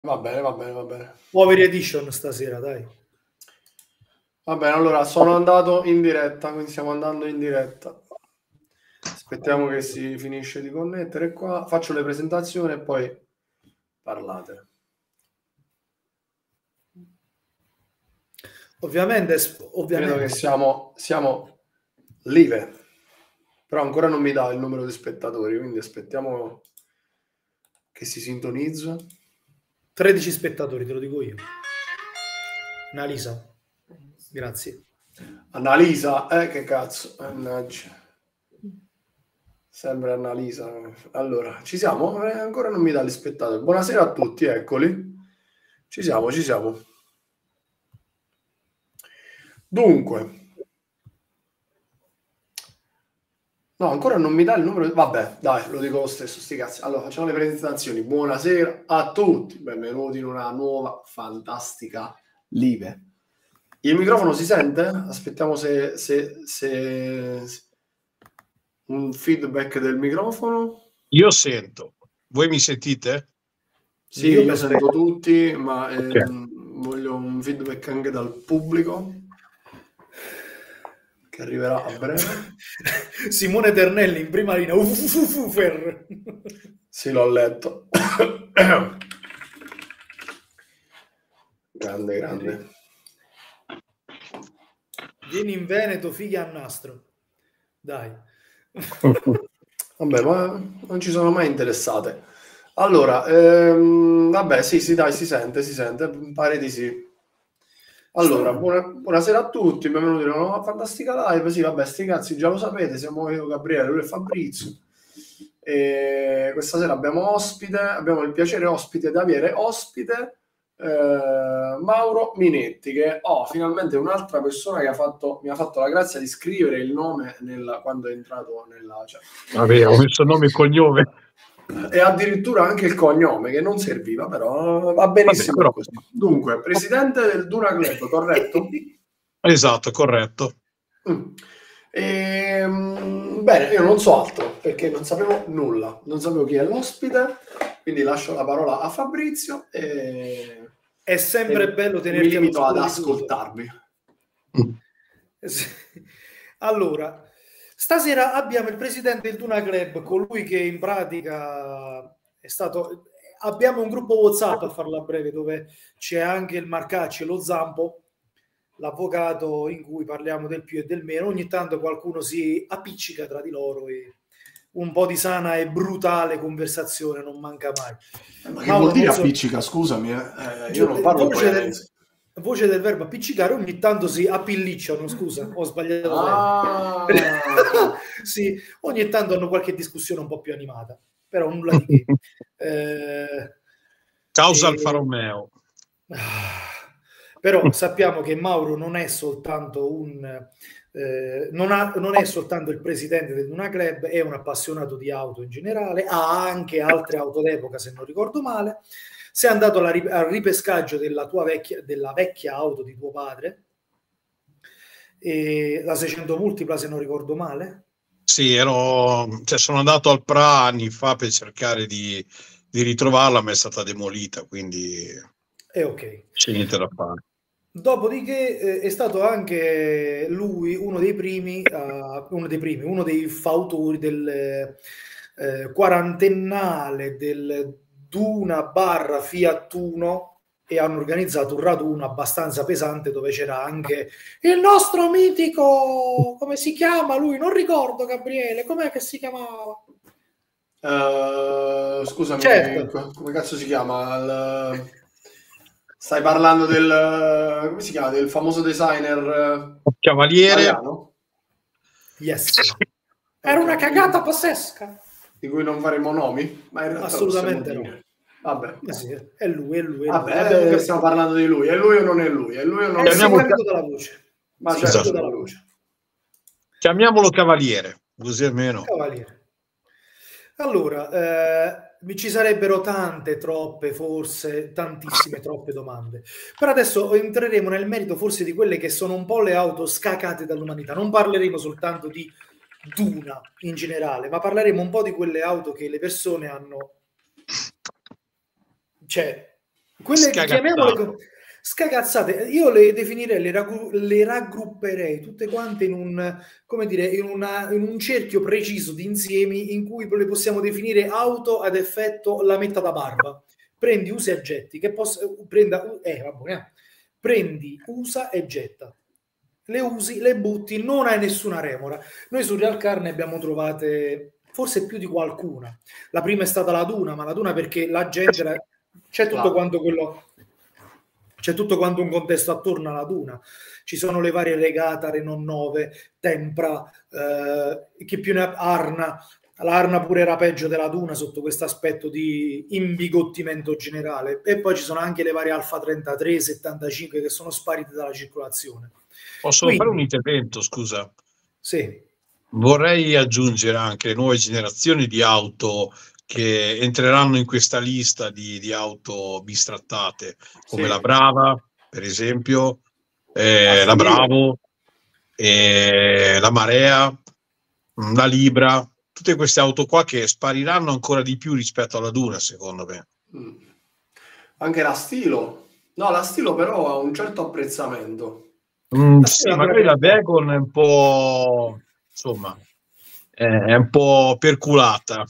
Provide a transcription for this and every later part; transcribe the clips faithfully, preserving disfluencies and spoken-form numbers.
Va bene, va bene, va bene. Poveri Edition stasera, dai. Va bene, allora sono andato in diretta, quindi stiamo andando in diretta. Aspettiamo che si finisce di connettere qua. Faccio le presentazioni e poi parlate. Ovviamente, ovviamente. Credo che siamo, siamo live, però ancora non mi dà il numero di spettatori, quindi aspettiamo che si sintonizza. tredici spettatori, te lo dico io. Annalisa, grazie. Annalisa, eh che cazzo, mannaggia. Sempre Annalisa. Allora, ci siamo? Eh, ancora non mi dà gli spettatori. Buonasera a tutti, eccoli. Ci siamo, ci siamo. Dunque. No, ancora non mi dà il numero. Vabbè, dai, lo dico lo stesso, sti cazzi. Allora, facciamo le presentazioni. Buonasera a tutti. Benvenuti in una nuova fantastica live. Il microfono si sente? Aspettiamo se, se, se... un feedback del microfono. Io sento. Voi mi sentite? Sì, io, io sento tutti, ma okay. ehm, voglio un feedback anche dal pubblico che arriverà a breve. Simone Ternelli in prima linea. Uffufufer. Sì, l'ho letto. Grande, grande. Vieni in Veneto, figlia a nastro. Dai. Vabbè, ma non ci sono mai interessate. Allora, ehm, vabbè, sì, sì, dai, si sente, si sente, pare di sì. Allora, buona, buonasera a tutti, benvenuti in una nuova fantastica live. Sì, vabbè, sti cazzi, già lo sapete, siamo io, Gabriele, lui e Fabrizio. E questa sera abbiamo ospite, abbiamo il piacere ospite di avere ospite eh, Mauro Minetti, che ho oh, finalmente un'altra persona che ha fatto, mi ha fatto la grazia di scrivere il nome nella, quando è entrato nella chat. Vabbè, ho messo nome e cognome. E addirittura anche il cognome, che non serviva, però va benissimo. Vabbè, però... così. Dunque, presidente del Duna Club, corretto? Esatto, corretto. Mm. E, bene, io non so altro, perché non sapevo nulla, non sapevo chi è l'ospite, quindi lascio la parola a Fabrizio e... È sempre e bello tenerti mi limito ad ascoltarvi. Allora, stasera abbiamo il presidente del Duna Club, colui che in pratica è stato... Abbiamo un gruppo WhatsApp, a farla breve, dove c'è anche il Marcacci e lo Zampo, l'avvocato, in cui parliamo del più e del meno. Ogni tanto qualcuno si appiccica tra di loro e un po' di sana e brutale conversazione non manca mai. Ma che Mauro, vuol dire so... appiccica? Scusami, eh, io non parlo voce del, voce del verbo appiccicare, ogni tanto si appillicciano, scusa, ho sbagliato. Ah. Sì, ogni tanto hanno qualche discussione un po' più animata, però nulla di che. eh, Causa e... Alfa Romeo. Però sappiamo che Mauro non è soltanto un eh, non, ha, non è soltanto il presidente del Duna Club, è un appassionato di auto in generale, ha anche altre auto d'epoca, se non ricordo male. Sei andato alla, al ripescaggio della tua vecchia, della vecchia auto di tuo padre, e la seicento multipla, se non ricordo male. Sì, ero, cioè sono andato al P R A anni fa per cercare di, di ritrovarla, ma è stata demolita, quindi è ok. C'è niente da fare. Dopodiché eh, è stato anche lui uno dei primi, uh, uno dei primi, uno dei fautori del eh, quarantennale del Duna barra Fiat Uno, e hanno organizzato un raduno abbastanza pesante dove c'era anche il nostro mitico, come si chiama lui? Non ricordo, Gabriele, com'è che si chiamava? Uh, scusami, certo. Come cazzo si chiama? Il... Stai parlando del, come si chiama, del famoso designer Cavaliere italiano? Yes. Era una cagata pazzesca. Di cui non faremo nomi? Ma in realtà assolutamente no. Vabbè. Eh sì, è lui, è lui. È Vabbè, lui. Eh, stiamo parlando di lui. È lui o non è lui? È lui o non è, è lui? È lui? dalla voce. Ma sì, certo, dalla voce. Chiamiamolo Cavaliere, così almeno. Cavaliere. Allora, eh, ci sarebbero tante, troppe, forse, tantissime, troppe domande. Però adesso entreremo nel merito forse di quelle che sono un po' le auto scacate dall'umanità. Non parleremo soltanto di Duna in generale, ma parleremo un po' di quelle auto che le persone hanno... Cioè, quelle che chiamiamole scagazzate, io le definirei, le, raggu- le raggrupperei tutte quante in un, come dire, in, una, in un cerchio preciso di insiemi in cui le possiamo definire auto ad effetto la metta da barba. Prendi, usa e getti, che possa, prenda, eh, vabbè, eh. prendi, usa e getta. Le usi, le butti, non hai nessuna remora. Noi su Real Car ne abbiamo trovate forse più di qualcuna. La prima è stata la Duna, ma la Duna perché la gente la... c'è tutto Claro. quanto quello c'è tutto quanto un contesto attorno alla Duna, ci sono le varie Regata, Renault nove, Tempra, eh, che più ne ha, Arna. L'Arna pure era peggio della Duna sotto questo aspetto di imbigottimento generale, e poi ci sono anche le varie Alfa trentatré, settantacinque che sono sparite dalla circolazione. Posso Quindi, fare un intervento, scusa? Sì. Vorrei aggiungere anche le nuove generazioni di auto che entreranno in questa lista di, di auto bistrattate, come Sì. la Brava, per esempio, eh, la Bravo, eh, la Marea, la Libra, tutte queste auto qua che spariranno ancora di più rispetto alla Duna, secondo me. Mm. Anche la Stilo. No, la Stilo però ha un certo apprezzamento. Mm, sì, magari la Wagon è un po', insomma, è, è un po' perculata.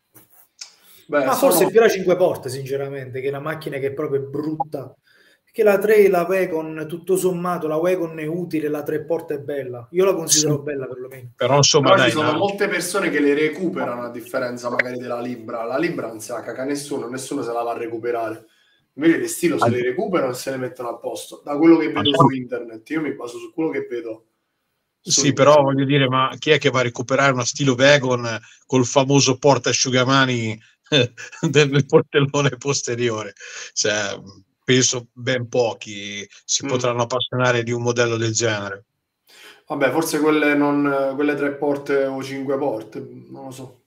Beh, ma sono... forse più la cinque porte, sinceramente, che è una macchina che è proprio brutta. Perché la tre e la Wagon, tutto sommato, la Wagon è utile, la tre porte è bella. Io la considero Sì. bella, perlomeno. Però insomma, Però dai, ci sono no. molte persone che le recuperano, a differenza magari della Libra. La Libra non se la caga nessuno, nessuno se la va a recuperare. Invece le Stilo se le recuperano e se le mettono a posto. Da quello che vedo su internet, io mi baso su quello che vedo. Sì, però voglio dire, ma chi è che va a recuperare una Stilo Wagon col famoso portasciugamani del portellone posteriore? Cioè, penso ben pochi si Mm. potranno appassionare di un modello del genere. Vabbè, forse quelle, non, quelle tre porte o cinque porte, non lo so.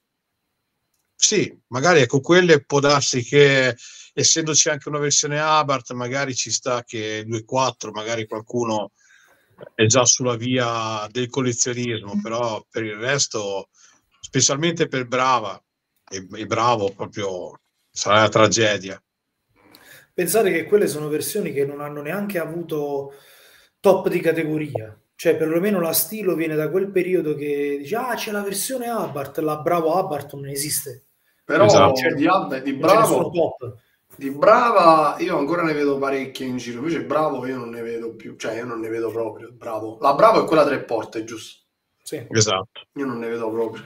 Sì, magari ecco, quelle può darsi che, essendoci anche una versione Abarth, magari ci sta che due quattro, magari qualcuno è già sulla via del collezionismo, però per il resto, specialmente per Brava e, e Bravo, proprio sarà una tragedia. Pensate che quelle sono versioni che non hanno neanche avuto top di categoria. Cioè, perlomeno la Stilo viene da quel periodo che dice, ah, c'è la versione Abarth, la Bravo Abarth non esiste. Però Esatto. di, Ab- di Non c'è nessuno Bravo, top. di Brava io ancora ne vedo parecchie in giro, invece Bravo io non ne vedo più, cioè io non ne vedo proprio. Bravo. La Bravo è quella tre porte, giusto? Sì. Esatto. Io non ne vedo proprio.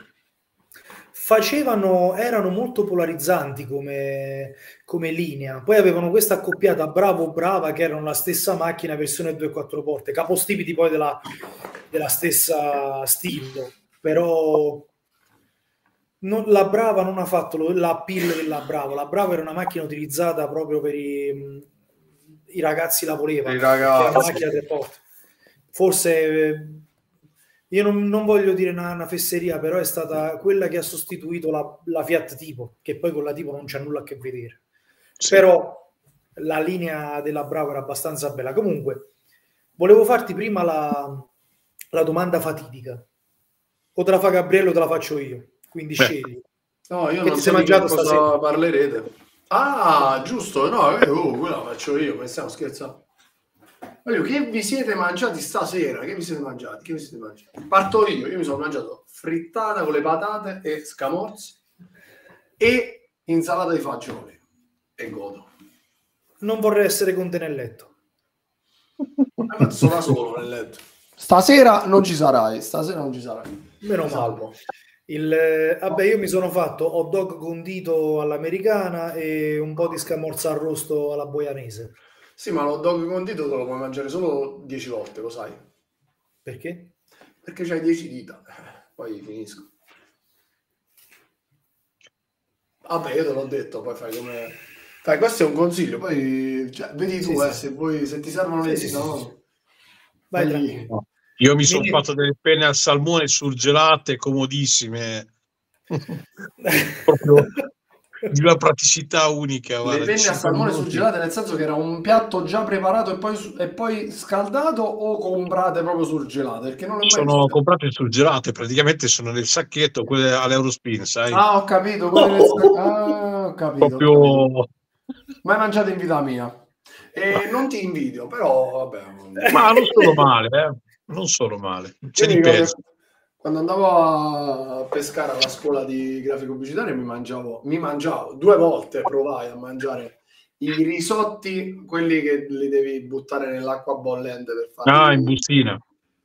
Facevano, erano molto polarizzanti come, come linea. Poi avevano questa accoppiata Bravo Brava, che erano la stessa macchina, versione due quattro porte, capostipiti poi della, della stessa Stilo. Però non, la Brava non ha fatto lo, la pill della Bravo. La Brava era una macchina utilizzata proprio per i, i ragazzi, la volevano. I ragazzi. Era una macchina tre porte. Forse... Io non, non voglio dire una, una fesseria, però è stata quella che ha sostituito la, la Fiat Tipo, che poi con la Tipo non c'ha nulla a che vedere. Sì. Però la linea della Bravo era abbastanza bella. Comunque, volevo farti prima la, la domanda fatidica. O te la fa Gabriele o te la faccio io. Quindi Beh. scegli. No, io che non ti so sei mangiato cosa stasera. Parlerete. Ah, giusto, no, eh, oh, quella la faccio io, ma stiamo scherzando. Allora, che vi siete mangiati stasera? Che vi siete mangiati? Che vi siete mangiati? Parto io, io mi sono mangiato frittata con le patate e scamorzi e insalata di fagioli e godo. Non vorrei essere con te nel letto. Ma sono da solo nel letto. Stasera non ci sarai, stasera non ci sarai. Meno male. Il, vabbè, io mi sono fatto hot dog condito all'americana e un po' di scamorza arrosto alla boianese. Sì, ma l'hot dog condito te lo puoi mangiare solo dieci volte, lo sai? Perché? Perché c'hai dieci dita. Poi finisco. Vabbè, io te l'ho detto, poi fai come... Fai, questo è un consiglio, poi cioè, vedi tu, sì, eh, sì. Se, vuoi, se ti servono le sì, dita, sì, no? sì. Vai tranquillo. Io mi sono fatto delle penne al salmone surgelate, comodissime. Proprio... di una praticità unica. Le guarda, penne a salmone surgelate nel senso che era un piatto già preparato e poi, e poi scaldato o comprate proprio surgelate? Perché non le sono mai comprate surgelate, praticamente sono nel sacchetto, quelle all'Eurospin, sai? Ah, ho capito, quelle nel sac... ah, ho capito, proprio ho capito. mai mangiato in vita mia. E non ti invidio, però vabbè. Ma non sono male, eh? Non sono male. C'è di peggio. Quando andavo a pescare alla scuola di grafico pubblicitario mi mangiavo, mi mangiavo due volte, provai a mangiare i risotti, quelli che li devi buttare nell'acqua bollente per fare. Ah, in bustina.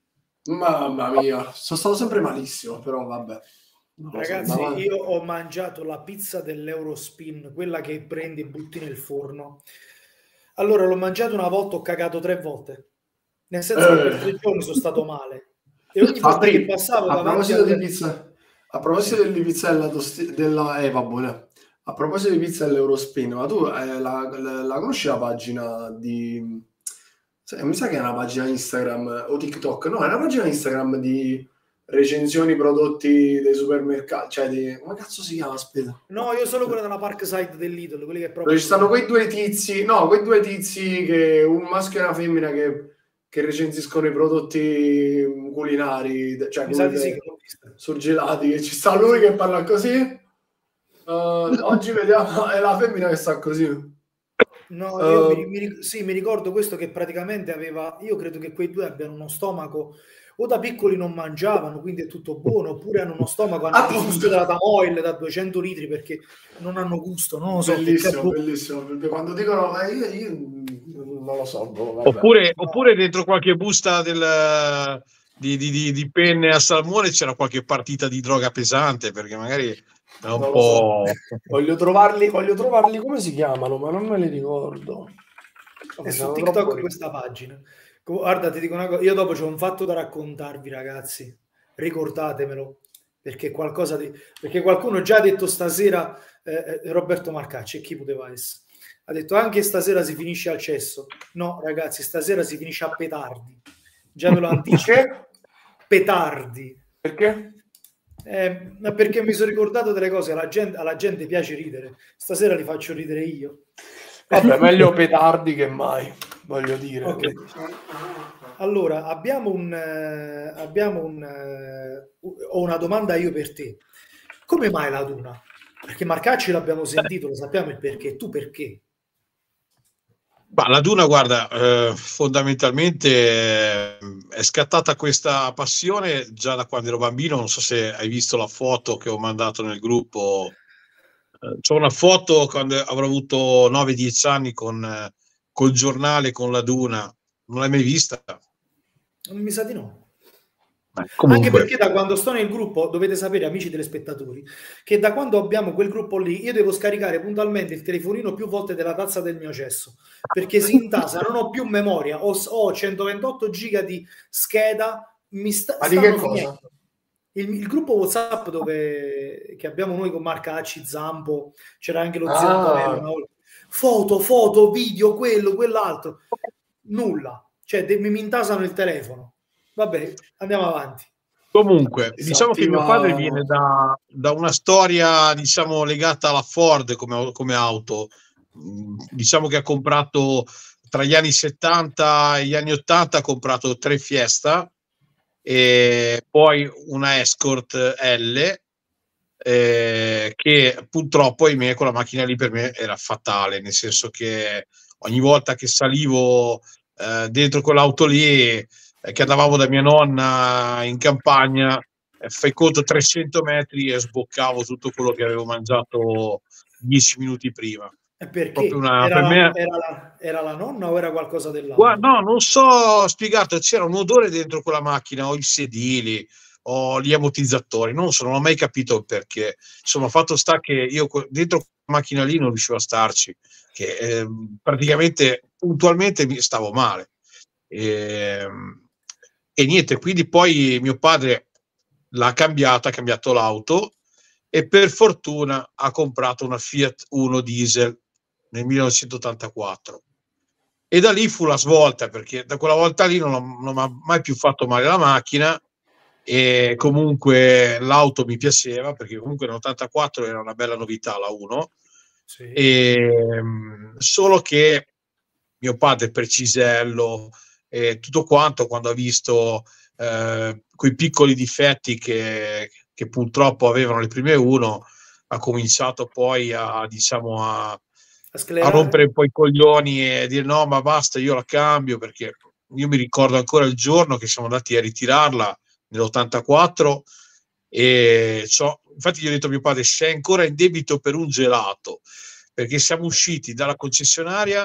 Mamma mia, sono stato sempre malissimo, però vabbè. Ragazzi, so, io ho mangiato la pizza dell'Eurospin, quella che prendi e butti nel forno. Allora, l'ho mangiato una volta, ho cagato tre volte. Nel senso eh. che per tre giorni sono stato male. E ogni volta Apri, che passavo a davanti proposito al... di pizza, a proposito di pizza della, tosti, della eh, vabbè, a proposito di pizza dell'Eurospin, ma tu eh, la, la, la conosci la pagina di... Mi sa che è una pagina Instagram o TikTok, no, è una pagina Instagram di recensioni prodotti dei supermercati, cioè di... come cazzo si chiama, aspetta? No, io solo quella della Parkside del Lidl, quelli che proprio... Dove ci stanno quei due tizi, no, quei due tizi che un maschio e una femmina che, che recensiscono i prodotti culinari, cioè Mi sa di sì, surgelati, che ci sta lui che parla così. Uh, oggi vediamo, è la femmina che sta così. No, io uh, mi, mi, sì, mi ricordo questo che praticamente aveva, io credo che quei due abbiano uno stomaco, o da piccoli non mangiavano, quindi è tutto buono, oppure hanno uno stomaco, hanno bisogno della Tamoil da duecento litri perché non hanno gusto, non lo so. Bellissimo, bellissimo, perché quando dicono, eh, io, io non lo so. Boh, oppure, no. Oppure dentro qualche busta del, di, di, di, di penne a salmone c'era qualche partita di droga pesante, perché magari... È un non po'... so. voglio trovarli, voglio trovarli come si chiamano, ma non me li ricordo. È su TikTok questa pagina. Guarda, ti dico una cosa, io dopo c'ho un fatto da raccontarvi, ragazzi. Ricordatemelo, perché qualcosa di perché qualcuno già ha detto stasera, eh, Roberto Marcacci, e chi poteva essere? Ha detto anche stasera si finisce al cesso. No, ragazzi, stasera si finisce a petardi. Già ve lo anticipo. Petardi. Perché? Eh, perché mi sono ricordato delle cose, alla gente, alla gente piace ridere, stasera li faccio ridere io. Vabbè, meglio petardi che mai, voglio dire. Okay. Allora, abbiamo un eh, abbiamo un eh, ho una domanda io per te. Come mai la Duna? Perché Marcacci l'abbiamo sentito, lo sappiamo il perché, tu perché? Ma la Duna, guarda, eh, fondamentalmente eh, è scattata questa passione già da quando ero bambino. Non so se hai visto la foto che ho mandato nel gruppo. Eh, c'ho una foto quando avrò avuto nove dieci anni con eh, col giornale con la Duna. Non l'hai mai vista? Non mi sa di no. Beh, anche perché da quando sto nel gruppo, dovete sapere, amici telespettatori, che da quando abbiamo quel gruppo lì io devo scaricare puntualmente il telefonino più volte della tazza del mio cesso, perché si intasa, non ho più memoria, ho, ho centoventotto giga di scheda, mi sta, ma di che cosa? Il, il gruppo WhatsApp dove che abbiamo noi con Marcacci, Zampo, c'era anche lo zio ah. Antonello, no? foto, foto, video, quello, quell'altro, nulla, cioè de, mi intasano il telefono. Vabbè, andiamo avanti. Comunque, diciamo che mio padre viene da, da una storia, diciamo, legata alla Ford come, come auto. Diciamo che ha comprato tra gli anni settanta e gli anni ottanta, ha comprato tre Fiesta e poi una Escort L, eh, che purtroppo, ahimè, quella macchina lì per me era fatale, nel senso che ogni volta che salivo eh, dentro quell'auto lì, che andavamo da mia nonna in campagna, eh, fai conto trecento metri e sboccavo tutto quello che avevo mangiato dieci minuti prima. Perché? Una, era, per la, me... era, la, era la nonna o era qualcosa dell'altro? Guarda, no, non so spiegato, c'era un odore dentro quella macchina, o i sedili, o gli ammortizzatori, non so, non ho mai capito il perché. Insomma, fatto sta che io dentro quella macchina lì non riuscivo a starci, che eh, praticamente puntualmente mi stavo male. E, e niente, quindi poi mio padre l'ha cambiata, ha cambiato l'auto e per fortuna ha comprato una Fiat Uno diesel nel millenovecentottantaquattro e da lì fu la svolta, perché da quella volta lì non, ho, non mi ha mai più fatto male la macchina e comunque l'auto mi piaceva, perché comunque nell'ottantaquattro era una bella novità la Uno, sì. E, solo che mio padre precisello e tutto quanto, quando ha visto eh, quei piccoli difetti che, che purtroppo avevano le prime Uno, ha cominciato poi a, diciamo, a, a, a rompere un po' i coglioni e dire no ma basta, io la cambio, perché io mi ricordo ancora il giorno che siamo andati a ritirarla nell'ottantaquattro e so, infatti gli ho detto a mio padre sei ancora in debito per un gelato, perché siamo usciti dalla concessionaria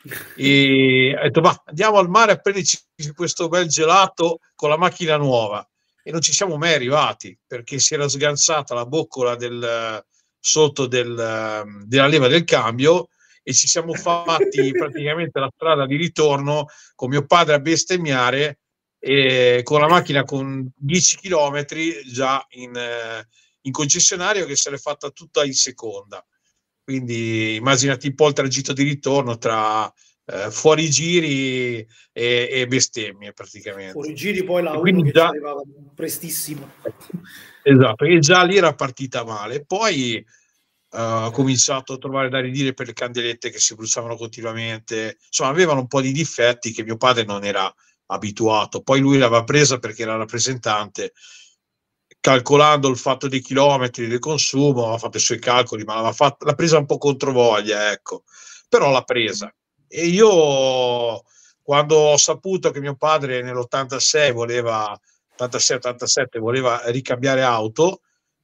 e ho detto va andiamo al mare a prenderci questo bel gelato con la macchina nuova, e non ci siamo mai arrivati perché si era sganciata la boccola del, sotto del, della leva del cambio, e ci siamo fatti praticamente la strada di ritorno con mio padre a bestemmiare e con la macchina con dieci chilometri già in, in concessionario, che se l'è fatta tutta in seconda. Quindi immaginati un po' il tragitto di ritorno tra eh, fuori giri e, e bestemmie praticamente. Fuori giri poi la e uno che già, ci arrivava prestissimo. Esatto, e già lì era partita male. Poi uh, ho cominciato a trovare da ridire per le candelette che si bruciavano continuamente. Insomma, avevano un po' di difetti che mio padre non era abituato. Poi lui l'aveva presa perché era rappresentante, calcolando il fatto dei chilometri del consumo, aveva fatto i suoi calcoli, ma l'aveva fatta, l'ha presa un po' controvoglia, ecco. Però l'ha presa. E io, quando ho saputo che mio padre nell'ottantasei voleva, ottantasei ottantasette, voleva ricambiare auto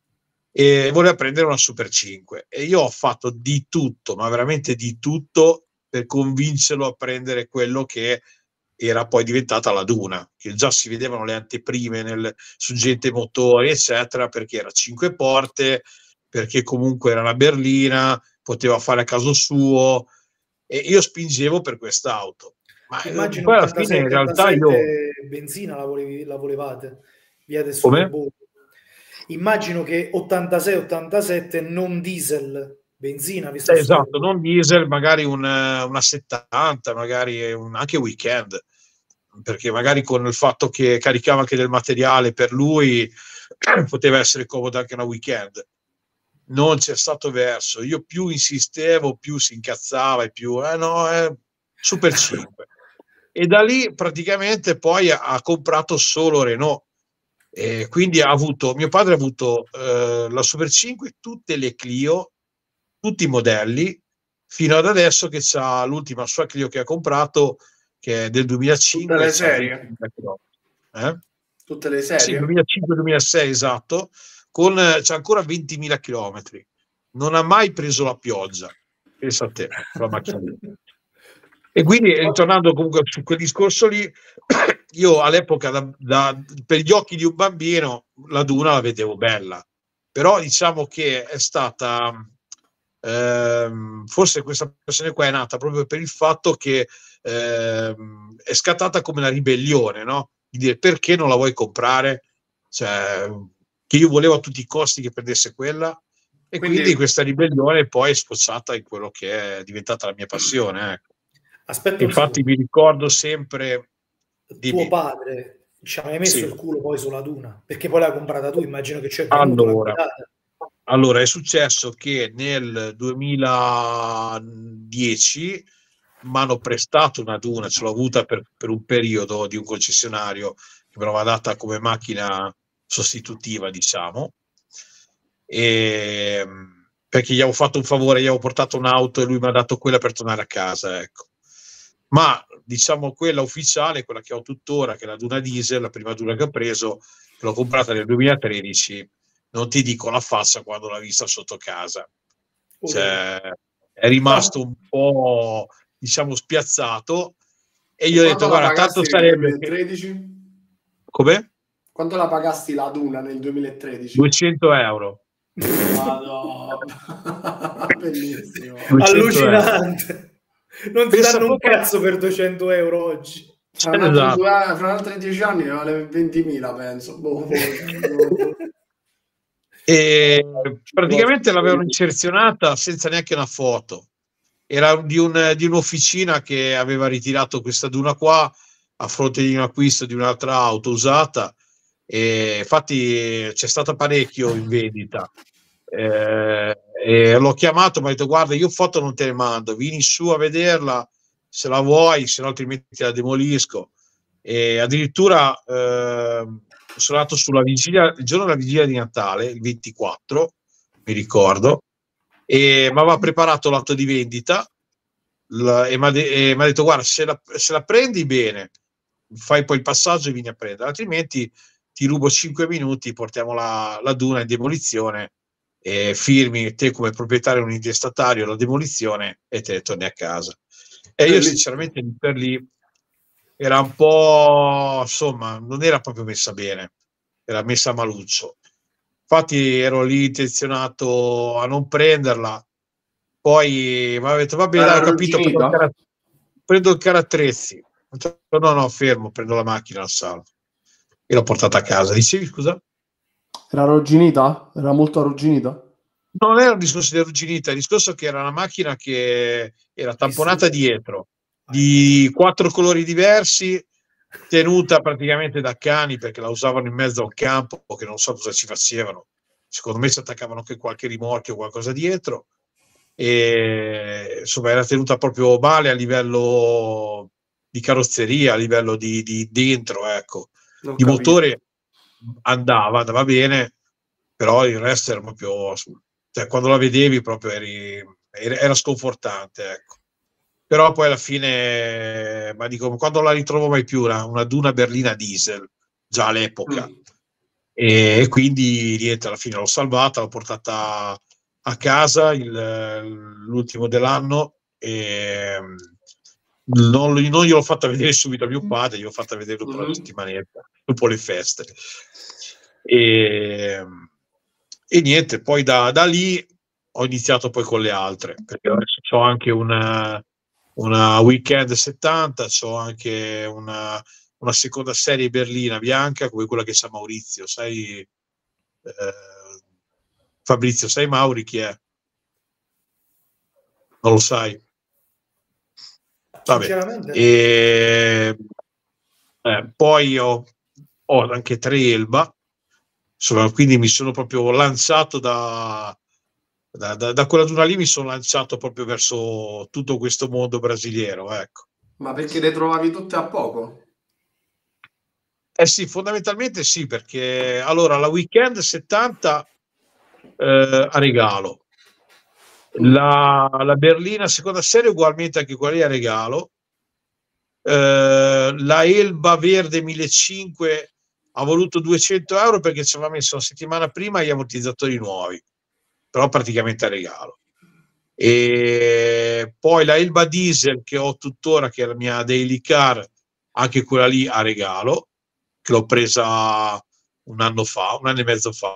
e voleva prendere una Super cinque, e io ho fatto di tutto, ma veramente di tutto, per convincerlo a prendere quello che era poi diventata la Duna, che già si vedevano le anteprime nel, su Gente Motori eccetera, perché era cinque porte, perché comunque era una berlina, poteva fare a caso suo, e io spingevo per quest'auto. Ma immagino poi alla fine in realtà io benzina la, volevi, la volevate via del Come? Super Bowl. Immagino che ottantasei ottantasette non diesel, benzina, visto eh, esatto, non diesel, magari un, una settanta, magari un, anche weekend, perché magari con il fatto che caricava anche del materiale per lui poteva essere comodo anche una weekend. Non c'è stato verso, io più insistevo più si incazzava e più eh no, eh, Super cinque. E da lì praticamente poi ha, ha comprato solo Renault. E quindi ha avuto, mio padre ha avuto eh, la Super cinque, tutte le Clio, tutti i modelli, fino ad adesso che c'ha l'ultima sua Clio che ha comprato, che è del duemilacinque. Tutte le serie? Eh? Tutte le serie? Sì, duemilacinque duemilasei, esatto, con c'ha ancora ventimila chilometri. Non ha mai preso la pioggia, pensa a te, la macchina. E quindi, ritornando comunque su quel discorso lì, io all'epoca da, da, per gli occhi di un bambino la Duna la vedevo bella, però diciamo che è stata ehm, forse questa passione qua è nata proprio per il fatto che ehm, è scattata come una ribellione, no? Di dire perché non la vuoi comprare, cioè che io volevo a tutti i costi che prendesse quella, e quindi, quindi questa ribellione poi è sfociata in quello che è diventata la mia passione, ecco. Aspetta, infatti mi ricordo sempre di tuo padre ci hai messo sì. il culo poi sulla Duna, perché poi l'hai comprata tu, immagino che c'è allora, allora è successo che nel duemiladieci mi hanno prestato una Duna, ce l'ho avuta per, per un periodo di un concessionario che me l'aveva data come macchina sostitutiva, diciamo, e perché gli avevo fatto un favore, gli avevo portato un'auto e lui mi ha dato quella per tornare a casa, ecco. Ma diciamo quella ufficiale, quella che ho tuttora, che è la Duna diesel, la prima Duna che ho preso, che l'ho comprata nel duemilatredici, non ti dico la faccia quando l'ho vista sotto casa, cioè, è rimasto un po', diciamo, spiazzato, e io ho detto guarda, tanto sarebbe nel duemilatredici? Come? Quanto la pagasti la Duna nel duemilatredici? duecento euro. Madonna. Bellissimo. Allucinante euro. Non ti Pensa danno un cazzo per duecento euro oggi. Fra un altro, esatto. Fra altri dieci anni ne vale ventimila, penso. Boh, e praticamente l'avevano inserzionata senza neanche una foto. Era di, un, di un'officina che aveva ritirato questa Duna qua a fronte di un acquisto di un'altra auto usata, e infatti c'è stata parecchio in vendita. Eh, e l'ho chiamato, mi ha detto guarda, io foto non te le mando, vieni su a vederla se la vuoi, se no altrimenti la demolisco. E addirittura eh, sono andato sulla vigilia, il giorno della vigilia di Natale, il ventiquattro, mi ricordo, e mi aveva preparato l'atto di vendita la, e mi ha de- detto guarda, se la, se la prendi bene, fai poi il passaggio e vieni a prendere, altrimenti ti rubo cinque minuti, portiamo la, la duna in demolizione e firmi te come proprietario un intestatario la demolizione e te ne torni a casa. E io sinceramente lì per lì era un po', insomma, non era proprio messa bene, era messa a maluccio. Infatti ero lì intenzionato a non prenderla, poi mi ha detto va bene, dai, ho capito, prendo il, car- prendo il carattrezzi. No, no, fermo, prendo la macchina, la salvo. E l'ho portata a casa. Dicevi, scusa? Era arrugginita? Era molto arrugginita? Non era un discorso di arrugginita, il discorso che era una macchina che era tamponata dietro, di quattro colori diversi, tenuta praticamente da cani perché la usavano in mezzo a un campo che non so cosa ci facevano. Secondo me si attaccavano anche qualche rimorchio o qualcosa dietro. E insomma era tenuta proprio male a livello di carrozzeria, a livello di, di dentro, ecco. Non di capito. Motore andava, andava bene, però il resto era proprio, cioè, quando la vedevi proprio eri, era sconfortante, ecco. Però poi alla fine, ma dico, quando la ritrovo mai più una, una Duna berlina diesel, già all'epoca, mm. e quindi niente, alla fine l'ho salvata, l'ho portata a casa il, l'ultimo dell'anno e non, non gliel'ho fatta vedere subito a mio padre, gliel'ho fatta vedere dopo mm-hmm. una settimanetta, dopo le feste. E, e niente, poi da, da lì ho iniziato poi con le altre, perché adesso ho anche una, una Weekend settanta, ho anche una, una seconda serie berlina bianca come quella che c'ha Maurizio, sai eh, Fabrizio, sai Mauri chi è? Non lo sai? Vabbè. E, eh, poi ho, ho anche tre Elba, insomma, quindi mi sono proprio lanciato da, da, da, da quella Duna lì, mi sono lanciato proprio verso tutto questo mondo brasiliero, ecco. Ma perché le trovavi tutte a poco? Eh sì, fondamentalmente sì, perché allora la Weekend settanta eh, a regalo, la, la berlina seconda serie ugualmente anche quella lì a regalo, eh, la Elba verde millecinquecento ha voluto duecento euro perché ci aveva messo una settimana prima gli ammortizzatori nuovi, però praticamente a regalo. E poi la Elba diesel che ho tuttora, che è la mia daily car, anche quella lì a regalo, che l'ho presa un anno fa, un anno e mezzo fa.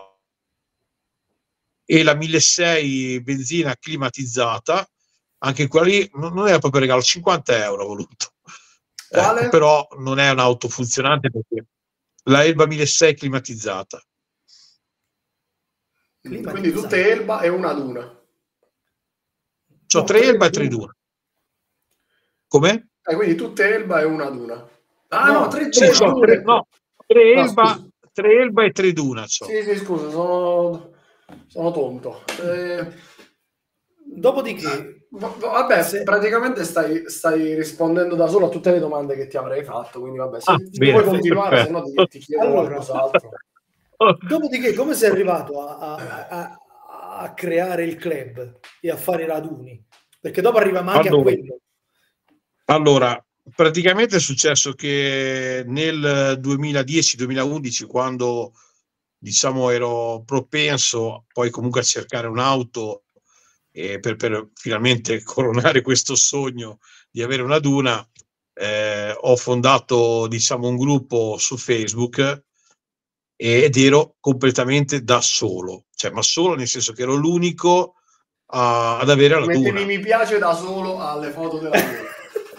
E la milleseicento benzina climatizzata, anche quella lì non era proprio regalo, cinquanta euro ho voluto. Eh, però non è un'auto funzionante perché la Elba milleseicento climatizzata. climatizzata. Quindi tutte Elba e una Duna. C'ho no, tre Elba e tre Duna. Come? Eh, quindi tutte Elba e una Duna. Ah no, no tre, sì, tre, tre, no, tre Elba, no, tre Elba e tre Duna. C'ho. Sì, sì, scusa, sono, sono tonto. Eh, dopodiché, vabbè, se... praticamente stai, stai rispondendo da solo a tutte le domande che ti avrei fatto, quindi vabbè, se, ah, se bene, puoi continuare, perfetto. se no ti, ti chiedo allora, qualcos'altro. Dopodiché, come sei arrivato a, a, a, a creare il club e a fare i raduni? Perché dopo arriva anche allora, a quello. Allora, praticamente è successo che nel duemiladieci duemilaundici, quando diciamo ero propenso poi comunque a cercare un'auto eh, per, per finalmente coronare questo sogno di avere una Duna, eh, ho fondato diciamo un gruppo su Facebook ed ero completamente da solo, cioè ma solo nel senso che ero l'unico a, ad avere la Mettevi Duna. Mi piace da solo alle foto della Duna.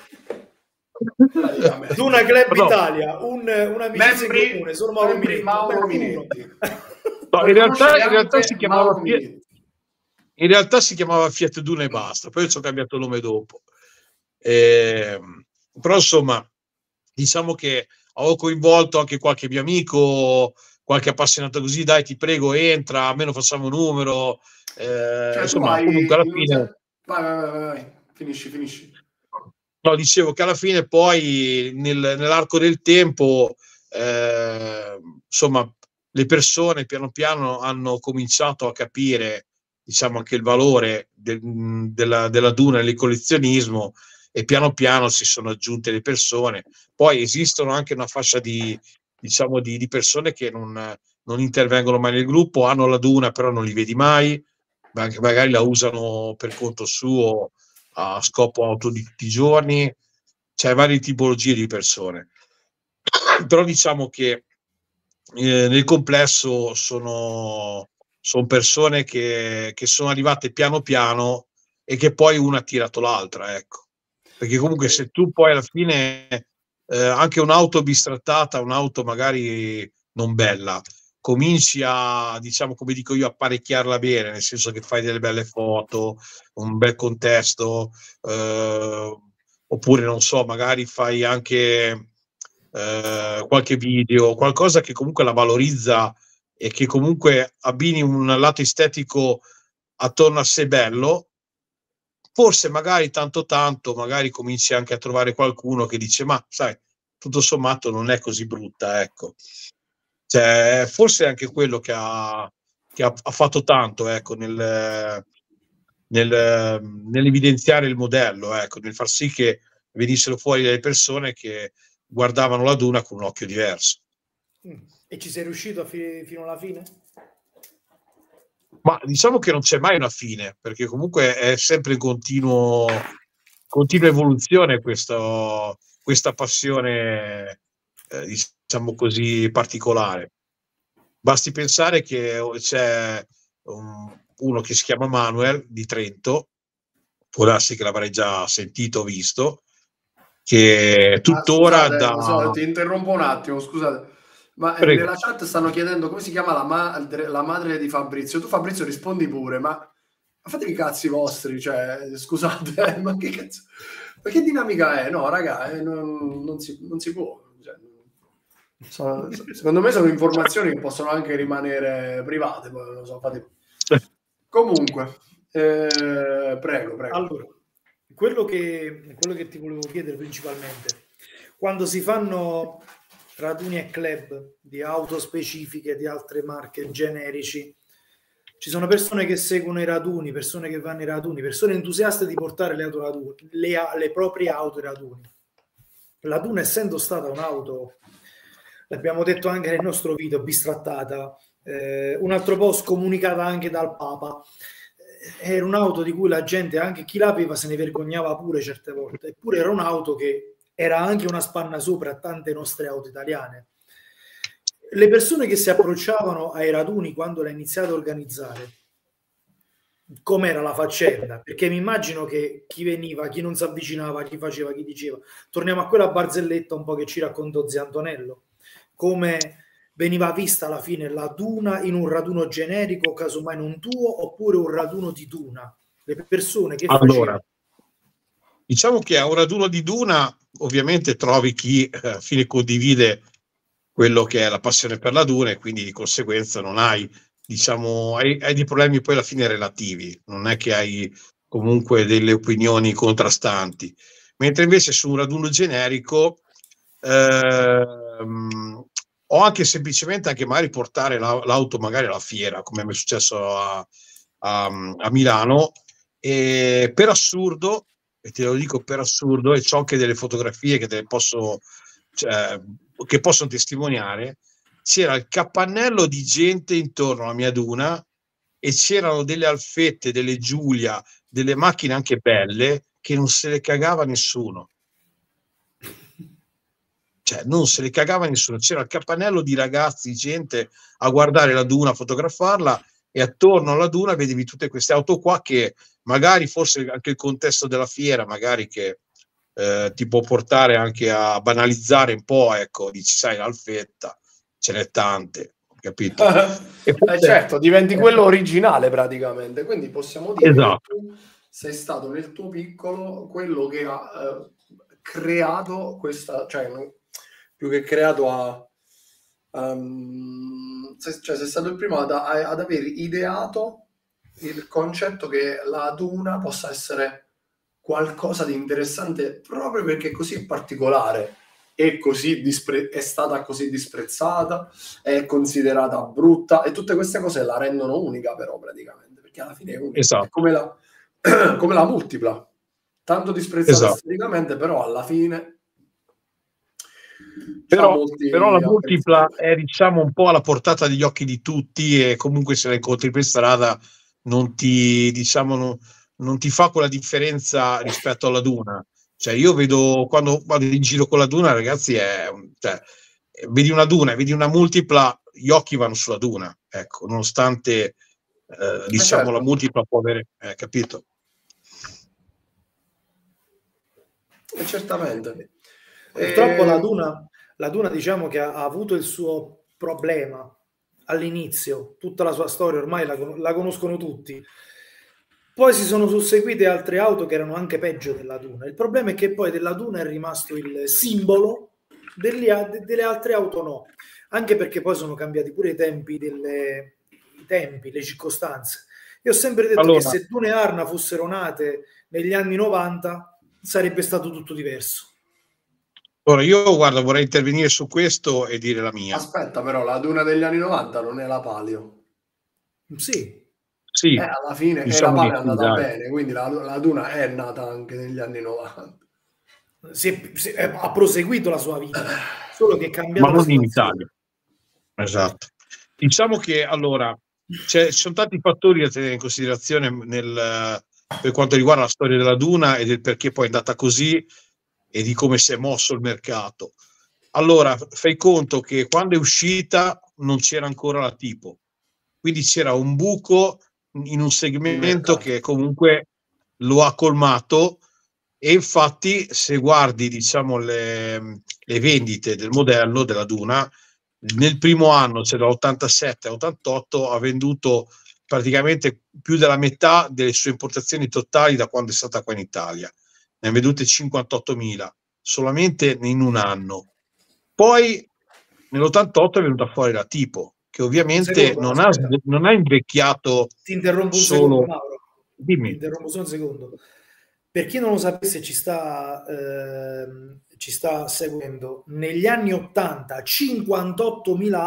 Duna Club no. Italia, un, una amicizia in comune, sono Mauro Minetti. Mauro Minetti. No, in realtà, in realtà si chiamava Fiat, in realtà si chiamava Fiat Duna e basta, poi ci ho cambiato il nome dopo. Eh, però insomma, diciamo che ho coinvolto anche qualche mio amico, qualche appassionato così, dai ti prego entra, almeno facciamo un numero. Eh, cioè, insomma, comunque alla fine... Vai, vai, vai, vai, finisci, finisci. No, dicevo che alla fine poi nel, nell'arco del tempo eh, insomma le persone piano piano hanno cominciato a capire diciamo anche il valore del, della, della duna nel collezionismo, e piano piano si sono aggiunte le persone. Poi esistono anche una fascia di, diciamo, di, di persone che non, non intervengono mai nel gruppo, hanno la duna però non li vedi mai, magari la usano per conto suo a scopo auto di tutti i giorni. C'è varie tipologie di persone, però diciamo che eh, nel complesso sono, sono persone che, che sono arrivate piano piano e che poi una ha tirato l'altra, ecco. Perché comunque se tu poi alla fine eh, anche un'auto bistrattata, un'auto magari non bella, cominci a, diciamo, come dico io, apparecchiarla bene, nel senso che fai delle belle foto, un bel contesto, eh, oppure non so, magari fai anche eh, qualche video, qualcosa che comunque la valorizza e che comunque abbini un lato estetico attorno a sé bello, forse magari tanto tanto magari cominci anche a trovare qualcuno che dice ma sai, tutto sommato non è così brutta, ecco. Cioè, forse è anche quello che ha, che ha, ha fatto tanto, ecco, nel, nel, nell'evidenziare il modello, ecco, nel far sì che venissero fuori delle persone che guardavano la duna con un occhio diverso. E ci sei riuscito a fi- fino alla fine? Ma diciamo che non c'è mai una fine, perché comunque è sempre in continuo, continua evoluzione questo, questa passione, eh, diciamo così, particolare. Basti pensare che c'è un, uno che si chiama Manuel di Trento, può darsi che l'avrai già sentito o visto, che tuttora ah, scusate, da... so, ti interrompo un attimo, scusate. Ma eh, nella chat stanno chiedendo come si chiama la, madre, la madre di Fabrizio. Tu, Fabrizio, rispondi pure, ma, ma fatevi i cazzi vostri, cioè, scusate, eh, ma che cazzo, ma che dinamica è? No, raga, eh, non, non, si, non si può. Cioè, sono, secondo me sono informazioni che possono anche rimanere private, poi non lo so, fate... Comunque, eh, prego, prego. Allora, quello che, quello che ti volevo chiedere principalmente, quando si fanno raduni e club di auto specifiche, di altre marche generici, ci sono persone che seguono i raduni, persone che vanno ai raduni, persone entusiaste di portare le, auto raduni, le, le proprie auto ai raduni. La Duna, essendo stata un'auto, l'abbiamo detto anche nel nostro video, bistrattata, eh, un altro po' scomunicata anche dal Papa, era un'auto di cui la gente, anche chi l'aveva, se ne vergognava pure certe volte, eppure era un'auto che era anche una spanna sopra a tante nostre auto italiane. Le persone che si approcciavano ai raduni quando l'ha iniziato a organizzare, com'era la faccenda? Perché mi immagino che chi veniva, chi non si avvicinava, chi faceva, chi diceva. Torniamo a quella barzelletta un po' che ci raccontò zio Antonello, come veniva vista alla fine la Duna in un raduno generico, casomai non tuo, oppure un raduno di Duna. Le persone che allora, facevano... Diciamo che a un raduno di Duna ovviamente trovi chi eh, fine condivide quello che è la passione per la Duna, e quindi di conseguenza non hai, diciamo, hai, hai dei problemi poi alla fine relativi, non è che hai comunque delle opinioni contrastanti. Mentre invece su un raduno generico ehm, o anche semplicemente anche magari portare la, l'auto magari alla fiera, come mi è successo a, a, a Milano, e per assurdo, e te lo dico per assurdo, e c'ho anche delle fotografie che te le posso, cioè, che possono testimoniare, c'era il capannello di gente intorno alla mia Duna e c'erano delle Alfette, delle Giulia, delle macchine anche belle che non se le cagava nessuno. Cioè, non se le cagava nessuno, c'era il capannello di ragazzi, gente a guardare la Duna, a fotografarla, e attorno alla Duna vedevi tutte queste auto qua che magari forse anche il contesto della fiera, magari che eh, ti può portare anche a banalizzare un po', ecco, dici, sai, l'Alfetta, ce n'è tante, capito? E forse... eh certo, diventi quello originale praticamente, quindi possiamo dire esatto. che tu sei stato nel tuo piccolo quello che ha eh, creato questa, cioè più che creato a um, se, cioè sei stato il primo ad, ad aver ideato il concetto che la Duna possa essere qualcosa di interessante proprio perché così è particolare, è così dispre- è stata così disprezzata, è considerata brutta, e tutte queste cose la rendono unica però praticamente, perché che alla fine è, un, esatto. è come, la, come la multipla, tanto disprezzata esatto. esteticamente, però alla fine però, però la multipla è, diciamo, un po' alla portata degli occhi di tutti, e comunque se la incontri per strada non ti, diciamo, non, non ti fa quella differenza rispetto alla duna. Cioè io vedo, quando vado in giro con la duna, ragazzi, è, cioè, vedi una duna, vedi una multipla, gli occhi vanno sulla duna, ecco, nonostante eh, diciamo certo. La multipla può avere, eh, capito? E certamente. Purtroppo e... la duna, la duna diciamo che ha, ha avuto il suo problema all'inizio, tutta la sua storia ormai la, la conoscono tutti. Poi si sono susseguite altre auto che erano anche peggio della duna. Il problema è che poi della duna è rimasto il simbolo, delle, delle altre auto no, anche perché poi sono cambiati pure i tempi, delle, i tempi, le circostanze. Io ho sempre detto allora, che se Duna e Arna fossero nate negli anni novanta sarebbe stato tutto diverso. Ora io guarda, vorrei intervenire su questo e dire la mia. Aspetta, però la duna degli anni novanta non è la Palio. Sì. Sì, eh, alla fine diciamo la Palio è andata dai. bene, quindi la, la duna è nata anche negli anni novanta. Si è, si è, ha proseguito la sua vita, solo che è cambiato. Ma non in Italia. Esatto. Diciamo che allora ci sono tanti fattori da tenere in considerazione nel, per quanto riguarda la storia della duna e del perché poi è andata così e di come si è mosso il mercato. Allora, fai conto che quando è uscita non c'era ancora la tipo, quindi c'era un buco in un segmento che comunque lo ha colmato, e infatti se guardi, diciamo, le, le vendite del modello della duna, nel primo anno, cioè dall'ottantasette all'ottantotto, ha venduto praticamente più della metà delle sue importazioni totali da quando è stata qua in Italia. Ne ha vendute cinquantottomila solamente in un anno. Poi nell'ottantotto è venuta fuori la tipo, che ovviamente secondo, non, ha, non ha invecchiato. Ti interrompo un solo... secondo, Mauro. Dimmi. Ti interrompo solo un secondo. Per chi non lo sapesse, ci sta, eh, ci sta seguendo, negli anni ottanta cinquantottomila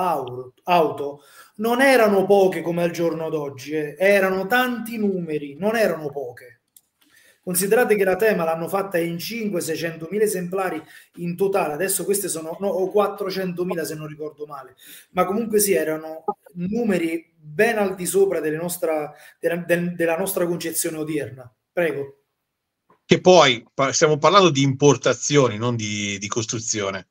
auto non erano poche come al giorno d'oggi, eh. Erano tanti numeri, non erano poche. Considerate che la Tema l'hanno fatta in cinquecento seicentomila esemplari in totale, adesso queste sono no, quattrocentomila se non ricordo male, ma comunque sì, erano numeri ben al di sopra delle nostra, della, del, della nostra concezione odierna. Prego. Che poi stiamo parlando di importazioni, non di, di costruzione,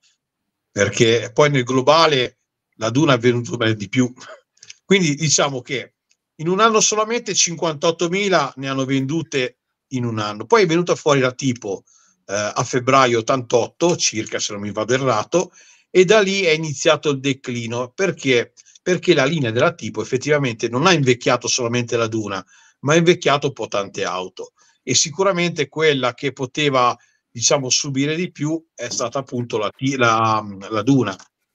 perché poi nel globale la duna è venuta bene di più. Quindi diciamo che in un anno solamente cinquantottomila ne hanno vendute in un anno. Poi è venuta fuori la tipo eh, a febbraio ottantotto, circa, se non mi vado errato, e da lì è iniziato il declino. Perché? Perché la linea della tipo effettivamente non ha invecchiato solamente la duna, ma ha invecchiato un po' tante auto. E sicuramente quella che poteva, diciamo, subire di più è stata appunto la, la, la duna,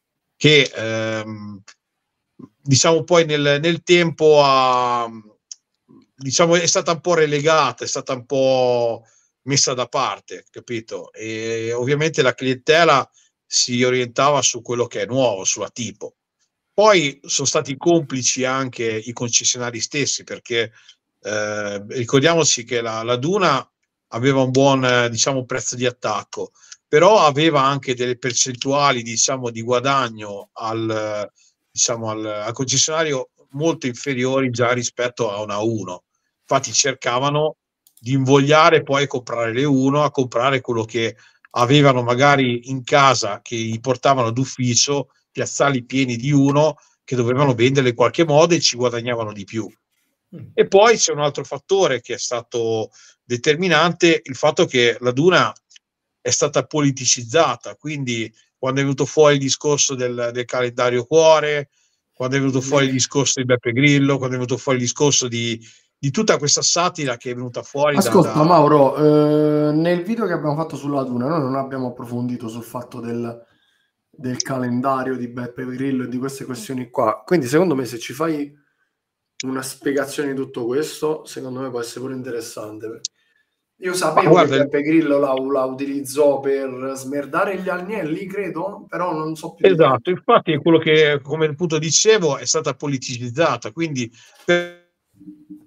che ehm, diciamo poi nel, nel tempo ha, diciamo, è stata un po' relegata, è stata un po' messa da parte, capito? E ovviamente la clientela si orientava su quello che è nuovo, sulla tipo. Poi sono stati complici anche i concessionari stessi, perché Eh, ricordiamoci che la, la duna aveva un buon eh, diciamo prezzo di attacco, però aveva anche delle percentuali, diciamo, di guadagno al, diciamo, al, al concessionario molto inferiori già rispetto a una uno. Infatti cercavano di invogliare poi a comprare le uno, a comprare quello che avevano magari in casa, che gli portavano d'ufficio, piazzali pieni di uno che dovevano venderle in qualche modo e ci guadagnavano di più. E poi c'è un altro fattore che è stato determinante, il fatto che la duna è stata politicizzata, quindi quando è venuto fuori il discorso del, del calendario cuore, quando è venuto fuori il discorso di Beppe Grillo, quando è venuto fuori il discorso di, di tutta questa satira che è venuta fuori. Ascolta da, da... Mauro, eh, nel video che abbiamo fatto sulla duna noi non abbiamo approfondito sul fatto del, del calendario di Beppe Grillo e di queste questioni qua, quindi secondo me se ci fai una spiegazione di tutto questo, secondo me può essere pure interessante. Io sapevo guarda, che Beppe Grillo la, la utilizzò per smerdare gli agnelli, credo, però non so più. Esatto, infatti è quello che, come appunto dicevo, è stata politicizzata, quindi per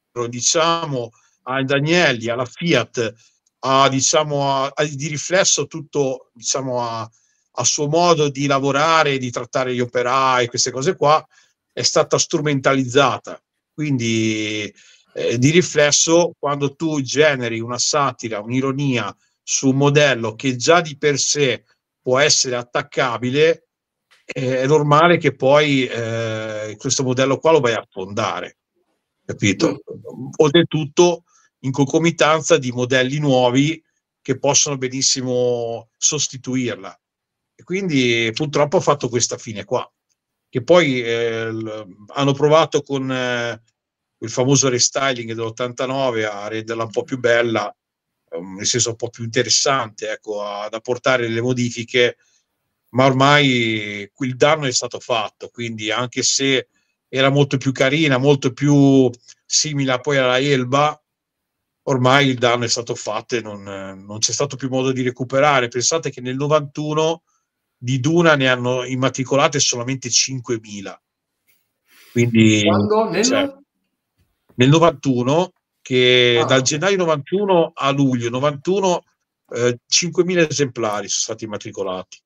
diciamo, ad Agnelli, alla Fiat, a, diciamo, a, a, di riflesso tutto, diciamo, a, a suo modo di lavorare, di trattare gli operai, queste cose qua, è stata strumentalizzata. Quindi eh, di riflesso, quando tu generi una satira, un'ironia su un modello che già di per sé può essere attaccabile, eh, è normale che poi eh, questo modello qua lo vai a affondare, capito? Mm. Oltretutto in concomitanza di modelli nuovi che possono benissimo sostituirla. E quindi purtroppo ha fatto questa fine qua, che poi eh, hanno provato con eh, il famoso restyling dell'ottantanove a renderla un po' più bella, eh, nel senso un po' più interessante, ecco, ad apportare le modifiche, ma ormai il danno è stato fatto, quindi anche se era molto più carina, molto più simile poi alla Elba, ormai il danno è stato fatto e non, non c'è stato più modo di recuperare. Pensate che nel novantuno di Duna ne hanno immatricolate solamente cinquemila. Quindi quando? Nel, cioè, nel novantuno, che ah, dal okay. gennaio novantuno a luglio novantuno, eh, cinquemila esemplari sono stati immatricolati.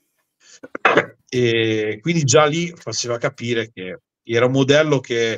E quindi già lì faceva capire che era un modello che,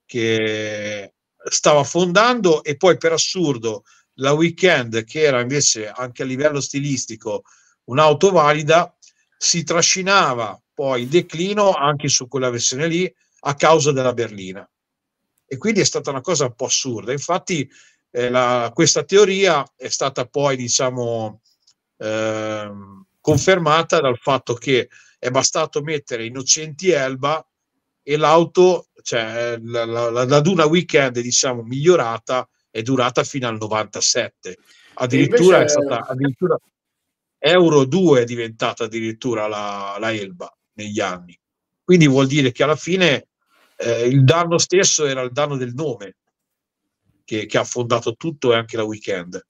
che stava affondando. E poi, per assurdo, la Weekend, che era invece anche a livello stilistico un'auto valida, si trascinava poi in declino anche su quella versione lì a causa della berlina, e quindi è stata una cosa un po' assurda. Infatti eh, la, questa teoria è stata poi, diciamo, eh, confermata dal fatto che è bastato mettere Innocenti Elba e l'auto, cioè la, la, la Duna Weekend, diciamo, migliorata, è durata fino al novantasette. Addirittura invece... è stata addirittura Euro due è diventata addirittura la, la Elba negli anni. Quindi vuol dire che alla fine eh, il danno stesso era il danno del nome che, che ha affondato tutto, e anche la Weekend.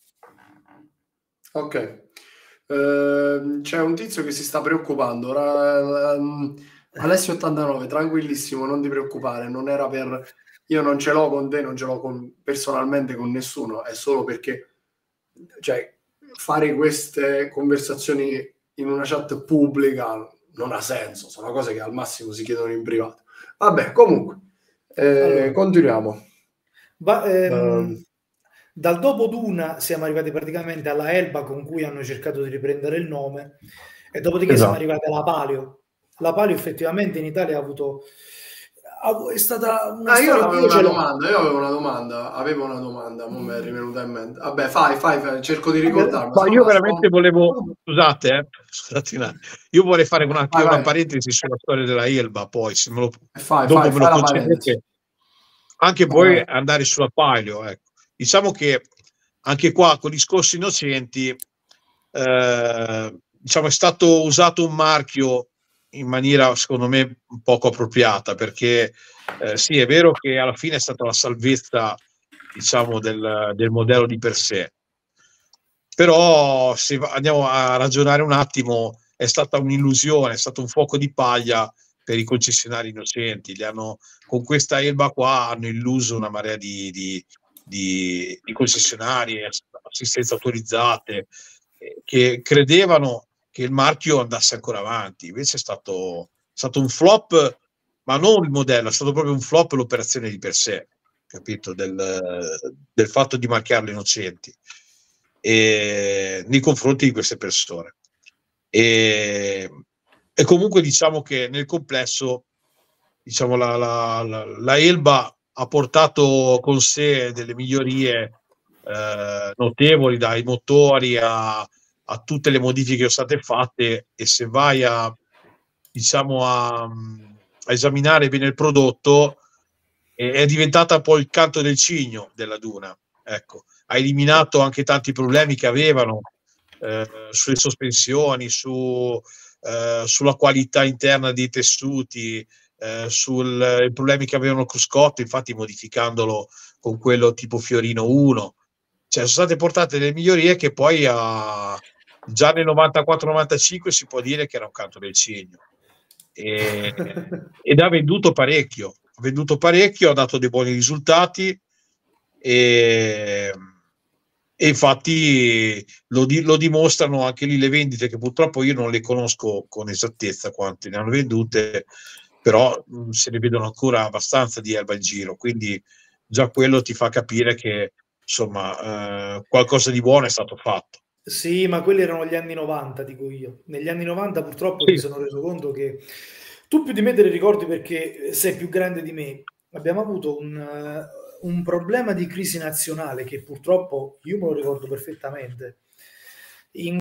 Ok. Uh, c'è un tizio che si sta preoccupando. Ora, um, Alessio ottantanove, tranquillissimo, non ti preoccupare, non era per... Io non ce l'ho con te, non ce l'ho con, personalmente con nessuno, è solo perché, cioè, fare queste conversazioni in una chat pubblica non ha senso, sono cose che al massimo si chiedono in privato. Vabbè, comunque, eh, allora, continuiamo. Va, ehm, uh, dal dopo Duna siamo arrivati praticamente alla Elba, con cui hanno cercato di riprendere il nome, e dopodiché esatto. siamo arrivati alla Palio. La Palio effettivamente in Italia ha avuto... è stata una ah, io avevo una domanda, io avevo una domanda, avevo una domanda, non mi è rivenuta in mente. Vabbè, fai, fai, fai cerco di ricordarmi. Ma io veramente sto... volevo, scusate, eh, scusate, io vorrei fare una, vai, una vai. parentesi sulla storia della Elba, poi se me lo, fai, dopo fai, me fai lo concedete, anche vai, voi vai. andare sulla Palio, ecco. Diciamo che anche qua con gli scorsi innocenti, eh, diciamo, è stato usato un marchio in maniera secondo me poco appropriata, perché eh, sì, è vero che alla fine è stata la salvezza, diciamo, del, del modello di per sé, però se andiamo a ragionare un attimo, è stata un'illusione, è stato un fuoco di paglia per i concessionari innocenti. Li hanno, con questa Elba qua hanno illuso una marea di, di, di, di concessionari, assistenze autorizzate, eh, che credevano che il marchio andasse ancora avanti. Invece è stato, è stato un flop, ma non il modello, è stato proprio un flop l'operazione di per sé, capito, del, del fatto di marchiarli innocenti e, nei confronti di queste persone. E, e comunque diciamo che nel complesso, diciamo, la, la, la, la Elba ha portato con sé delle migliorie eh, notevoli, dai motori a, a tutte le modifiche che sono state fatte, e se vai a, diciamo, a, a esaminare bene il prodotto, è, è diventata poi il canto del cigno della Duna, ecco. Ha eliminato anche tanti problemi che avevano eh, sulle sospensioni, su, eh, sulla qualità interna dei tessuti, eh, sui problemi che avevano cruscotto, infatti modificandolo con quello tipo Fiorino uno. Cioè, sono state portate delle migliorie che poi a, già nel novantaquattro novantacinque si può dire che era un canto del cigno, e, ed ha venduto parecchio, ha venduto parecchio, ha dato dei buoni risultati. e, e infatti lo, di, lo dimostrano anche lì le vendite, che purtroppo io non le conosco con esattezza quante ne hanno vendute, però mh, se ne vedono ancora abbastanza di Elba in giro, quindi già quello ti fa capire che insomma eh, qualcosa di buono è stato fatto. Sì, ma quelli erano gli anni novanta, dico io. Negli anni novanta purtroppo Sì. mi sono reso conto che tu più di me te ne ricordi perché sei più grande di me. Abbiamo avuto un, uh, un problema di crisi nazionale che purtroppo io me lo ricordo perfettamente. In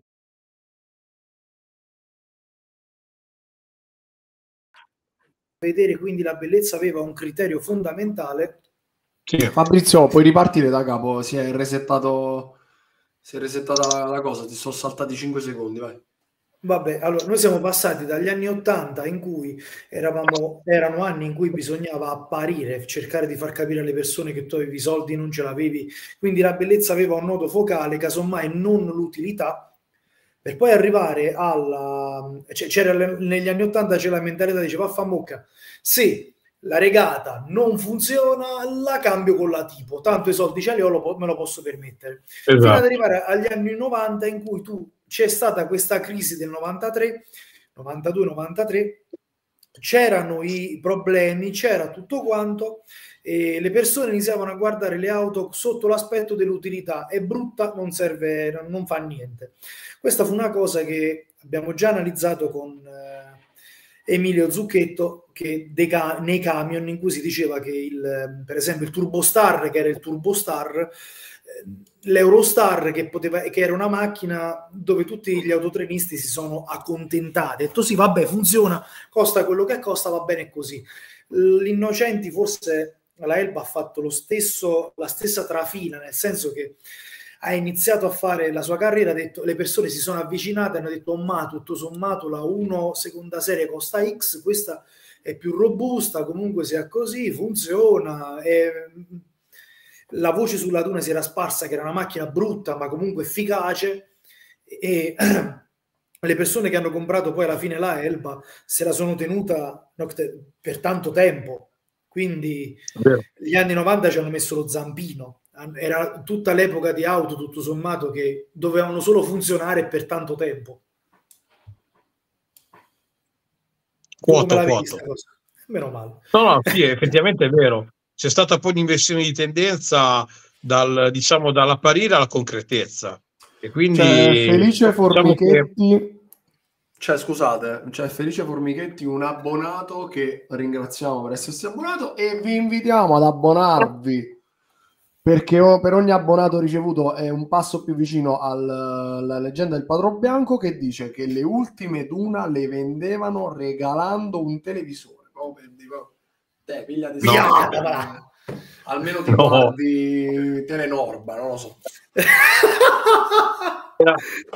vedere quindi la bellezza aveva un criterio fondamentale. Sì. Fabrizio, puoi ripartire da capo, si è resettato, si è resettata la, la cosa, ti sono saltati cinque secondi, vai. Vabbè, allora noi siamo passati dagli anni ottanta in cui eravamo, erano anni in cui bisognava apparire, cercare di far capire alle persone che tu avevi i soldi, non ce l'avevi, quindi la bellezza aveva un nodo focale, casomai non l'utilità, per poi arrivare alla... Cioè, c'era negli anni ottanta c'è la mentalità, diceva fa mocca, se la regata non funziona la cambio con la tipo, tanto i soldi ce li ho, lo, me lo posso permettere. Esatto. Fino ad arrivare agli anni novanta in cui tu c'è stata questa crisi del novantatré, novantadue novantatré, c'erano i problemi, c'era tutto quanto, e le persone iniziavano a guardare le auto sotto l'aspetto dell'utilità, è brutta, non serve, non fa niente. Questa fu una cosa che abbiamo già analizzato con eh, Emilio Zucchetto, che dei ca- nei camion, in cui si diceva che il, per esempio il Turbostar, che era il Turbostar, l'Eurostar, che, poteva, che era una macchina dove tutti gli autotrenisti si sono accontentati, detto sì, vabbè, funziona, costa quello che costa, va bene così. L'Innocenti, forse la Elba ha fatto lo stesso, la stessa trafila, nel senso che ha iniziato a fare la sua carriera, ha detto, le persone si sono avvicinate, hanno detto oh, ma tutto sommato la uno seconda serie costa X, questa è più robusta, comunque sia così, funziona, è... La voce sulla Duna si era sparsa che era una macchina brutta ma comunque efficace, e le persone che hanno comprato poi alla fine la Elba se la sono tenuta per tanto tempo, quindi gli anni novanta ci hanno messo lo zampino, era tutta l'epoca di auto tutto sommato che dovevano solo funzionare per tanto tempo. Quoto, quoto. Meno male. No, no, sì, effettivamente è vero. C'è stata poi un'inversione di tendenza dal, diciamo, dall'apparire alla concretezza. E quindi c'è Felice Formichetti, diciamo che... cioè scusate, c'è Felice Formichetti, un abbonato che ringraziamo per essersi abbonato e vi invitiamo ad abbonarvi, perché per ogni abbonato ricevuto è un passo più vicino alla leggenda del Padron Bianco, che dice che le ultime Duna le vendevano regalando un televisore. Oh, per dire, te, piglia di no. Almeno ti no. guardi Telenorba, non lo so. Era...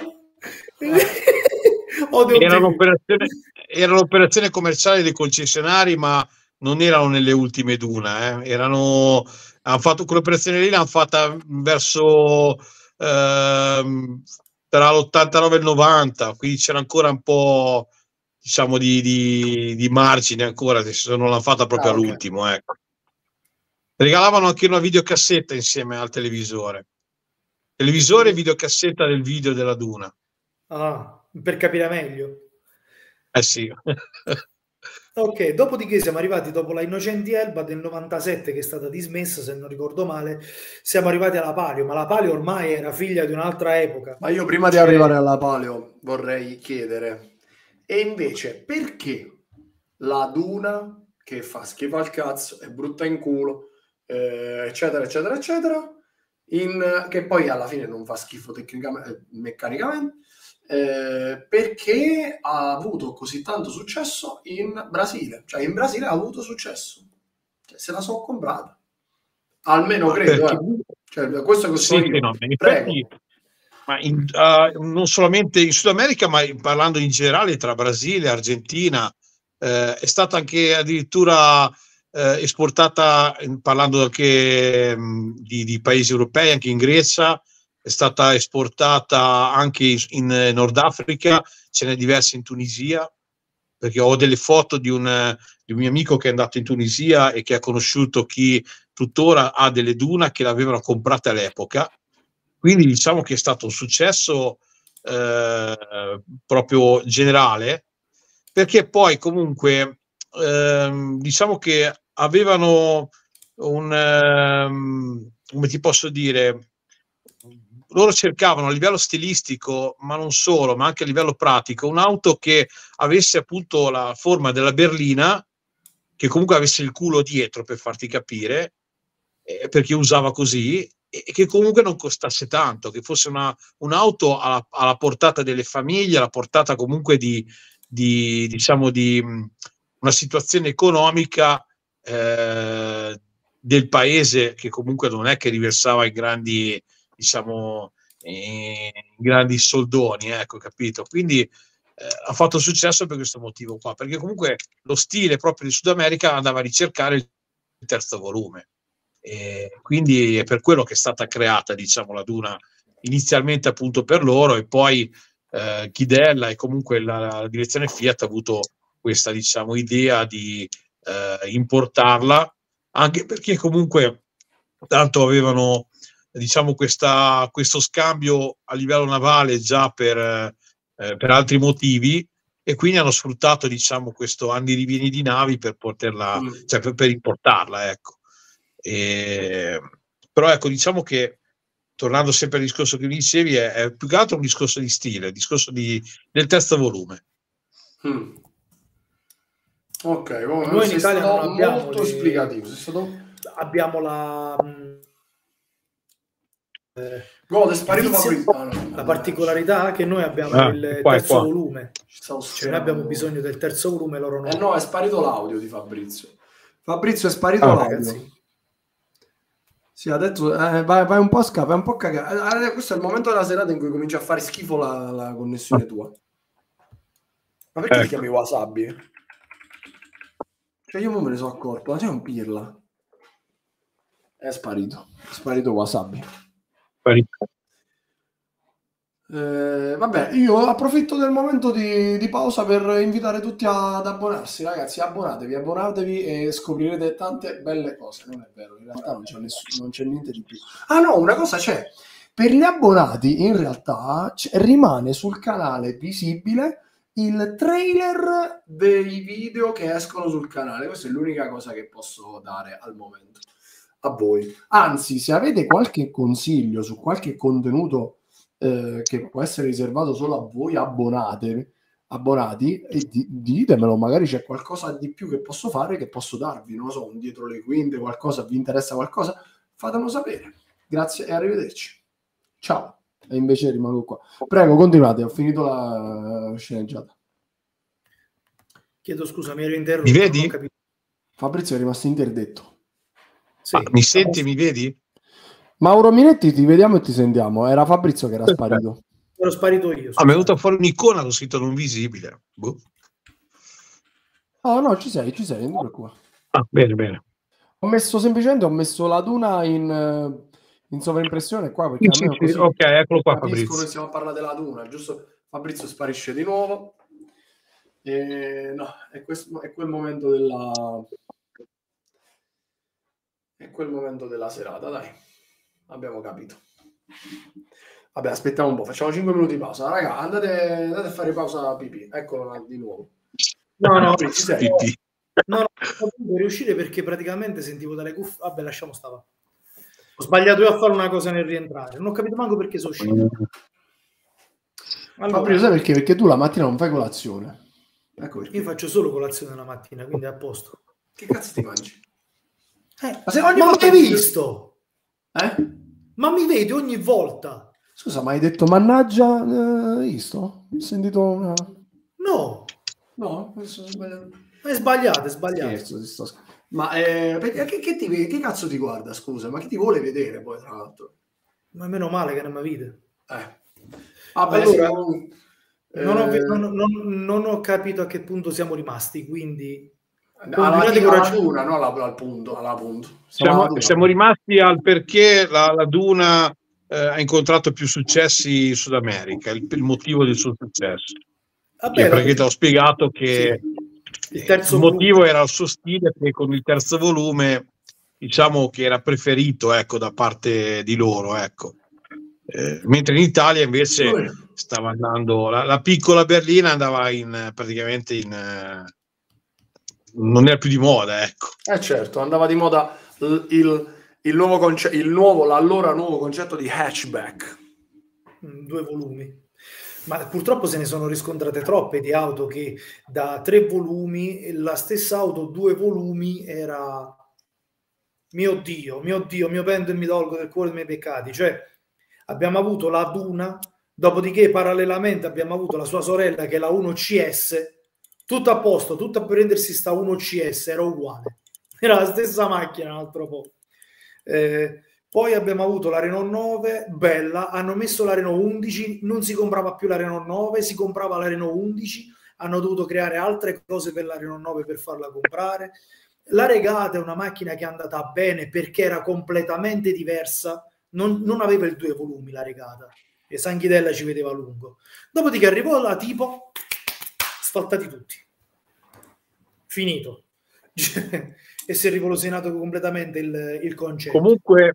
oh, erano, operazioni, erano operazioni commerciali dei concessionari, ma non erano nelle ultime Duna, eh. Erano, hanno fatto quell'operazione lì, l'hanno fatta verso ehm, tra l'ottantanove e il novanta, quindi c'era ancora un po', diciamo, di, di, di margine ancora, se non l'hanno fatta proprio ah, all'ultimo, okay. Ecco. Regalavano anche una videocassetta insieme al televisore. Televisore e videocassetta del video della Duna. Ah, per capire meglio. Eh sì. Ok, dopodiché siamo arrivati dopo la Innocenti Elba del novantasette, che è stata dismessa, se non ricordo male, siamo arrivati alla Palio, ma la Palio ormai era figlia di un'altra epoca. Ma io prima di cioè... arrivare alla Palio vorrei chiedere, e invece perché la Duna, che fa schifo al cazzo, è brutta in culo, eh, eccetera, eccetera, eccetera, in, che poi alla fine non fa schifo tecnicamente, meccanicamente, Eh, perché ha avuto così tanto successo in Brasile, cioè in Brasile ha avuto successo, cioè, se la sono comprata, almeno ma credo perché... eh. Cioè, questo che so sì, io. No, in effetti, ma in, uh, non solamente in Sud America, ma parlando in generale tra Brasile e Argentina, eh, è stata anche addirittura eh, esportata, parlando anche mh, di, di paesi europei, anche in Grecia. È stata esportata anche in Nord Africa, ce n'è diverse in Tunisia, perché ho delle foto di un, di un mio amico che è andato in Tunisia e che ha conosciuto chi tuttora ha delle Duna che l'avevano comprata all'epoca, quindi diciamo che è stato un successo eh, proprio generale, perché poi comunque ehm, diciamo che avevano un ehm, come ti posso dire, loro cercavano a livello stilistico, ma non solo, ma anche a livello pratico, un'auto che avesse appunto la forma della berlina, che comunque avesse il culo dietro, per farti capire, eh, perché usava così, e che comunque non costasse tanto, che fosse una, un'auto alla, alla portata delle famiglie, alla portata comunque di, di diciamo di mh, una situazione economica eh, del paese, che comunque non è che riversava i grandi, diciamo, i grandi soldoni, ecco, capito? Quindi eh, ha fatto successo per questo motivo qua, perché comunque lo stile proprio di Sud America andava a ricercare il terzo volume. E quindi è per quello che è stata creata, diciamo, la Duna inizialmente appunto per loro, e poi eh, Ghidella e comunque la, la direzione Fiat ha avuto questa, diciamo, idea di eh, importarla, anche perché comunque tanto avevano, diciamo, questa, questo scambio a livello navale già per, eh, per altri motivi, e quindi hanno sfruttato, diciamo, questo andirivieni di navi per poterla, mm. cioè per, per importarla, ecco. E, però ecco, diciamo che, tornando sempre al discorso che mi dicevi, è, è più che altro un discorso di stile, un discorso di, del terzo volume. Mm. Ok, oh, noi in Italia non abbiamo molto le... esplicativo. Sei stato... abbiamo la eh, God, è sparito Fabrizio, ah, no, la particolarità che noi abbiamo ah, il qua, terzo qua. volume, cioè noi abbiamo bisogno del terzo volume, loro no. Eh no, è sparito l'audio di Fabrizio. Fabrizio è sparito ah, l'audio. Ragazzi. Sì, ha detto eh, vai, vai un po' a scappa, vai un po' cagare. Questo è il momento della serata in cui comincia a fare schifo la, la connessione tua. Ma perché ecco. ti chiami Wasabi? Cioè io non me ne sono accorto, ma c'è un pirla. È sparito, è sparito Wasabi. Sparito. Eh, vabbè, io approfitto del momento di, di pausa per invitare tutti ad abbonarsi, ragazzi. Abbonatevi, abbonatevi e scoprirete tante belle cose. Non è vero, in realtà non c'è, nessuno, non c'è niente di più. Ah no, una cosa c'è. Per gli abbonati in realtà rimane sul canale visibile il trailer dei video che escono sul canale. Questa è l'unica cosa che posso dare al momento a voi. Anzi, se avete qualche consiglio su qualche contenuto Eh, che può essere riservato solo a voi abbonate, abbonati, e di, ditemelo, magari c'è qualcosa di più che posso fare, che posso darvi, non lo so, un dietro le quinte, qualcosa, vi interessa qualcosa, fatemelo sapere. Grazie e arrivederci. Ciao. E invece rimango qua. Prego, continuate, ho finito la sceneggiata. Chiedo scusa, mi ero interrotto. Mi vedi? Fabrizio è rimasto interdetto. Sì. Ah, mi senti, mi vedi? Mauro Minetti, ti vediamo e ti sentiamo. Era Fabrizio che era sparito. Ero sparito io. Ah, mi è venuta fuori un'icona con scritto non visibile. Boh. Oh no, ci sei, ci sei, non qua. Ah, bene, bene. Ho messo semplicemente, ho messo la Duna in, in sovraimpressione qua, perché sì, a me sì, così ok, eccolo qua Fabrizio. Che stiamo a parlare della Duna, giusto? Fabrizio sparisce di nuovo. E, no, è, questo, è quel momento della... È quel momento della serata, dai. Abbiamo capito. Vabbè, aspettiamo un po', facciamo cinque minuti di pausa. Raga, andate, andate a fare pausa pipì. Eccolo di nuovo. No, no, ci sei. No, no, non devo riuscire perché praticamente sentivo dalle cuffie. Vabbè, lasciamo stare. Ho sbagliato io a fare una cosa nel rientrare. Non ho capito manco perché sono uscito. Allora, Fabrizio, sai perché? Perché tu la mattina non fai colazione. Ecco perché. Io faccio solo colazione la mattina, quindi è a posto. Che cazzo ti mangi? Eh, ma se ogni ma volta hai visto? Eh? Ma mi vedi ogni volta? Scusa, ma hai detto mannaggia, eh, visto? Ho sentito una... No. No, questo sbagliato. È sbagliato, è sbagliato. Scherzo, ti sto... Ma eh, perché, che, che, ti, che cazzo ti guarda, scusa? Ma chi ti vuole vedere poi, tra l'altro? Ma meno male che non mi vede. Eh. Vabbè, allora, sì, eh... non, ho, non, non, non ho capito a che punto siamo rimasti, quindi... alla, alla Duna, no alla, al punto, alla punto. Siamo, alla siamo rimasti al perché la, la Duna eh, ha incontrato più successi in Sud America, il, il motivo del suo successo. Vabbè, perché ti ho spiegato che sì. il, terzo il motivo volume. Era il suo stile, che con il terzo volume diciamo che era preferito, ecco, da parte di loro, ecco. Eh, mentre in Italia invece stava andando la, la piccola berlina andava in praticamente in eh, non era più di moda, ecco. Eh certo, andava di moda il, il, il nuovo concetto, il nuovo, l'allora nuovo concetto di hatchback. Due volumi. Ma purtroppo se ne sono riscontrate troppe di auto che da tre volumi, la stessa auto, due volumi, era mio Dio, mio Dio, mio pento e mi tolgo del cuore dei miei peccati. Cioè, abbiamo avuto la Duna, dopodiché parallelamente abbiamo avuto la sua sorella che è la uno C S, tutto a posto, tutto a prendersi sta uno C S, era uguale. Era la stessa macchina, un altro po'. Eh, Poi abbiamo avuto la Renault nove, bella, hanno messo la Renault undici, non si comprava più la Renault nove, si comprava la Renault undici, hanno dovuto creare altre cose per la Renault nove per farla comprare. La Regata è una macchina che è andata bene perché era completamente diversa, non, non aveva il due volumi la Regata, e Sanghidella ci vedeva lungo. Dopodiché arrivò la tipo, sfaltati tutti. Finito. E si è rivoluzionato completamente il, il concetto. Comunque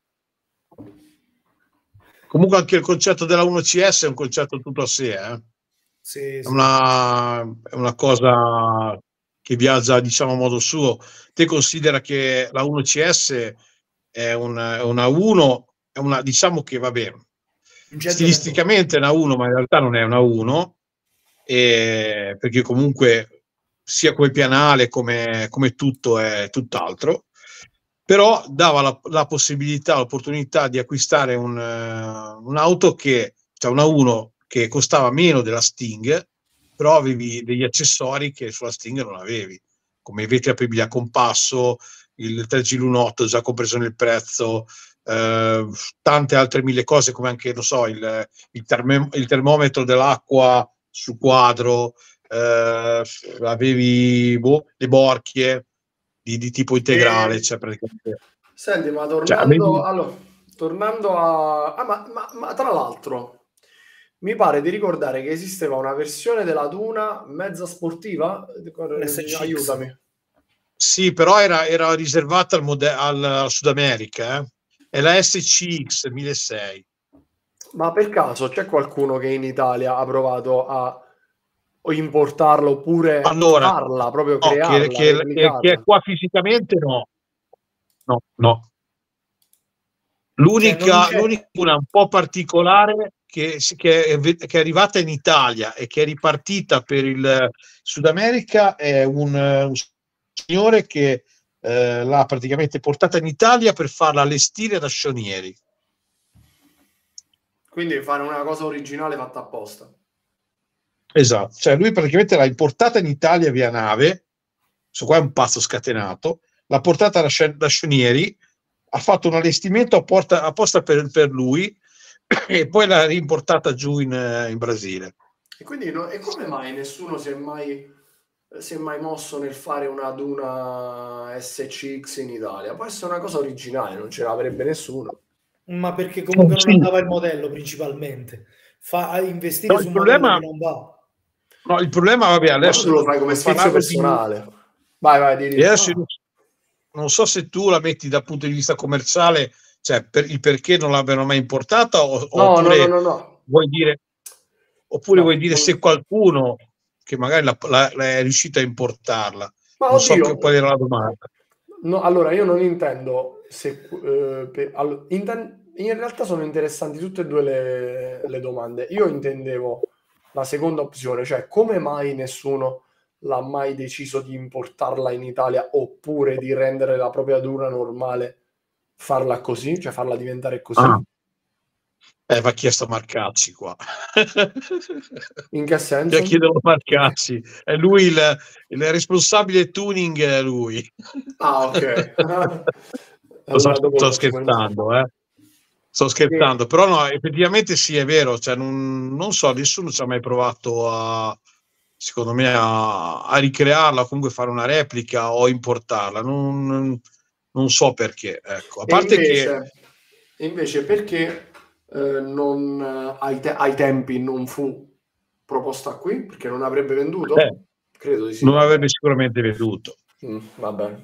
Comunque anche il concetto della uno C S è un concetto tutto a sé, eh? Sì, è, sì. una, è una cosa che viaggia, diciamo, a modo suo. Te considera che la uno C S è una, una uno, è una, diciamo che, vabbè, stilisticamente è una uno, ma in realtà non è una uno, e, perché comunque sia come pianale come, come tutto è tutt'altro. Però dava la, la possibilità, l'opportunità di acquistare un, uh, un'auto che, cioè una uno che costava meno della Sting, però avevi degli accessori che sulla Sting non avevi, come i vetri apribili a compasso, il tre G lunotto già compreso nel prezzo, eh, tante altre mille cose, come anche, non so, il, il, term- il termometro dell'acqua sul quadro, eh, avevi boh, le borchie Di, di tipo integrale, e... cioè praticamente. Senti, ma tornando, cioè, avevi... allora, tornando a... Ah, ma, ma, ma tra l'altro, mi pare di ricordare che esisteva una versione della Duna mezza sportiva? Aiutami. Sì, però era, era riservata al, mode- al, al Sud America, eh? È la S C X milleseicento. Ma per caso c'è qualcuno che in Italia ha provato a o importarla oppure allora, farla, proprio no, crearla, che, che, che, che è qua fisicamente no, no, no. L'unica, cioè, l'unica una un po' particolare che, che, è, che è arrivata in Italia e che è ripartita per il Sud America è un, un signore che eh, l'ha praticamente portata in Italia per farla allestire da scionieri. Quindi fare una cosa originale fatta apposta. Esatto, cioè lui praticamente l'ha importata in Italia via nave, questo qua è un pazzo scatenato, l'ha portata da, da scionieri, ha fatto un allestimento apposta, apposta per, per lui e poi l'ha rimportata giù in, in Brasile. E quindi no, e come mai nessuno si è mai, si è mai mosso nel fare una Duna S C X in Italia? Può essere una cosa originale, non ce l'avrebbe nessuno. Ma perché comunque non andava il modello principalmente. Fa, investire no, su un problema, modello che non va. No, il problema, vabbè, adesso tu lo fai come sfizio personale. Di... Vai, vai, di, di. Adesso ah. non so se tu la metti dal punto di vista commerciale, cioè per il perché non l'abbiano mai importata, o, no, oppure no, no, no, no. vuoi dire, oppure no, vuoi dire non... se qualcuno che magari la, la, la è riuscito a importarla. Ma non oddio, so che, qual era la domanda. No, allora io non intendo se eh, per, all, inten, in realtà sono interessanti tutte e due le, le domande. Io intendevo la seconda opzione, cioè come mai nessuno l'ha mai deciso di importarla in Italia oppure di rendere la propria Duna normale, farla così, cioè farla diventare così. Ah. Eh, va chiesto a Marcacci qua. In che senso? Che chiedono Marcacci. È lui il, il responsabile tuning, è lui. Ah, ok. allora, sto, sto scherzando, eh. Sto scherzando, sì. Però no, effettivamente sì, è vero, cioè non, non so, nessuno ci ha mai provato a, secondo me, a, a ricrearla, o comunque fare una replica o importarla, non, non so perché, ecco. A parte invece, che... invece perché eh, non, ai, te ai tempi non fu proposta qui? Perché non avrebbe venduto? Eh, Credo di sì. Non avrebbe sicuramente venduto. Mm, va bene.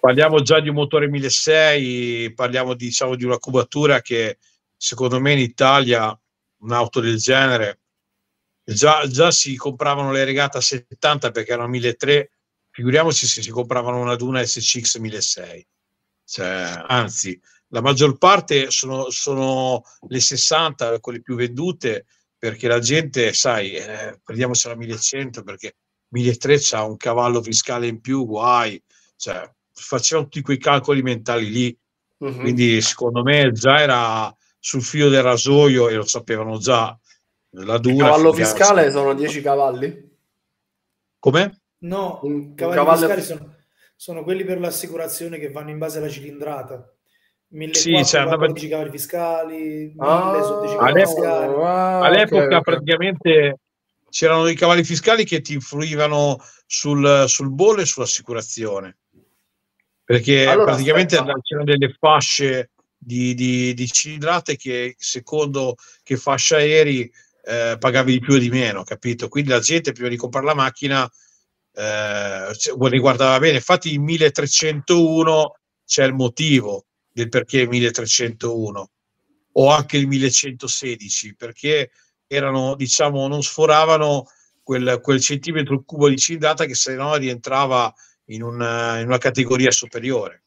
parliamo già di un motore milleseicento, parliamo di, diciamo, di una cubatura che secondo me in Italia un'auto del genere già, già si compravano le regate a settanta perché erano milletrecento, figuriamoci se si compravano una Duna S C X milleseicento, cioè, anzi la maggior parte sono, sono le sessanta, quelle più vendute, perché la gente, sai, eh, prendiamoci la millecento perché milletrecento ha un cavallo fiscale in più, guai, cioè facevano tutti quei calcoli mentali lì. Uh-huh. Quindi secondo me già era sul filo del rasoio e lo sapevano già. La Duna, il cavallo fiscale sono dieci cavalli? Come? No, i cavalli cavallo... fiscali sono, sono quelli per l'assicurazione che vanno in base alla cilindrata. Sì, cioè, quattordici cavalli fiscali, ah, mille su dieci cavalli fiscali. Ah, all'epoca okay, okay. praticamente c'erano dei cavalli fiscali che ti influivano sul, sul bollo e sull'assicurazione, perché allora, praticamente aspetta. c'erano delle fasce di, di, di cilindrate che secondo che fascia eri eh, pagavi di più o di meno, capito? Quindi la gente prima di comprare la macchina eh, riguardava bene. Infatti in milletrecentouno c'è il motivo del perché milletrecentouno o anche il millecentosedici, perché erano, diciamo, non sforavano quel, quel centimetro cubo di cilindrata che se no rientrava in una, in una categoria superiore.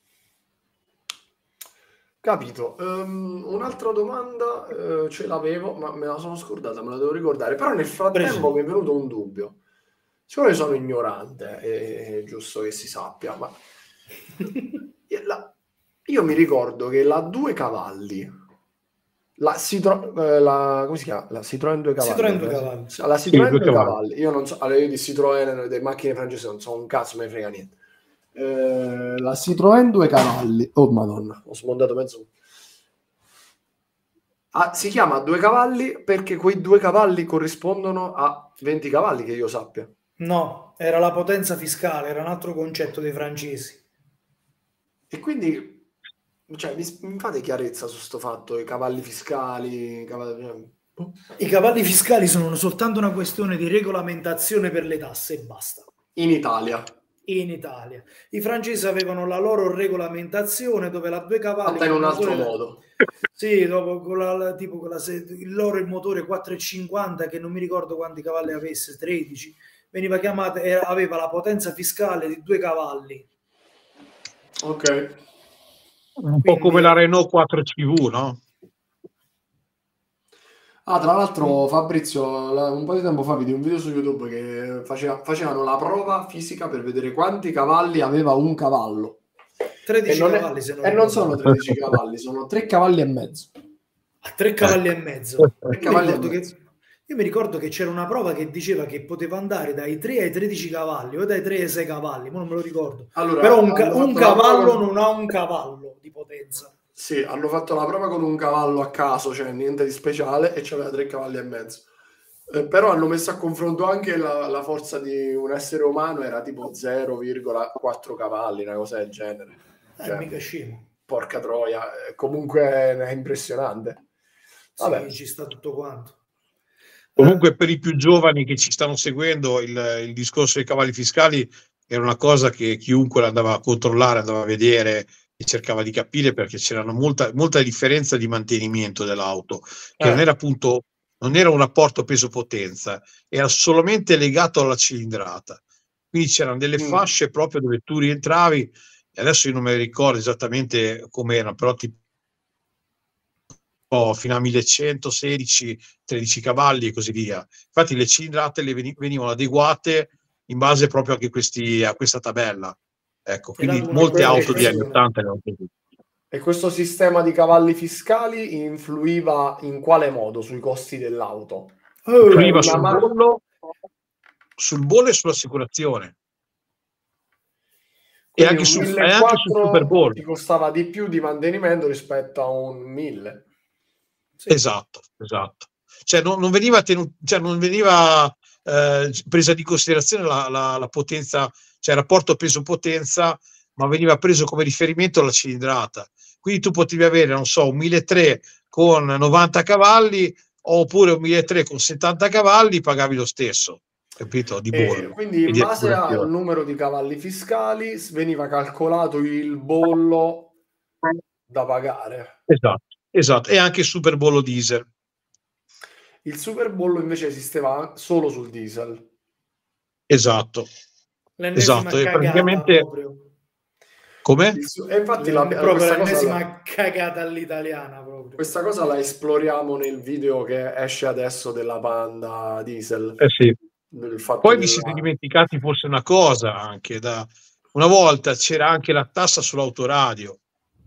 Capito. Um, un'altra domanda uh, ce l'avevo, ma me la sono scordata, me la devo ricordare. Però nel frattempo mi è venuto un dubbio. Siccome sono ignorante, è giusto che si sappia, ma la, io mi ricordo che la due cavalli, la Citroën, eh, la, come si chiama? La Citroën due cavalli. Citroën due cavalli. La Citroën sì, due cavalli. cavalli. Io non so, allora io di Citroën, delle macchine francesi non so un cazzo, me ne frega niente. Eh, la Citroën due cavalli, oh madonna, ho smontato mezzo. Ah, si chiama due cavalli perché quei due cavalli corrispondono a venti cavalli, che io sappia. No, era la potenza fiscale, era un altro concetto dei francesi. E quindi, cioè, mi, mi fate chiarezza su sto fatto, i cavalli fiscali, i cavalli... I cavalli fiscali sono soltanto una questione di regolamentazione per le tasse e basta. In Italia. In Italia. I francesi avevano la loro regolamentazione dove la due cavalli... Fatta in un altro motore, modo. Sì, dopo con la, tipo con la, il loro il motore quattro e cinquanta, che non mi ricordo quanti cavalli avesse, tredici, veniva chiamata, era, aveva la potenza fiscale di due cavalli. Ok. Un po' come la Renault quattro C V, no? Ah, tra l'altro Fabrizio la, un po' di tempo fa vidi un video su YouTube che faceva, facevano la prova fisica per vedere quanti cavalli aveva un cavallo. tredici e non, cavalli, è, se non e non sono tredici cavalli, sono tre cavalli e mezzo. A tre cavalli e mezzo. tre cavalli e mezzo. Che, io mi ricordo che c'era una prova che diceva che poteva andare dai tre ai tredici cavalli o dai tre ai sei cavalli, ma non me lo ricordo. Allora, però un, ca- un cavallo con... non ha un cavallo di potenza. Sì, hanno fatto la prova con un cavallo a caso, cioè niente di speciale, e c'aveva tre cavalli e mezzo. Eh, però hanno messo a confronto anche la, la forza di un essere umano, era tipo zero virgola quattro cavalli, una cosa del genere. Eh, cioè, mica scemo. Porca troia, eh, comunque è impressionante. Vabbè. Sì, ci sta tutto quanto. Comunque per i più giovani che ci stanno seguendo, il, il discorso dei cavalli fiscali era una cosa che chiunque andava a controllare, andava a vedere e cercava di capire, perché c'era molta, molta differenza di mantenimento dell'auto, che eh. non era appunto, non era un rapporto peso-potenza, era solamente legato alla cilindrata. Quindi c'erano delle mm. fasce proprio dove tu rientravi, e adesso io non me ne ricordo esattamente com'era, però tipo oh, fino a millecentosedici, tredici cavalli e così via. Infatti le cilindrate le venivano adeguate in base proprio anche questi, a questa tabella. Ecco, quindi molte auto di anni ottanta erano così. E questo sistema di cavalli fiscali influiva in quale modo sui costi dell'auto? Influiva sul bollo, sul bollo e sull'assicurazione. E anche, sul, e anche sul Superbollo. Ti costava di più di mantenimento rispetto a un mille. Sì. Esatto, esatto. Cioè non, non veniva, tenuto, cioè non veniva eh, presa di considerazione la, la, la potenza, cioè il rapporto peso-potenza, ma veniva preso come riferimento la cilindrata. Quindi tu potevi avere, non so, un milletrecento con novanta cavalli, oppure un milletrecento con settanta cavalli, pagavi lo stesso. capito? Di E bollo. quindi in base al numero di cavalli fiscali veniva calcolato il bollo da pagare. Esatto, esatto, e anche il superbollo diesel. Il superbollo invece esisteva solo sul diesel. Esatto. L'ennesima esatto. E cagata praticamente... proprio. Come? E infatti la, proprio l'ennesima la... cagata all'italiana proprio. Questa cosa la esploriamo nel video che esce adesso della Panda diesel. Eh sì. Poi della... vi siete dimenticati forse una cosa anche, da una volta c'era anche la tassa sull'autoradio.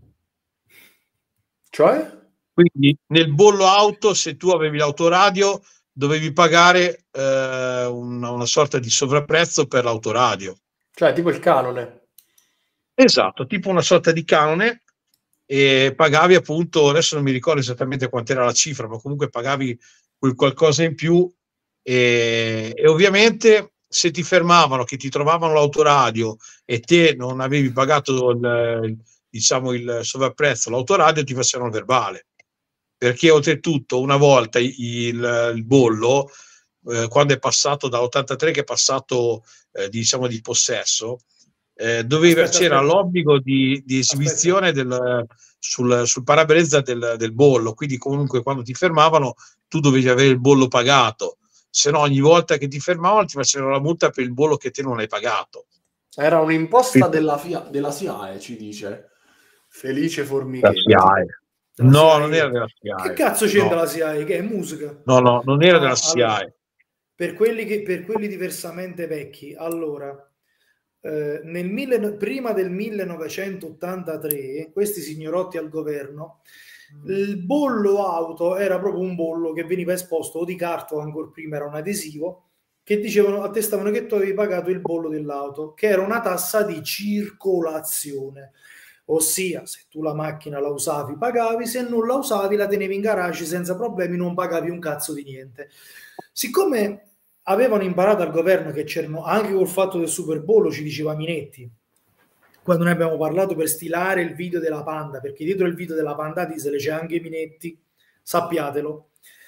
Cioè? Quindi nel bollo auto, se tu avevi l'autoradio, dovevi pagare eh, una, una sorta di sovrapprezzo per l'autoradio. Cioè tipo il canone. Esatto, tipo una sorta di canone, e pagavi appunto, adesso non mi ricordo esattamente quant'era la cifra, ma comunque pagavi quel qualcosa in più, e, e ovviamente se ti fermavano, che ti trovavano l'autoradio e te non avevi pagato il, il, diciamo il sovrapprezzo, l'autoradio ti facevano il verbale, perché oltretutto una volta il, il bollo, eh, quando è passato da ottantatré, che è passato eh, diciamo di possesso, Eh, doveva, aspetta, c'era aspetta. l'obbligo di, di esibizione del, sul, sul parabrezza del, del bollo, quindi comunque quando ti fermavano tu dovevi avere il bollo pagato, se no ogni volta che ti fermavano ti facevano la multa per il bollo che te non hai pagato. Era un'imposta della, FIA, della SIAE, ci dice Felice Formichetti. No, non era della SIAE. Che cazzo c'entra no. la SIAE? Che è musica? No, no, non era ah, della SIAE. Allora, per quelli che per quelli diversamente vecchi, allora Eh, nel mille, prima del millenovecentottantatré, questi signorotti al governo, il bollo auto era proprio un bollo che veniva esposto o di carta o ancora prima era un adesivo che dicevano, attestavano che tu avevi pagato il bollo dell'auto, che era una tassa di circolazione, ossia se tu la macchina la usavi pagavi, se non la usavi la tenevi in garage senza problemi, non pagavi un cazzo di niente. Siccome avevano imparato al governo che c'erano, anche col fatto del superbollo, ci diceva Minetti, quando noi abbiamo parlato per stilare il video della Panda, perché dietro il video della Panda diesel c'è anche Minetti, sappiatelo.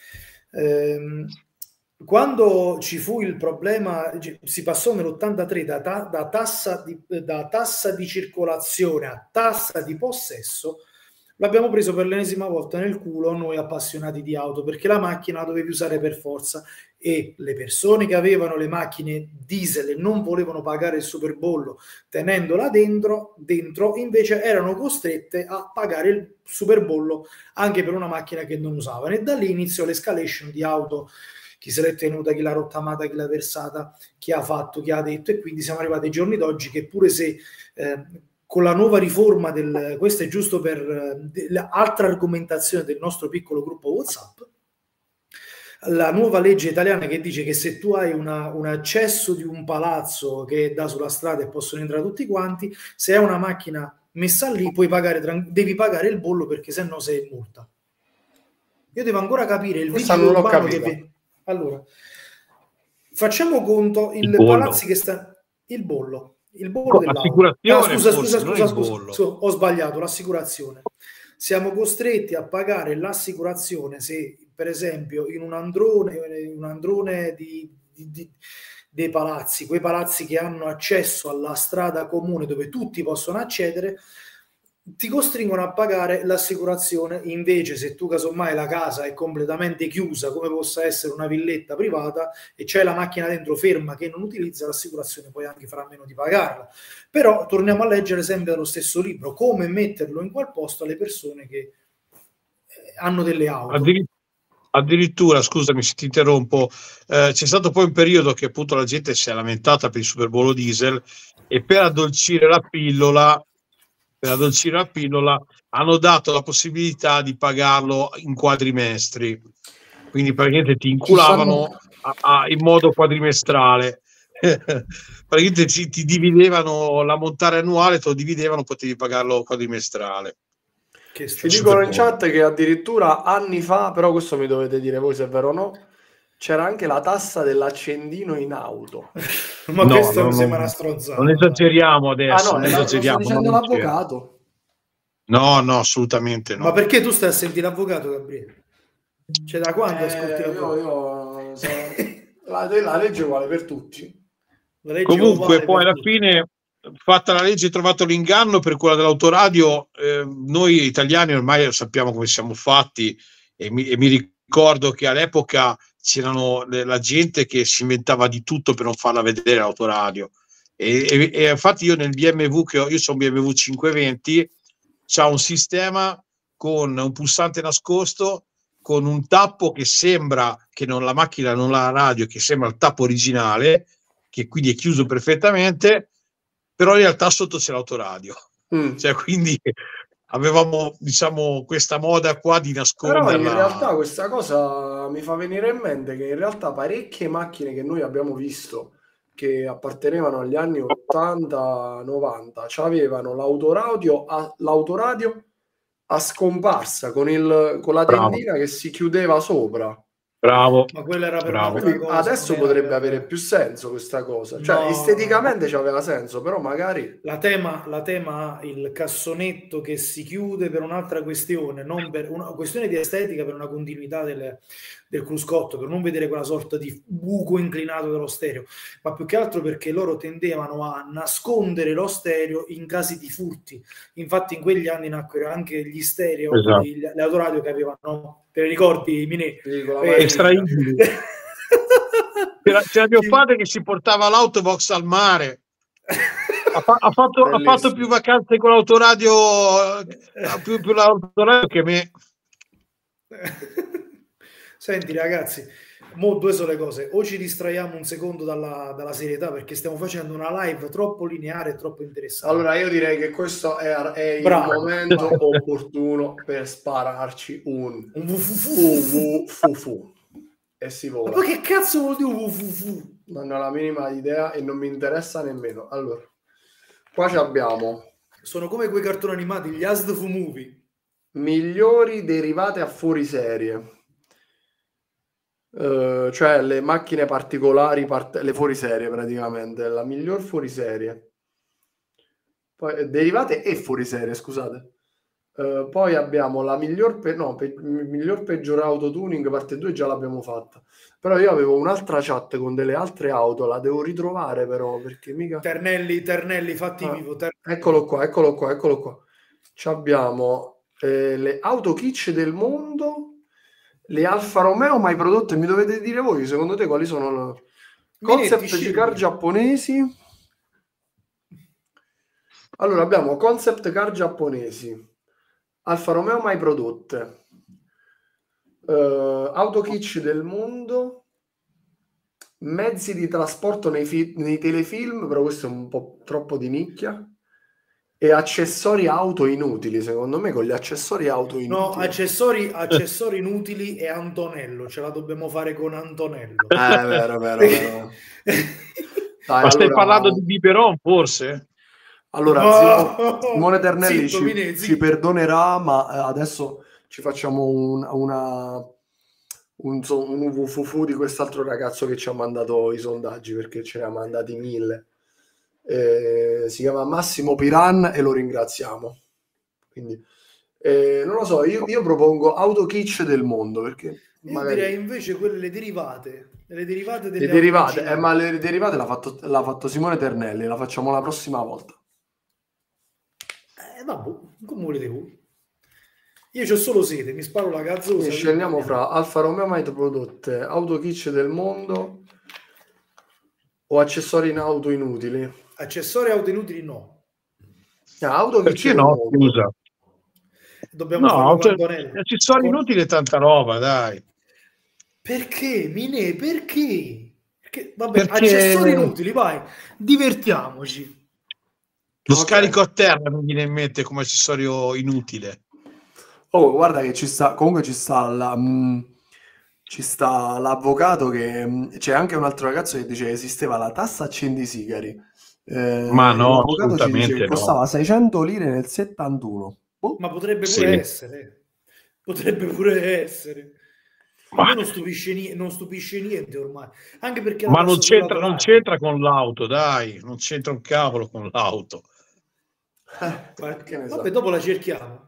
Ehm, quando ci fu il problema, si passò nell'ottantatré da, ta, da, tassa di, da tassa di circolazione a tassa di possesso, l'abbiamo preso per l'ennesima volta nel culo noi appassionati di auto, perché la macchina la dovevi usare per forza, e le persone che avevano le macchine diesel e non volevano pagare il superbollo tenendola dentro, dentro invece erano costrette a pagare il superbollo anche per una macchina che non usavano, e da lì iniziò l'escalation di auto, chi se l'è tenuta, chi l'ha rottamata, chi l'ha versata, chi ha fatto, chi ha detto, e quindi siamo arrivati ai giorni d'oggi che pure se eh, con la nuova riforma del, questo è giusto per eh, l'altra argomentazione del nostro piccolo gruppo WhatsApp, la nuova legge italiana che dice che se tu hai una, un accesso di un palazzo che dà sulla strada e possono entrare tutti quanti, se hai una macchina messa lì puoi pagare, devi pagare il bollo, perché se no sei in multa. Io devo ancora capire il Questa video non l'ho urbano che capita. vi... Allora, facciamo conto il, il palazzi che sta... Il bollo. Il bollo dell'auto. Ah, scusa, forse, scusa, scusa, scusa, scusa, ho sbagliato, l'assicurazione. Siamo costretti a pagare l'assicurazione se, per esempio, in un androne, un androne di, di, di, dei palazzi, quei palazzi che hanno accesso alla strada comune dove tutti possono accedere, ti costringono a pagare l'assicurazione. Invece se tu casomai la casa è completamente chiusa, come possa essere una villetta privata, e c'è la macchina dentro ferma che non utilizza, l'assicurazione poi anche farà meno di pagarla. Però torniamo a leggere sempre dallo stesso libro, come metterlo in quel posto alle persone che hanno delle auto. Addir- addirittura, scusami se ti interrompo, eh, c'è stato poi un periodo che appunto la gente si è lamentata per il superbollo diesel, e per addolcire la pillola per addolcire la pillola hanno dato la possibilità di pagarlo in quadrimestri, quindi praticamente ti inculavano a, a, in modo quadrimestrale. Praticamente ti, ti dividevano l'ammontare annuale, te lo dividevano, potevi pagarlo quadrimestrale. Che ci dicono in chat che addirittura anni fa, però questo mi dovete dire voi se è vero o no, c'era anche la tassa dell'accendino in auto. Ma no, questo no, mi sembra no, una stronzata. Non esageriamo adesso. Ah, no, non esageriamo, lo sta dicendo l'avvocato. No, no, assolutamente no. Ma perché tu stai a sentire l'avvocato, Gabriele? Cioè, da quando eh, ascolti l'avvocato? Io, io, so, La, la legge vale per tutti. La legge Comunque vale poi per alla tutti. fine, fatta la legge, trovato l'inganno per quella dell'autoradio, eh, noi italiani ormai sappiamo come siamo fatti, e mi, e mi ricordo che all'epoca c'erano le- la gente che si inventava di tutto per non farla vedere l'autoradio, e, e, e infatti io nel B M W, che ho, io sono B M W cinquecentoventi, c'ha un sistema con un pulsante nascosto, con un tappo che sembra che non, la macchina non ha la radio, che sembra il tappo originale, che quindi è chiuso perfettamente, però in realtà sotto c'è l'autoradio. Mm. Cioè, quindi avevamo, diciamo, questa moda qua di Però in nasconderla. realtà questa cosa mi fa venire in mente che in realtà parecchie macchine che noi abbiamo visto che appartenevano agli anni ottanta novanta avevano l'autoradio a, l'autoradio a scomparsa con, il, con la Bravo, tendina che si chiudeva sopra. bravo, Ma quella era per bravo. un'altra Quindi cosa, adesso non era potrebbe per- avere più senso questa cosa. Cioè, No, esteticamente aveva senso, però magari... La tema, la tema ha il cassonetto che si chiude per un'altra questione, non per una questione di estetica, per una continuità del, del cruscotto, per non vedere quella sorta di buco inclinato dello stereo, ma più che altro perché loro tendevano a nascondere lo stereo in casi di furti. Infatti in quegli anni nacquero anche gli stereo, Esatto. quelli- le autoradio che avevano, te le ricordi, Minè? Sì, con la Eh, maglietta. Estraibili. C'era, c'era mio padre che si portava l'autobox al mare. Ha, fa- ha fatto, ha fatto più vacanze con l'autoradio, eh, più, più l'autoradio che me. Senti ragazzi, mo due sono le cose: o ci distraiamo un secondo dalla, dalla serietà perché stiamo facendo una live troppo lineare e troppo interessante. Allora io direi che questo è, è il Bravo. momento opportuno per spararci un Un vufufu. fu fu fu e si Ma vola. poi che cazzo vuol dire un vufufu? Non ho la minima idea e non mi interessa nemmeno. Allora, qua ci abbiamo Sono come quei cartoni animati, gli As the Fu Movie. migliori derivate a fuoriserie. Uh, cioè le macchine particolari, part- le fuoriserie praticamente, la miglior fuoriserie. Poi, derivate e fuoriserie, scusate. Uh, poi abbiamo la miglior, pe- no, pe- miglior peggiore autotuning, parte due già l'abbiamo fatta. Però io avevo un'altra chat con delle altre auto, la devo ritrovare però, perché mica... Ternelli, Ternelli, fatti Ah, vivo. Ternelli. Eccolo qua, eccolo qua, eccolo qua. Ci abbiamo eh, le auto kitsch del mondo, le Alfa Romeo mai prodotte. Mi dovete dire voi, secondo te, quali sono le concept Minetti, car scegli. giapponesi? Allora, abbiamo concept car giapponesi, Alfa Romeo mai prodotte, uh, auto kitsch del mondo, mezzi di trasporto nei, fi- nei telefilm, però questo è un po' troppo di nicchia, e accessori auto inutili. Secondo me con gli accessori auto inutili... No, accessori, accessori inutili e Antonello, ce la dobbiamo fare con Antonello. Eh, è vero, è vero, è vero. Dai, Ma stai allora- parlando di biberon, forse? Allora, No! Simo- Simone Ternelli Zitto, ci, Mine, ci zitto. perdonerà, ma eh, adesso ci facciamo un, una, un, so- un vufufu di quest'altro ragazzo che ci ha mandato i sondaggi, perché ce ne ha mandati mille. Eh, si chiama Massimo Piran e lo ringraziamo. Quindi, eh, non lo so, io, io propongo auto kitsch del mondo, perché Io magari... direi invece quelle le derivate, le derivate delle Le derivate, auto eh, originali. ma le derivate l'ha fatto, l'ha fatto Simone Ternelli, la facciamo la prossima volta. Eh, vabbè, come volete voi. Io ho solo sete, mi sparo la gazzosa. Quindi scegliamo fra Alfa Romeo mai prodotte, auto kitsch del mondo o accessori in auto inutili. Accessori auto inutili no. Ah, auto kitsch Perché del no? mondo. Scusa. Dobbiamo No, farlo con auto- Antonello. accessori Con- inutili è tanta roba, dai. Perché, Mine, perché? Perché, vabbè, Perché- accessori inutili, vai, divertiamoci. Lo Ok. scarico a terra mi viene in mente come accessorio inutile. Oh, guarda che ci sta, comunque ci sta la, mh, ci sta l'avvocato che mh, c'è anche un altro ragazzo che dice che esisteva la tassa accendi sigari. Eh, Ma no, l'avvocato ci dice che assolutamente no. costava seicento lire nel settantuno. Oh, Ma potrebbe Sì. pure essere. Potrebbe pure essere. A Ma- me non stupisce, ni- non stupisce niente ormai. Anche perché la Ma tassa non c'entra, sull'autoradio- non c'entra con l'auto, dai, non c'entra un cavolo con l'auto. eh, Ma- che ne so. Vabbè, dopo la cerchiamo.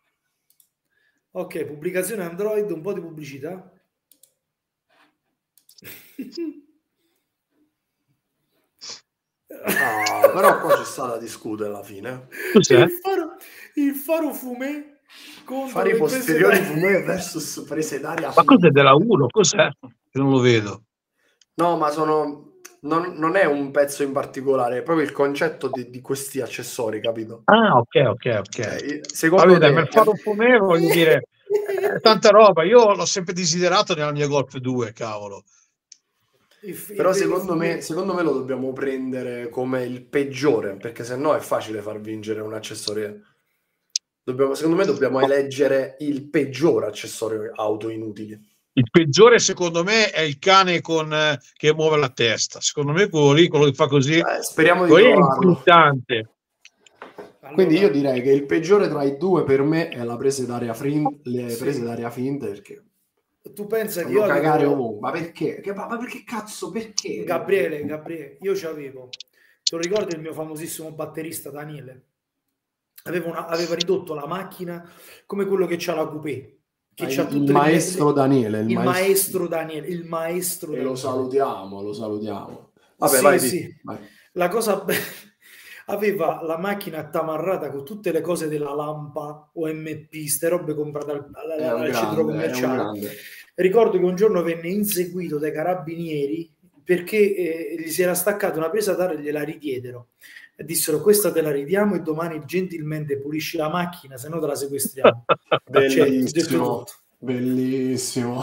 Ok, pubblicazione Android, un po' di pubblicità. Ah, però qua c'è stata da discutere alla fine. Il faro, il faro fumé contro fari le posteriori prese fumé versus prese d'aria. Ma cos'è della uno? Cos'è? Io non lo vedo. No, ma sono non, non è un pezzo in particolare, è proprio il concetto di, di questi accessori, capito? Ah, ok, ok, ok. Cioè, secondo Vabbè, dai, te ma il faro fumé, voglio dire, è tanta roba. Io l'ho sempre desiderato nella mia Golf due, cavolo. Però secondo me, secondo me lo dobbiamo prendere come il peggiore, perché sennò è facile far vincere un accessorio. Dobbiamo, secondo me dobbiamo eleggere il peggior accessorio auto inutili. Il peggiore secondo me è il cane con eh, che muove la testa. Secondo me quello lì, quello che fa così, Eh, speriamo di quello è trovarlo. inquietante. Quindi io direi che il peggiore tra i due per me è la presa d'aria fin- le Sì. prese d'aria finte, perché Tu pensa che fanno io cagare avevo... ovunque. Ma perché? Che- ma perché cazzo? Perché? Gabriele, Gabriele, io c'avevo, te lo ricordi il mio famosissimo batterista Daniele? Aveva, una, aveva ridotto la macchina come quello che c'ha la coupé. Che Ah, c'ha il, tutte il le- maestro le- Daniele. Il, il maestro, maestro Daniele, il maestro E Daniele. lo salutiamo, lo salutiamo. Vabbè, Sì, vai, sì. di, vai. La cosa be- aveva la macchina attamarrata con tutte le cose della Lampa O M P, ste robe comprate al, al- È un al centro grande, è un commerciale. grande. Ricordo che un giorno venne inseguito dai carabinieri perché eh, gli si era staccata una presa d'aria e gliela ridiedero. E dissero: questa te la ridiamo e domani gentilmente pulisci la macchina, se no te la sequestriamo. Bellissimo, Certo, bellissimo.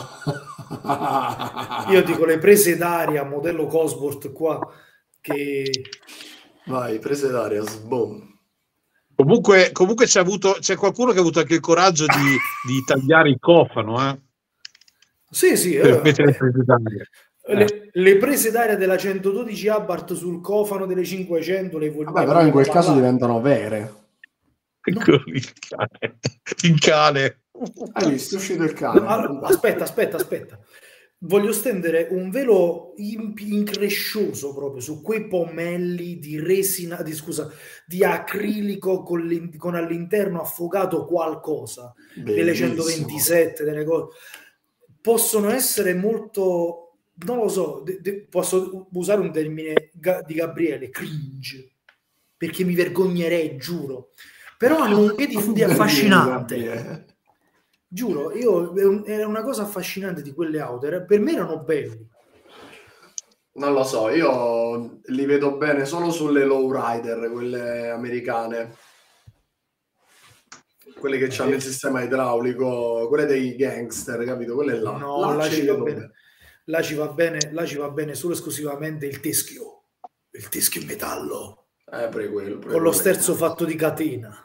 io dico le prese d'aria modello Cosworth qua che Vai, prese d'aria, sbom. Comunque, comunque c'è, avuto, c'è qualcuno che ha avuto anche il coraggio di, di tagliare il cofano, eh? sì sì Per eh, mettere le prese d'aria. le, le prese d'aria della centododici Abarth sul cofano delle cinquecento le voglio. Vabbè, però in quel caso diventano vere. Ecco, il cane. Il cane. Hai visto? È uscito il cane. No, allora, aspetta, aspetta, aspetta. Voglio stendere un velo imp- increscioso proprio su quei pomelli di resina, di, scusa, di acrilico con, l'in- con all'interno affogato qualcosa, delle Bellissimo. centoventisette, delle cose. Possono essere molto, non lo so, de- de- posso usare un termine ga- di Gabriele, cringe, perché mi vergognerei, giuro. Però hanno un che di, di affascinante. Giuro, io era una cosa affascinante di quelle auto, era, per me erano belli. Non lo so, io li vedo bene solo sulle lowrider, quelle americane, quelle che hanno il sistema idraulico, quelle dei gangster, capito? Quelle là. No, là, là ci ci va vedo bene. bene. Là ci va bene, là ci va bene solo esclusivamente il teschio, il teschio in metallo, Eh, pre quello, pre con lo quello. sterzo fatto di catena.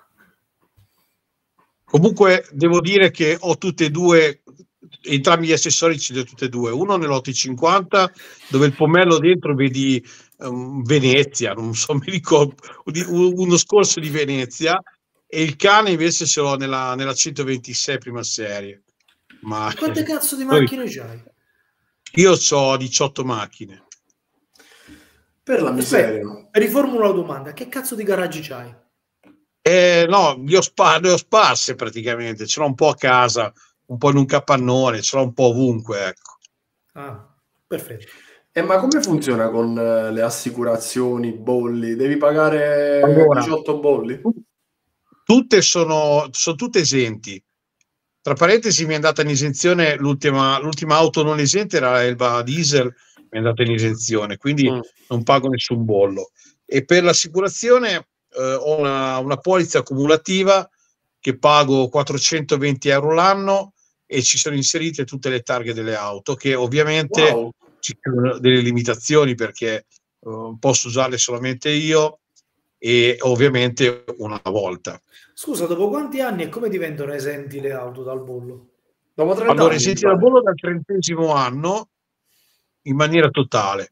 Comunque devo dire che ho tutte e due, entrambi gli accessori ce li ho tutte e due. Uno nell'otto cinquanta dove il pomello dentro vedi um, Venezia, non so, mi ricordo uno scorso di Venezia, e il cane invece ce l'ho nella, nella centoventisei prima serie. Ma quante cazzo di poi, macchine c'hai? Io ho diciotto macchine. Per la miseria. Aspetta, riformulo la domanda, che cazzo di garaggi c'hai? Eh, no, li ho, spar- le ho sparse praticamente, ce l'ho un po' a casa, un po' in un capannone, ce l'ho un po' ovunque, ecco. Ah, perfetto. Eh, ma come funziona con uh, le assicurazioni, bolli? Devi pagare Allora, diciotto bolli? Tutte sono, sono tutte esenti. Tra parentesi mi è andata in esenzione l'ultima, l'ultima auto non esente, era la Elba Diesel, mi è andata in esenzione, quindi Mm. non pago nessun bollo. E per l'assicurazione eh, ho una, una polizza cumulativa che pago quattrocentoventi euro l'anno e ci sono inserite tutte le targhe delle auto, che ovviamente Wow. ci sono delle limitazioni perché eh, posso usarle solamente io e ovviamente una volta. Scusa, dopo quanti anni e come diventano esenti le auto dal bollo? Dopo trenta Allora, anni, esenti mi dal pare. bollo dal trentesimo anno in maniera totale,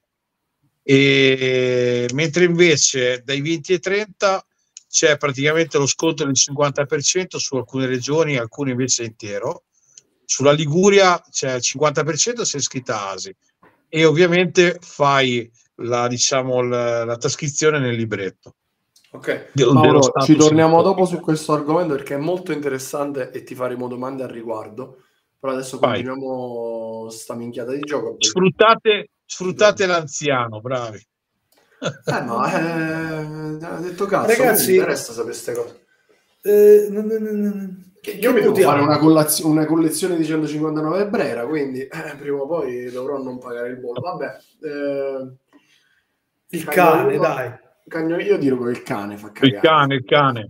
e mentre invece dai venti ai trenta c'è praticamente lo sconto del cinquanta per cento su alcune regioni, alcune invece intero. Sulla Liguria c'è il cinquanta per cento se è iscritta A S I e ovviamente fai la, diciamo, la, la trascrizione nel libretto. Ok, Dello Mauro, ci status torniamo di- dopo su questo argomento perché è molto interessante e ti faremo domande al riguardo. Però adesso Vai. continuiamo sta minchiata di gioco. Poi... Sfruttate, sfruttate l'anziano, bravi. Eh, ma eh, ha detto cazzo, Ragazzi, mi interessa sapere queste cose. Eh, n- n- n- Che io che mi devo votiamo? fare una, collaz- una collezione di centocinquantanove Brera, quindi eh, prima o poi dovrò non pagare il bollo. Vabbè, eh, Il Cagnolino- cane, dai. Cagnolino, io dico che il cane fa Il cagare. cane, il cane.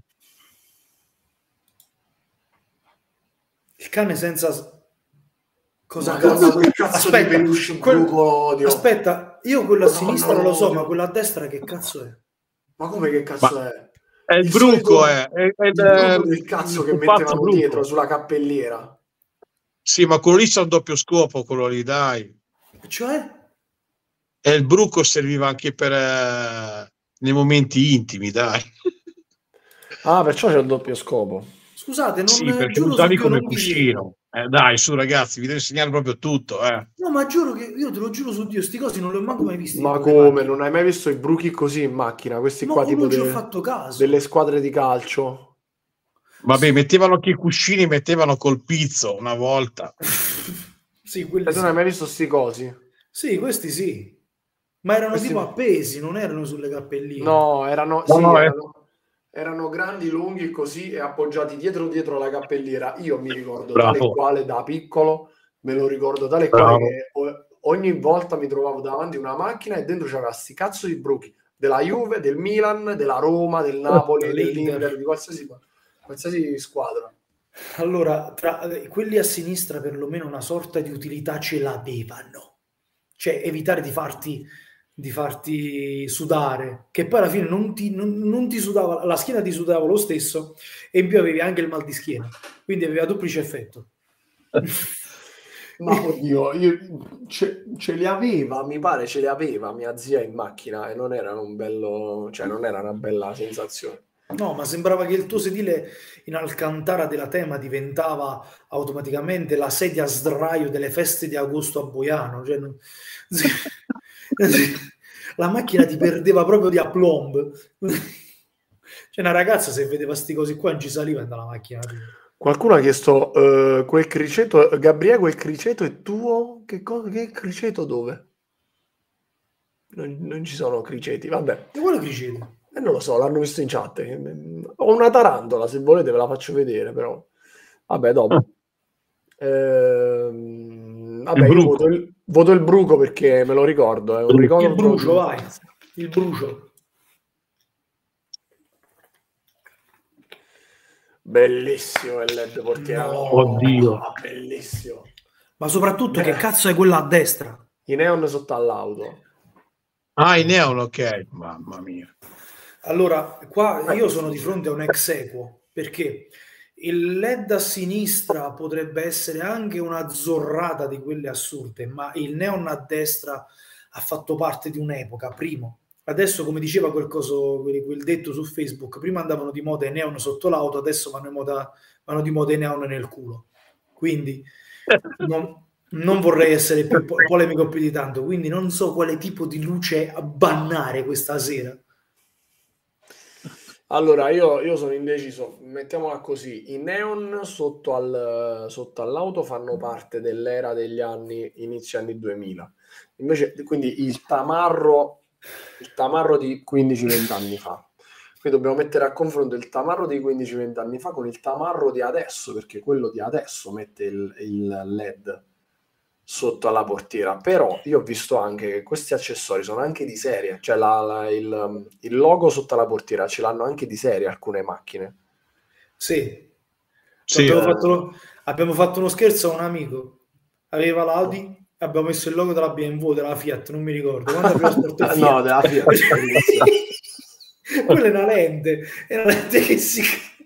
Il cane senza... Cosa Madonna, cazzo? quel cazzo Aspetta, di peluche quel- bruco odio. Aspetta, io quello a Madonna, sinistra lo so, odio. ma quello a destra che cazzo è? Ma come che cazzo Ma- è? È il, Il bruco, solito- è, è, è Il bruco del cazzo che pupazzo mettevano bruco. dietro sulla cappelliera. Sì, ma quello lì c'ha un doppio scopo, quello lì, dai. Cioè? E il bruco serviva anche per eh, nei momenti intimi, dai. Ah, perciò c'è il doppio scopo. Scusate, non Sì, perché giuro lo su usavi Dio, come non vi cuscino. Eh, dai, su ragazzi, vi devo insegnare proprio tutto, eh. No, ma giuro che io te lo giuro su Dio, sti cosi non li ho manco mai visti. Ma in quelle come? macchine. Non hai mai visto i bruchi così in macchina? Questi Ma qua o tipo non ci ho de- fatto caso. delle squadre di calcio. Vabbè, mettevano anche i cuscini, mettevano col pizzo una volta. Sì, quelli E tu non hai sì. mai visto sti cosi? Sì, questi sì. Ma erano Questi- tipo appesi, non erano sulle cappelline. No, erano, No, sì, no, eh. erano, erano grandi, lunghi così e appoggiati dietro dietro la cappelliera. Io mi ricordo tale Bravo. quale da piccolo, me lo ricordo tale Bravo. quale che o- ogni volta mi trovavo davanti a una macchina e dentro c'aveva sti cazzo di bruchi della Juve, del Milan, della Roma, del Napoli, Dell'Inter. dell'Inter, di qualsiasi, qualsiasi squadra. Allora, tra eh, quelli a sinistra perlomeno una sorta di utilità ce l'avevano. Cioè, evitare di farti, di farti sudare, che poi alla fine non ti, non, non ti sudava, la schiena ti sudava lo stesso e in più avevi anche il mal di schiena, quindi aveva duplice effetto. Ma oddio, io, ce, ce li aveva, mi pare ce li aveva mia zia in macchina e non erano un bello, cioè non era una bella sensazione. No, ma sembrava che il tuo sedile in Alcantara della Tema diventava automaticamente la sedia a sdraio delle feste di agosto a Boiano. Cioè, non- la macchina ti perdeva proprio di aplomb. C'è una ragazza, se vedeva sti cosi qua, non ci saliva dalla macchina. Qualcuno ha chiesto eh, quel criceto, Gabriele, quel criceto è tuo? Che, cosa, che criceto dove? Non, non ci sono criceti, vabbè. E quello cricete. Eh, non lo so, l'hanno visto in chat. Ho una tarantola, se volete ve la faccio vedere, però. Vabbè, dopo. Ehm, vabbè, Il io bruco. voto il, voto il bruco perché me lo ricordo. È un Il ricordo Il brucio, di- vai. Il brucio. Bellissimo il L E D portiera. No. Oddio. Bellissimo. Ma soprattutto, Eh. che cazzo è quella a destra? I neon sotto all'auto. Ah, i neon, ok. Mamma mia. Allora, qua Vai, io sono di difficile. fronte a un ex equo, perché il L E D a sinistra potrebbe essere anche una zorrata di quelle assurde, ma il neon a destra ha fatto parte di un'epoca, primo. Adesso, come diceva quel, coso, quel, quel detto su Facebook, prima andavano di moda i neon sotto l'auto, adesso vanno, in moda, vanno di moda i neon nel culo. Quindi non, non vorrei essere più po- polemico più di tanto, quindi non so quale tipo di luce bannare questa sera. Allora, io, io sono indeciso, mettiamola così, i neon sotto, al, sotto all'auto fanno parte dell'era degli anni, inizio anni duemila, invece quindi il tamarro, il tamarro di quindici venti anni fa, quindi dobbiamo mettere a confronto il tamarro di quindici venti anni fa con il tamarro di adesso, perché quello di adesso mette il, il L E D sotto alla portiera, però io ho visto anche che questi accessori sono anche di serie, cioè la, la- il, il logo sotto alla portiera ce l'hanno anche di serie alcune macchine. Sì, Sì, abbiamo, eh. fatto, abbiamo fatto uno scherzo a un amico, aveva l'Audi, abbiamo messo il logo della B M W, della Fiat, non mi ricordo, quando abbiamo sport il Fiat. No, della Fiat, bellissimo. Quella è una lente, è una lente che si...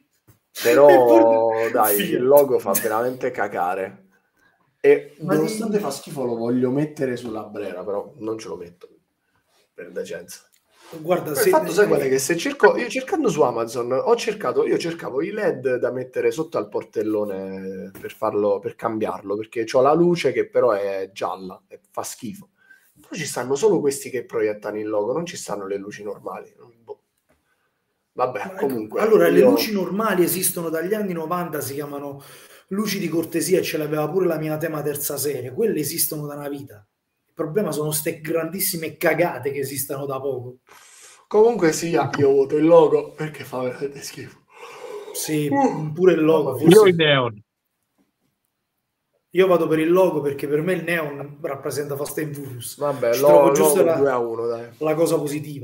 Però dai, Fiat. il logo fa veramente cacare. E Ma nonostante di- fa schifo lo voglio mettere sulla Brera, però non ce lo metto per decenza. Guarda, Il se... fatto sai qual è? Che se cerco, io cercando su Amazon ho cercato, io cercavo i L E D da mettere sotto al portellone per farlo, per cambiarlo, perché ho la luce che però è gialla e fa schifo. Poi ci stanno solo questi che proiettano il logo, non ci stanno le luci normali. Boh. Vabbè, Ma- comunque. allora, le io- luci normali esistono dagli anni novanta, si chiamano luci di cortesia ce l'aveva pure la mia tema terza serie, quelle esistono da una vita. Il problema sono ste grandissime cagate che esistono da poco. Comunque sia, io voto il logo perché fa veramente schifo. Sì, uh, pure il logo. Forse... Io il neon. Io vado per il logo perché per me il neon rappresenta Fast and Furious. Vabbè, Ci lo, trovo giusto la, due a uno, dai. la cosa positiva.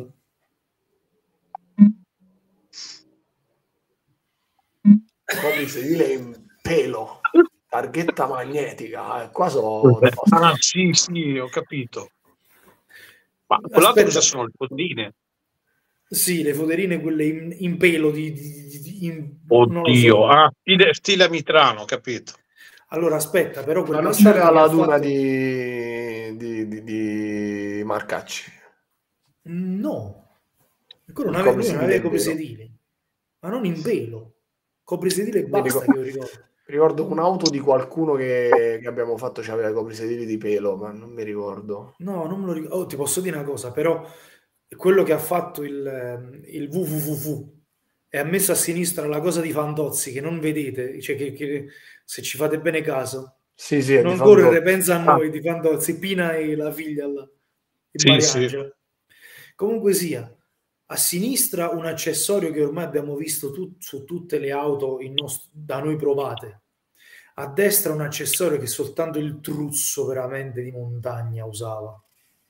Come sedile in pelo, targhetta magnetica, eh. Qua so... Ah, sì, sì, ho capito. Ma quell'altro cosa sono le fodine? Sì, le foderine quelle in, in pelo di, di, di in, oddio, so. ah, stile, stile Mitrano, capito? Allora aspetta, però ma non c'è la laduna fatto... di, di, di, di Marcacci? No, quello non aveva, lui non aveva coprisedili, ma non in pelo, coprisedile e basta. Ricordo, che io ricordo. ricordo un'auto di qualcuno che, che abbiamo fatto, c'aveva i coprisedili di pelo, ma non mi ricordo. No, non me lo ricordo. Oh, ti posso dire una cosa, però quello che ha fatto il, il W W W e ha messo a sinistra la cosa di Fantozzi che non vedete, cioè che, che se ci fate bene caso, sì, sì, non correre, pensa a noi, ah. di Fantozzi, Pina e la figlia là, sì, sì. Comunque sia, a sinistra un accessorio che ormai abbiamo visto tut, su tutte le auto in nost- da noi provate, a destra un accessorio che soltanto il truzzo veramente di montagna usava.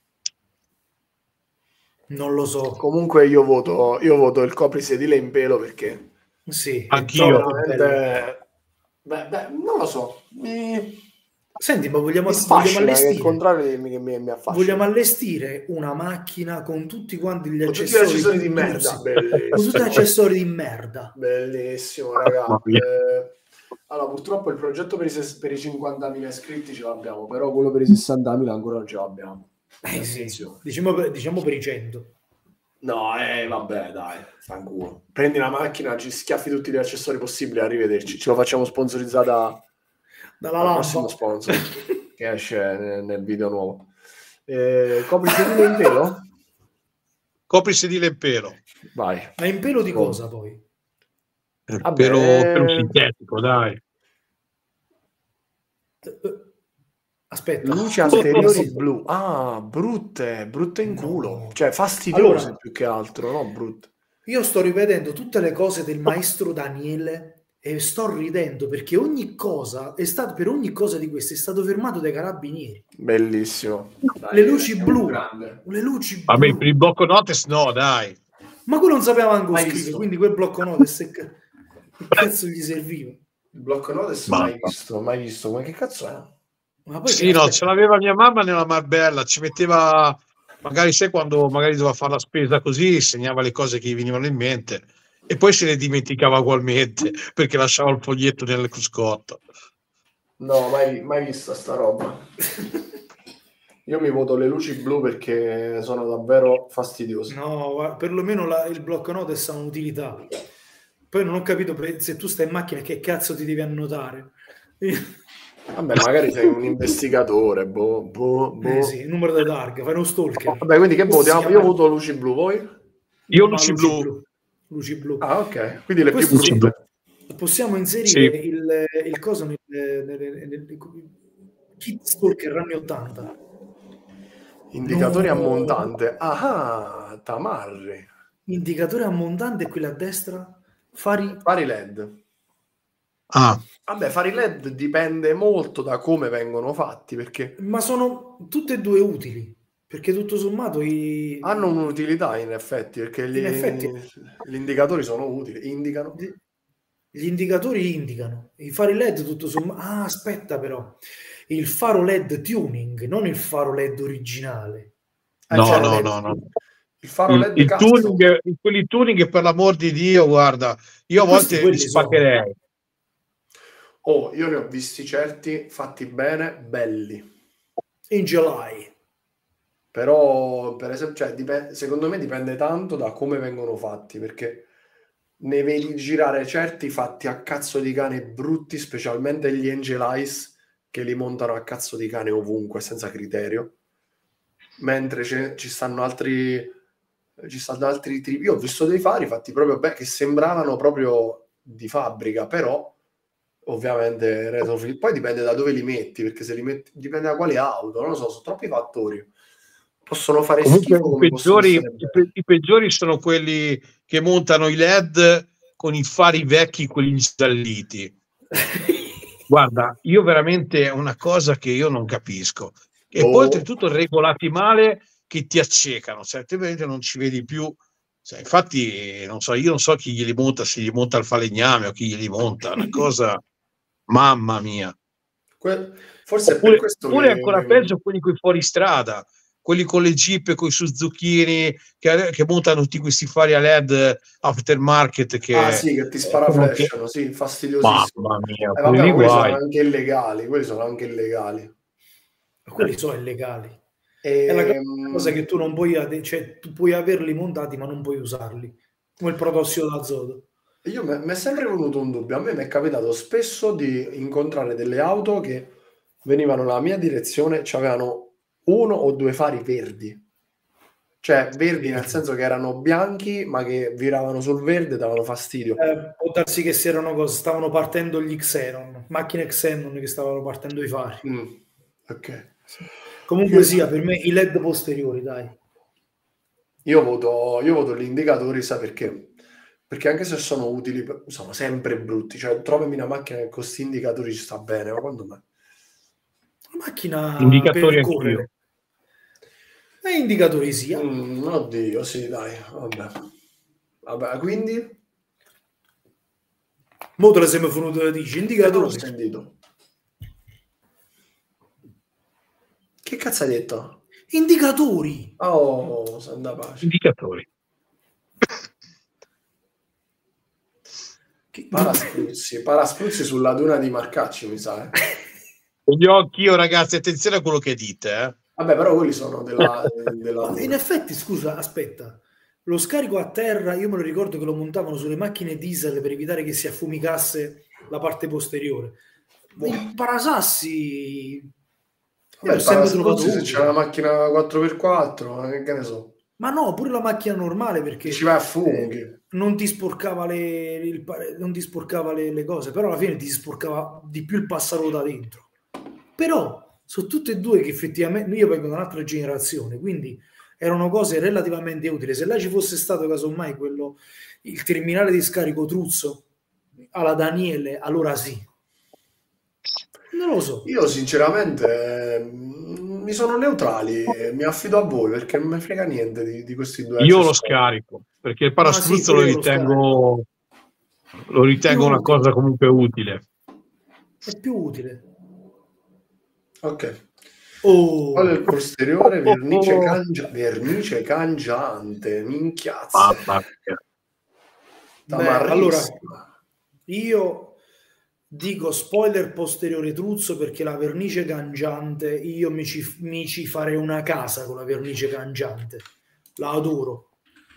Non lo so. Comunque io voto, io voto il coprisedile in pelo perché sì, anch'io. Veramente... Beh, beh, non lo so. Mi... Senti, ma vogliamo, mi sfascina, vogliamo allestire, che il contrario mi, mi, mi vogliamo allestire una macchina con tutti quanti gli con accessori, tutti gli accessori di merda. Con tutti gli accessori di merda. Bellissimo, raga. Eh, allora, purtroppo il progetto per i, per i cinquantamila iscritti ce l'abbiamo, però quello per i sessantamila ancora non ce l'abbiamo. Eh sì, diciamo per, diciamo per i cento. No, eh, vabbè, dai, fanculo. Prendi la macchina, ci schiaffi tutti gli accessori possibili, arrivederci. Ce lo facciamo sponsorizzata dalla lampa. Prossimo sponsor che esce nel, nel video nuovo. Eh, copri sedile in pelo? Copri sedile in pelo. Vai. Ma in pelo di cosa poi? Il pelo, pelo sintetico, dai. Aspetta. Luci anteriori blu. Ah, brutte, brutte in culo. No. Cioè fastidiose allora, più che altro, no? Brutte. Io sto rivedendo tutte le cose del maestro Daniele e sto ridendo perché ogni cosa è stato, per ogni cosa di queste è stato fermato dai carabinieri. Bellissimo. Dai, le luci blu. Le luci Vabbè, blu. per il blocco notes no, dai. Ma quello non sapeva manco scrivere, quindi quel blocco notes che cazzo gli serviva? Il blocco notes mai visto, mai visto. Ma che cazzo è? Ma poi sì, no, ce l'aveva mia mamma nella Marbella, ci metteva, magari sai quando magari doveva fare la spesa così, segnava le cose che gli venivano in mente e poi se le dimenticava ugualmente perché lasciava il foglietto nel cruscotto. No, mai, mai vista sta roba. Io mi voto le luci blu perché sono davvero fastidiose. No, perlomeno la, il blocco notes ha un'utilità. Poi non ho capito se tu stai in macchina che cazzo ti devi annotare. Vabbè, magari sei un investigatore, boh, boh, boh. Eh sì, numero da targa, fai uno stalker. Vabbè, quindi che votiamo? Io voto luci blu, voi? Io no, luci, luci blu. blu. Luci blu. Ah, ok, quindi le Questo più brutte. Possiamo inserire sì. il, il coso nel, nel, nel, nel kit stalker anni ottanta. Indicatori no. a montante. Ah, tamarri. Indicatore a montante e quelli a destra? Fari, fari L E D. Ah. Vabbè, fari L E D dipende molto da come vengono fatti, perché... Ma sono tutte e due utili, perché tutto sommato i... hanno un'utilità in effetti, perché gli, in effetti, gli indicatori sono utili, indicano. Gli indicatori indicano, i fari L E D tutto sommato... Ah, aspetta però, il faro L E D tuning, non il faro L E D originale. No, cioè, no, no, no. Il faro L E D il, il tuning, quelli tuning per l'amor di Dio, guarda, io a volte li spaccherei. Oh, io ne ho visti certi fatti bene, belli. In July. Però, per esempio, cioè, dipende, secondo me dipende tanto da come vengono fatti, perché ne vedi girare certi fatti a cazzo di cane brutti, specialmente gli Angel Eyes, che li montano a cazzo di cane ovunque, senza criterio. Mentre ci stanno altri... ci stanno altri tipi. Io ho visto dei fari fatti proprio beh, che sembravano proprio di fabbrica, però ovviamente retrofit. Poi dipende da dove li metti, perché se li metti dipende da quale auto, non lo so, sono troppi fattori. Possono fare Comunque, schifo i come possono peggiori, essere i, belli. pe- i peggiori sono quelli che montano i L E D con i fari vecchi, quelli installiti. Guarda, io veramente è una cosa che io non capisco. E Boh. poi oltretutto regolati male che ti accecano, certe volte non ci vedi più. Cioè, infatti, non so, io non so chi glieli monta, se gli monta il falegname o chi glieli monta, una cosa, mamma mia. Que- Forse è per Oppure, questo oppure che... ancora peggio quelli con i fuoristrada, quelli con le Jeep e con i Suzuki che, che montano tutti questi fari a L E D aftermarket che Ah sì, che ti eh, spara sono che- flashano, sì, fastidiosissimo. mamma mia, Eh, vabbè, quelli ma quelli sono guai. anche illegali, quelli sono anche illegali. Quelli sono illegali. E, È la cosa che tu non puoi, ade- cioè tu puoi averli montati ma non puoi usarli, come il protossido d'azoto. io mi è sempre venuto un dubbio, a me mi è capitato spesso di incontrare delle auto che venivano nella mia direzione, avevano uno o due fari verdi, cioè verdi nel senso che erano bianchi ma che viravano sul verde e davano fastidio. Eh, può darsi che si erano cose, stavano partendo gli Xenon, macchine Xenon che stavano partendo i fari. Mm, ok. Comunque sia, per me i L E D posteriori, dai. Io voto, io voto gli indicatori, sa perché? Perché anche se sono utili, sono sempre brutti. Cioè, trovami una macchina che con questi indicatori ci sta bene, ma quando mai? La macchina Indicatori per correre. E indicatori sia. Mm, oddio, sì, dai, vabbè. Vabbè, quindi? Mo te le sei venuto dici, Non l'ho indicatori. sentito. Che cazzo hai detto? Indicatori. Oh, santa pace. Indicatori. Paraspruzzi, paraspruzzi sulla duna di Marcacci, mi sa. Eh. Gli occhi, io ragazzi, attenzione a quello che dite. Eh. Vabbè, però quelli sono della... della... In effetti, scusa, aspetta. Lo scarico a terra, io me lo ricordo che lo montavano sulle macchine diesel per evitare che si affumicasse la parte posteriore. I parasassi... Beh, il paraspruzzi se c'è una macchina quattro per quattro, eh, che ne so. Ma no, pure la macchina normale, perché ci va a funghi. Eh, non ti sporcava le, il, non ti sporcava le, le cose, però alla fine ti sporcava di più il passaruota dentro. Però sono tutte e due che effettivamente io vengo da un'altra generazione, quindi erano cose relativamente utili. Se là ci fosse stato casomai quello, il terminale di scarico Truzzo alla Daniele, allora sì. Non lo so. Io sinceramente mh, mi sono neutrali, mi affido a voi perché non mi frega niente di, di questi due. Io lo scarico perché il paraspruzzo ah, sì, lo ritengo, lo ritengo una utile. cosa comunque utile. È più utile. Ok. Oh. Qual è il posteriore? Vernice, oh. cangia- vernice cangiante, minchiazze. Ah, Beh, allora, io dico spoiler posteriore Truzzo perché la vernice cangiante, io mi ci, mi ci farei una casa con la vernice cangiante. La adoro.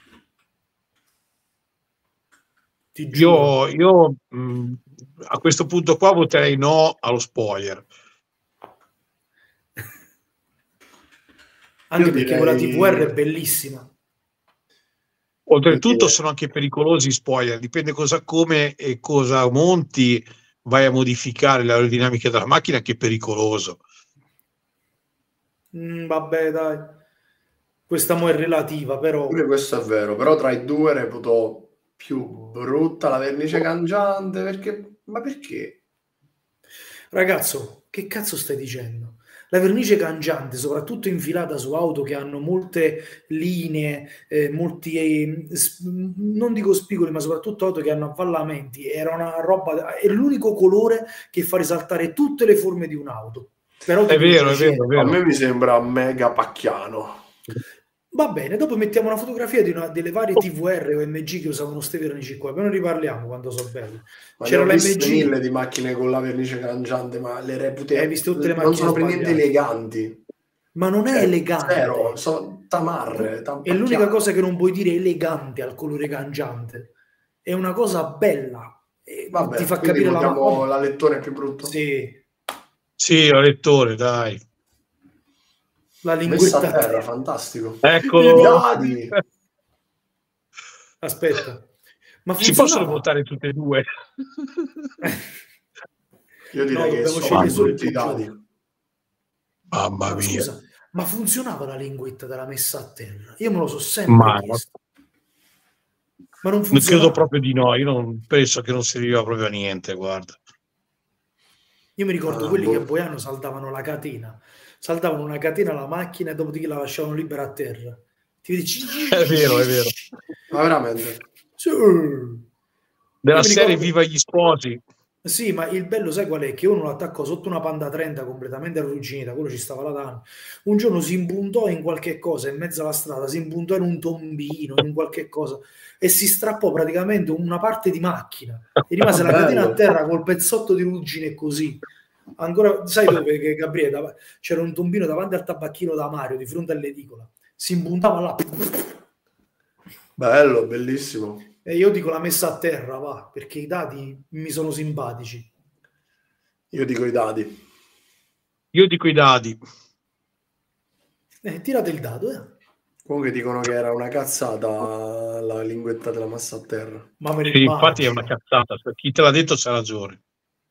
Ti io io mh, a questo punto qua voterei no allo spoiler. Anche Io perché direi... quella T V R è bellissima. Oltretutto sono anche pericolosi i spoiler, dipende cosa, come e cosa monti, vai a modificare l'aerodinamica della macchina, che è pericoloso. Mm, vabbè, dai. Questa mo è relativa, però... Pure questo è vero, però tra i due reputo più brutta la vernice cangiante, perché... Ma perché? Ragazzo, che cazzo stai dicendo? La vernice cangiante, soprattutto infilata su auto che hanno molte linee, eh, molti, eh, non dico spigoli, ma soprattutto auto che hanno avvallamenti, era una roba, è l'unico colore che fa risaltare tutte le forme di un'auto. Però è vero, è vero, è vero. A me mi sembra mega pacchiano. Va bene, dopo mettiamo una fotografia di una, delle varie T V R o M G che usavano queste vernici qua, poi ne riparliamo quando sono belle. Ma c'era l'M G mille di macchine con la vernice cangiante, ma le repute Hai visto tutte le non sono per sbagliate. niente eleganti. Ma non cioè, è elegante. Zero, sono tamarre. È l'unica cosa che non puoi dire elegante al colore cangiante. È una cosa bella. Vabbè, ti fa capire la, la lettore più brutto. Sì. Sì, la lettore, dai. La linguetta a terra, fantastico. Eccolo. Aspetta. Ma si possono votare tutte e due? Io direi no, che dobbiamo sono scegliere solo il tutti i peggiore. dadi. Mamma Ma mia. scusa, ma funzionava la linguetta della messa a terra? Io me lo so sempre Ma chiesto. Ma non non funzionava. credo proprio di no, io non penso che non serviva proprio a niente, guarda. Io mi ricordo Ah, quelli boh. che a Boiano saldavano la catena, saldavano una catena alla macchina e dopodiché la lasciavano libera a terra. Ti dici... È vero, è vero. Ma veramente? Sì. Della Io mi serie ricordo... Viva gli sposi. Sì, ma il bello sai qual è? Che uno lo attaccò sotto una Panda trenta completamente arrugginita, quello ci stava la danno. Un giorno si impuntò in qualche cosa, in mezzo alla strada, si impuntò in un tombino, in qualche cosa, e si strappò praticamente una parte di macchina. E rimase la catena a terra col pezzotto di ruggine così. Ancora, sai dove, che Gabriele? C'era un tombino davanti al tabacchino da Mario, di fronte all'edicola. Si impuntava là. Bello, bellissimo. E io dico la messa a terra, va, perché i dati mi sono simpatici. Io dico i dadi. Io dico i dadi. Eh, tirate il dado, eh. Comunque dicono che era una cazzata la linguetta della massa a terra. Ma me Sì, infatti è l'immagino. una cazzata. Chi te l'ha detto c'ha ragione.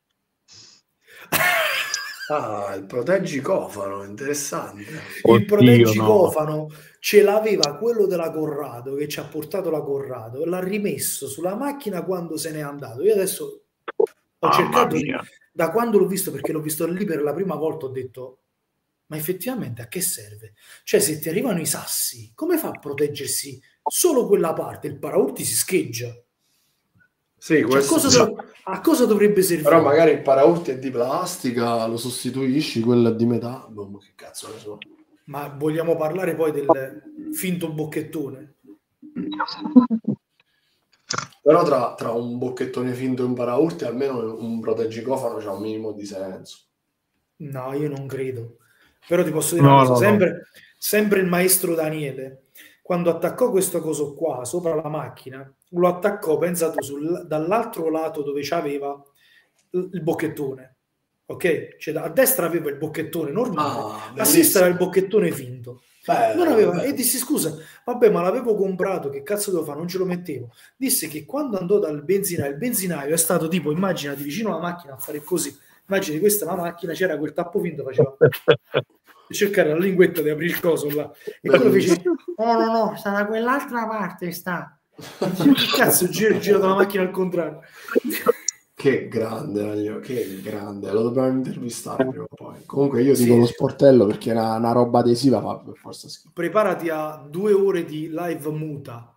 Ah, il proteggicofano, interessante. Il Oddio, proteggicofano no. ce l'aveva quello della Corrado, che ci ha portato la Corrado, e l'ha rimesso sulla macchina quando se n'è andato. Io adesso ho Mamma cercato, di, mia. da quando l'ho visto, perché l'ho visto lì per la prima volta, ho detto, ma effettivamente a che serve? Cioè, se ti arrivano i sassi, come fa a proteggersi solo quella parte? Il paraurti si scheggia. Sì, Cioè, a, questo cosa sì. dov- a cosa dovrebbe servire? Però magari il paraurti è di plastica, lo sostituisci, quello è di metallo. Boh, che cazzo ne so. Ma vogliamo parlare poi del finto bocchettone? Però tra, tra un bocchettone finto e un paraurti almeno un proteggicofano c'ha un minimo di senso. No, io non credo. Però ti posso dire No, una cosa, no, no. sempre, sempre il maestro Daniele, quando attaccò questo coso qua sopra la macchina, lo attaccò, pensa tu, sul- dall'altro lato dove c'aveva il, il bocchettone. Ok? Cioè, a destra aveva il bocchettone normale, Ah, a sinistra era il bellissimo. bocchettone finto. Bello, Non aveva, bello. e dissi scusa, vabbè, ma l'avevo comprato, che cazzo devo fare? Non ce lo mettevo. Disse che quando andò dal benzinaio, il benzinaio è stato tipo, immaginati vicino alla macchina a fare così. Immagini questa è una macchina, c'era quel tappo finto, faceva cercare la linguetta di aprire il coso là. E quello fece, no, no, no, sta da quell'altra parte, sta. Che cazzo, giro, giro dalla macchina al contrario. Che grande, Raglio, che grande, lo dobbiamo intervistare prima o poi. Comunque io Sì, dico lo sì. sportello perché una, una roba adesiva fa per forza schifo. Preparati a due ore di live muta.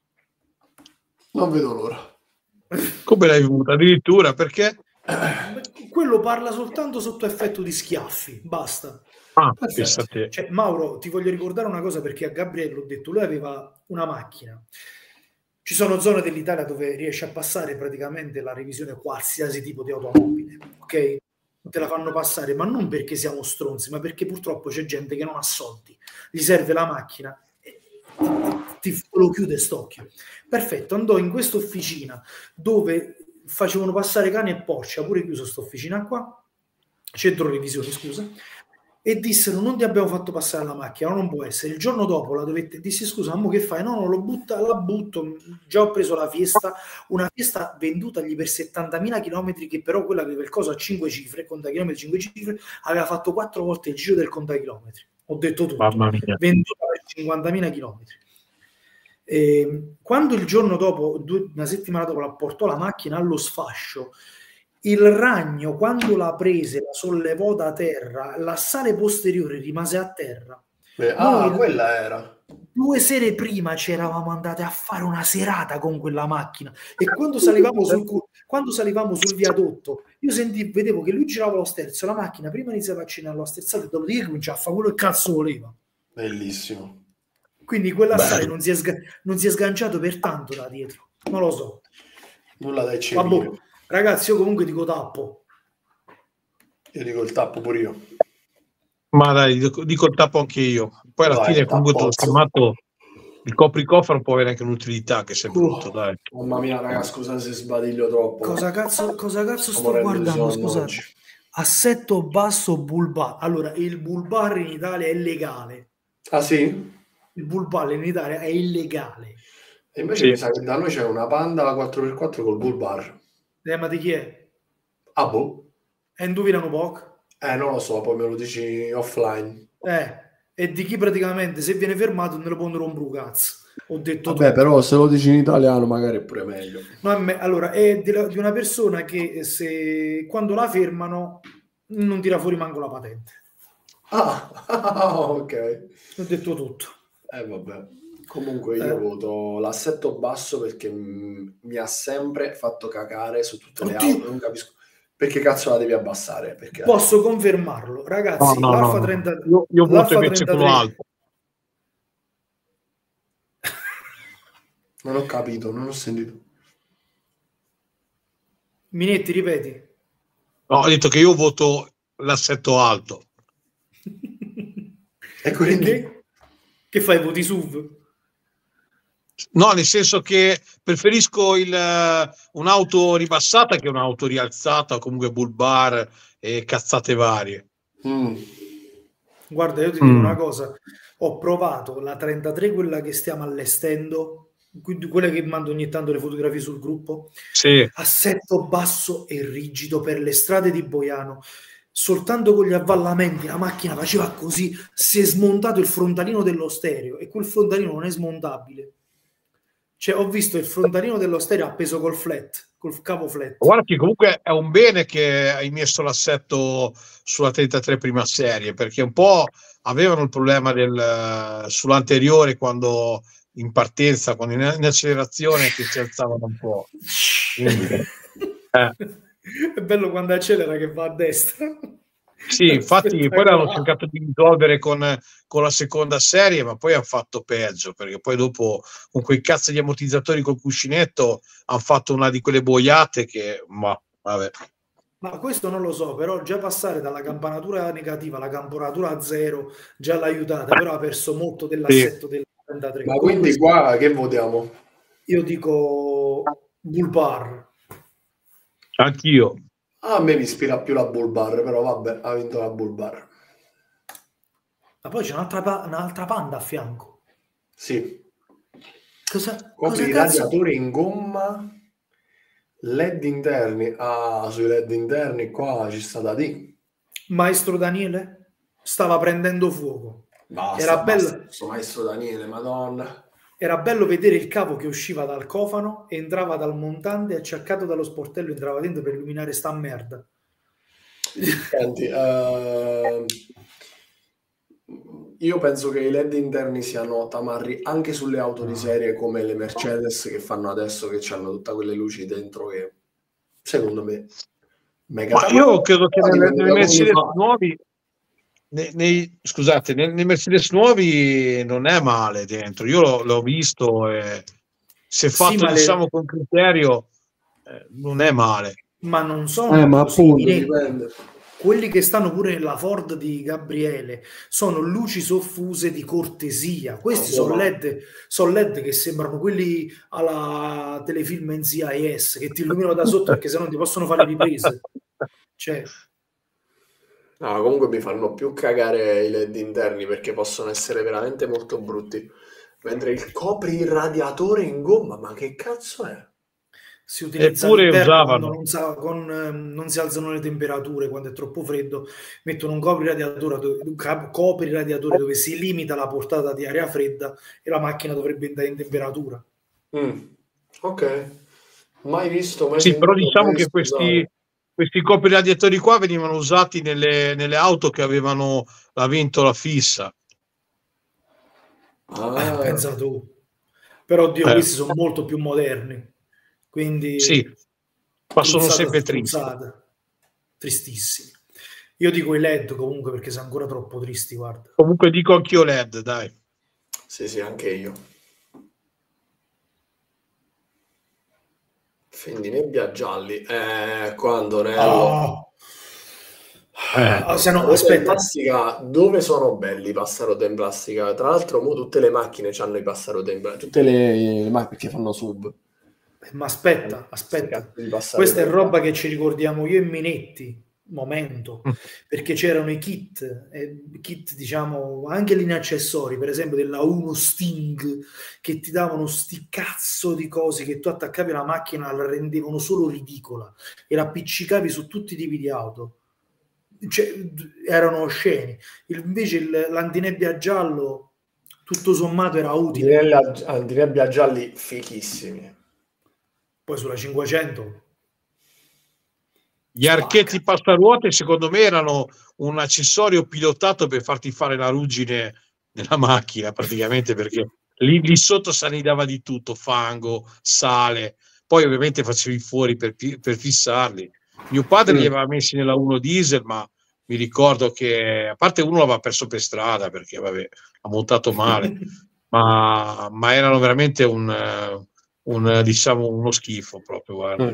Non vedo l'ora. Come l'hai avuta? Addirittura perché? Quello parla soltanto sotto effetto di schiaffi, basta. Ah, Perfetto. pensa a te. Cioè, Mauro, ti voglio ricordare una cosa perché a Gabriele l'ho detto, lui aveva una macchina. Ci sono zone dell'Italia dove riesce a passare praticamente la revisione qualsiasi tipo di automobile, ok? Te la fanno passare, ma non perché siamo stronzi, ma perché purtroppo c'è gente che non ha soldi, gli serve la macchina e ti, ti lo chiude st'occhio. Perfetto, andò in questa officina dove facevano passare cani e Porsche, ha pure chiuso sta officina qua, centro revisione, scusa, e dissero non ti abbiamo fatto passare la macchina, non può essere. Il giorno dopo la dovette, dissi scusa, ma che fai? No, no, lo butta, la butto, già ho preso la Fiesta, una Fiesta vendutagli per settantamila chilometri, che però quella aveva il coso a cinque cifre, contachilometri cinque cifre, aveva fatto quattro volte il giro del contachilometri. Ho detto tutto, Mamma mia. venduta per cinquantamila chilometri. E quando il giorno dopo, due, una settimana dopo, la portò la macchina allo sfascio, il ragno, quando la prese, la sollevò da terra, l'assale posteriore rimase a terra. Eh, ah, Noi quella era. due sere prima ci eravamo andati a fare una serata con quella macchina e quando salivamo sul, quando salivamo sul viadotto io sentivo, vedevo che lui girava lo sterzo, la macchina prima iniziava a accennare lo sterzato e dopodiché cominciava a fare quello che cazzo voleva. Bellissimo. Quindi quell'assale non si, è sga- non si è sganciato per tanto da dietro, non lo so. Nulla da eccepire. Vabbè, ragazzi, io comunque dico tappo. Io dico il tappo pure io. Ma dai, dico, dico il tappo anche io. Poi alla Dai, fine comunque tutto tappozzo. sommato il copricofano può avere anche un'utilità, che se è brutto, Uh, dai. Mamma mia, raga, scusa se sbadiglio troppo. Cosa cazzo, cosa cazzo Stiamo sto morendo di guardando? sonno Scusate. oggi. Assetto basso bull bar. Allora, il bull bar in Italia è illegale. Ah sì? Il bull bar in Italia è illegale. E invece Sì. mi sa che da noi c'è una Panda quattro per quattro col bull bar. Eh, ma di chi è? Ah boh? E indovinano poco? Eh, non lo so, poi me lo dici offline. Eh, e di chi praticamente se viene fermato non lo può rompere un cazzo. Ho detto Vabbè, tutto. però se lo dici in italiano magari è pure meglio. No, me- allora, è di, di una persona che se quando la fermano non tira fuori manco la patente. Ah, ok. Ho detto tutto. Eh, vabbè. Comunque io Eh. voto l'assetto basso perché mh, mi ha sempre fatto cacare su tutte le Oddio! auto, non capisco perché cazzo la devi abbassare. Perché la Posso devi- confermarlo, No, ragazzi. no, no, L'Alfa no. trenta, Io, io voto l'Alfa invece quello trentatré. alto. Non ho capito, non ho sentito. Minetti, ripeti. No, ho detto che io voto l'assetto alto. E quindi Perché? Che fai, voti S U V? No, nel senso che preferisco il, eh, un'auto ribassata che un'auto rialzata o comunque bull bar e cazzate varie. mm. Guarda, io ti dico una cosa. Ho provato la trentatré, quella che stiamo allestendo, quindi quella che mando ogni tanto le fotografie sul gruppo. Sì. Assetto basso e rigido per le strade di Boiano. Soltanto con gli avvallamenti la macchina faceva così, si è smontato il frontalino dello stereo e quel frontalino non è smontabile. Cioè, ho visto il frontalino dello stereo appeso col flat, col cavo flat. Guarda che comunque è un bene che hai messo l'assetto sulla trentatré prima serie, perché un po' avevano il problema del sull'anteriore quando in partenza, quando in, in accelerazione che si alzavano un po'. Quindi, eh. È bello quando accelera che va a destra. Sì, infatti poi hanno cercato di risolvere con, con la seconda serie, ma poi hanno fatto peggio, perché poi dopo con quei cazzo di ammortizzatori col cuscinetto hanno fatto una di quelle boiate che, ma vabbè. Ma questo non lo so, però già passare dalla campanatura negativa alla campanatura a zero già l'ha aiutata, però ha perso molto dell'assetto del trentatré. Ma Comunque quindi qua che votiamo? io dico bull bar. Anch'io. A me mi ispira più la bull bar, però vabbè, ha vinto la bull bar. Ma poi c'è un'altra, pa- un'altra panda a fianco. Sì. Cosa, Copri cosa i cazzo? radiatori in gomma, L E D interni. Ah, sui L E D interni qua ci sta da dire. Maestro Daniele stava prendendo fuoco. Basta, Era basta, bello, questo maestro Daniele, madonna. era bello vedere il cavo che usciva dal cofano, entrava dal montante, acciaccato dallo sportello, entrava dentro per illuminare sta merda. Senti, uh, io penso che i L E D interni siano tamarri anche sulle auto di serie come le Mercedes che fanno adesso, che hanno tutte quelle luci dentro che secondo me mega Ma tamarro, io credo che però nelle, dipende nelle da come li Mercedes fa. nuovi, nei, nei- scusate, nei, nei Mercedes nuovi non è male dentro. Io l'ho, l'ho visto e se Sì, fatto ma, diciamo le, con criterio eh, non è male. ma non Eh, sono ma così, appunto Minetti. dipende. Quelli che stanno pure nella Ford di Gabriele sono luci soffuse di cortesia. Questi sono L E D, sono L E D che sembrano quelli alla telefilm N C I S che ti illuminano da sotto perché sennò non ti possono fare riprese. Cioè, No, comunque mi fanno più cagare i L E D interni perché possono essere veramente molto brutti. Mentre il copri il radiatore in gomma, ma che cazzo è? si utilizza Eppure all'inverno quando usavano. non, sa, con, ehm, non si alzano le temperature, quando è troppo freddo, mettono un copri radiatore, dove, un cap- copri radiatore dove si limita la portata di aria fredda e la macchina dovrebbe andare in temperatura. Mm, ok, mai visto, mai Sì, però sentito, diciamo mai che questi, usato. questi copri radiatori qua venivano usati nelle, nelle auto che avevano la ventola fissa. Eh, Ah, pensa tu. Però, oddio, Eh, questi sono molto più moderni. sì, Quindi, ma sono puzzata sempre su tristi. puzzata. Tristissimi. Io dico i L E D comunque perché sono ancora troppo tristi, guarda. Comunque dico anch'io L E D, dai. sì, sì, anche io. Fendi nebbia gialli. Eh, quando Nello. Oh. Eh. Ah, se no, Passarotta in aspetta, plastica, dove sono belli i passarotta in plastica? Tra l'altro, mo tutte le macchine hanno i passarotta in plastica. Tutte le, le macchine perché fanno sub. ma aspetta, Queste aspetta. cazzo di passarotta Questa è in roba plastica. che ci ricordiamo io e Minetti, momento, perché c'erano i kit, eh, kit diciamo anche in accessori, per esempio della Uno Sting, che ti davano sti cazzo di cose che tu attaccavi alla macchina, la rendevano solo ridicola e la appiccicavi su tutti i tipi di auto. cioè, erano osceni. Il, invece il, l'antinebbia giallo, tutto sommato, era utile. Antinebbia gialli fichissimi. Poi sulla cinquecento... Gli archetti passaruote secondo me erano un accessorio pilotato per farti fare la ruggine nella macchina praticamente, perché lì, lì sotto si annidava di tutto, fango, sale, poi ovviamente facevi fuori per, per fissarli. Mio padre li aveva messi nella uno diesel, ma mi ricordo che a parte uno l'aveva perso per strada perché vabbè, ha montato male, ma, ma erano veramente un, un diciamo uno schifo proprio, guarda. Mm.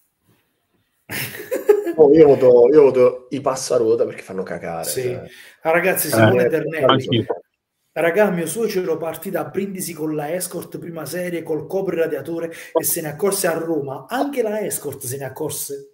Oh, io, voto, io voto i passaruota perché fanno cacare. Sì. Cioè. Ah, ragazzi, Simone eh, Ternelli. Raga, mio suocero partì da Brindisi con la Escort prima serie col copro radiatore e se ne accorse a Roma. Anche la Escort se ne accorse.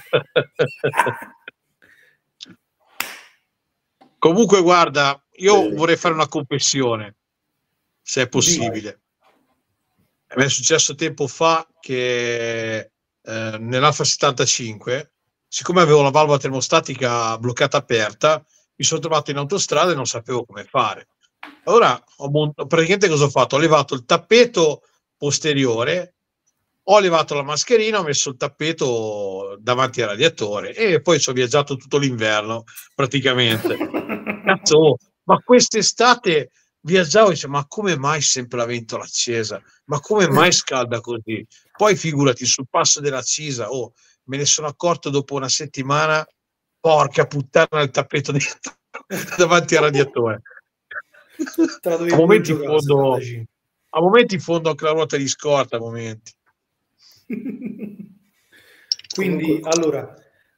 Comunque, guarda, io Bellissimo. vorrei fare una confessione, se è possibile. A me è successo tempo fa che eh, nell'Alfa settantacinque, siccome avevo la valvola termostatica bloccata aperta, mi sono trovato in autostrada e non sapevo come fare. Allora, ho mont- praticamente cosa ho fatto? Ho levato il tappeto posteriore, ho levato la mascherina, ho messo il tappeto davanti al radiatore e poi ci ho viaggiato tutto l'inverno praticamente. Cazzo, ma quest'estate viaggiavo e dicevo, ma come mai sempre la ventola accesa? Ma come mai scalda così? Poi figurati, sul passo della Cisa, oh, me ne sono accorto dopo una settimana, porca puttana, il tappeto dentro, davanti al radiatore. A momenti, in fondo, a momenti in fondo anche la ruota di scorta, a momenti. Quindi, allora,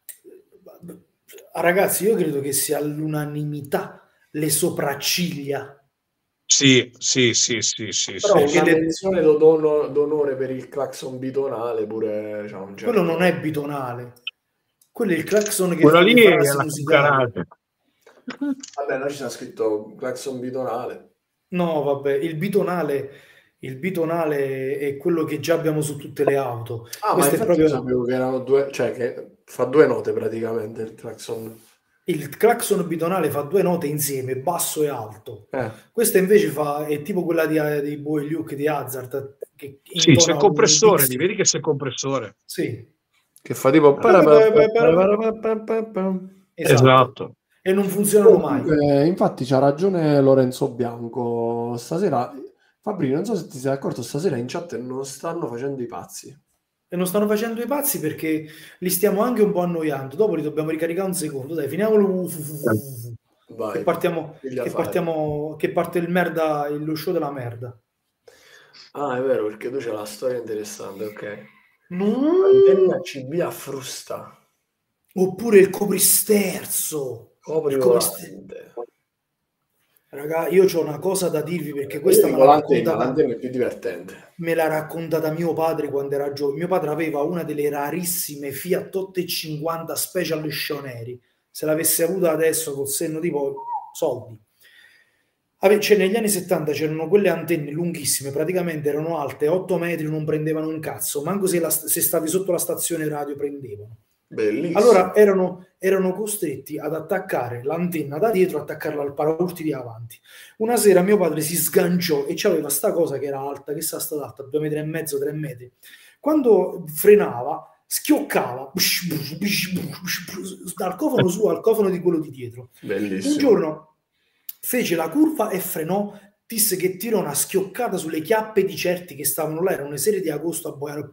ragazzi, io credo che sia all'unanimità le sopracciglia. Sì, sì, sì, sì, sì. Però sì. una menzione d'onore, d'onore per il clacson bitonale pure. Cioè, un certo... Quello non è bitonale. Quello è il clacson che Quello fa lì le è frasi la musicali. Vabbè, là ci sta scritto clacson bitonale. No, vabbè, il bitonale, il bitonale è quello che già abbiamo su tutte le auto. Ah, Questo ma è proprio... io sapevo che erano due, cioè che fa due note praticamente il clacson. Il clacson bitonale fa due note insieme, basso e alto. Eh. Questa invece fa, è tipo quella di, di Boy Luke di Hazard. Che sì, c'è il compressore, li vedi che c'è il compressore. Sì. Che fa tipo... Esatto. esatto. E non funzionano mai. Eh, infatti c'ha ragione Lorenzo Bianco. Stasera, Fabri, non so se ti sei accorto, stasera in chat non stanno facendo i pazzi. E non stanno facendo i pazzi perché li stiamo anche un po' annoiando. Dopo li dobbiamo ricaricare un secondo. Dai, finiamolo. Vai, che partiamo, che partiamo, che parte il merda, lo show della merda. Ah, è vero, perché tu c'è la storia interessante, ok. No. Antenna C B a frusta. Oppure il copristerzo. Copri il copristerzo. Raga, io ho una cosa da dirvi perché questa me l'ha raccontata, l'antenna è più divertente. Me l'ha raccontata mio padre quando era giovane. Mio padre aveva una delle rarissime Fiat ottocentocinquanta Special Leccioneri. Se l'avesse avuta adesso col senno di poi, soldi. Cioè, negli anni settanta c'erano quelle antenne lunghissime, praticamente erano alte otto metri, non prendevano un cazzo, manco se, la, se stavi sotto la stazione radio prendevano. Bellissimo. Allora erano, erano costretti ad attaccare l'antenna da dietro, attaccarla al paraurti di avanti. Una sera mio padre si sganciò e c'aveva sta cosa che era alta, che sa stata alta, due metri e mezzo, tre metri. Quando frenava, schioccava dal cofano su al cofano di quello di dietro. Bellissimo. Un giorno fece la curva e frenò, disse che tirò una schioccata sulle chiappe di certi che stavano là, era una serie di agosto a Boiano.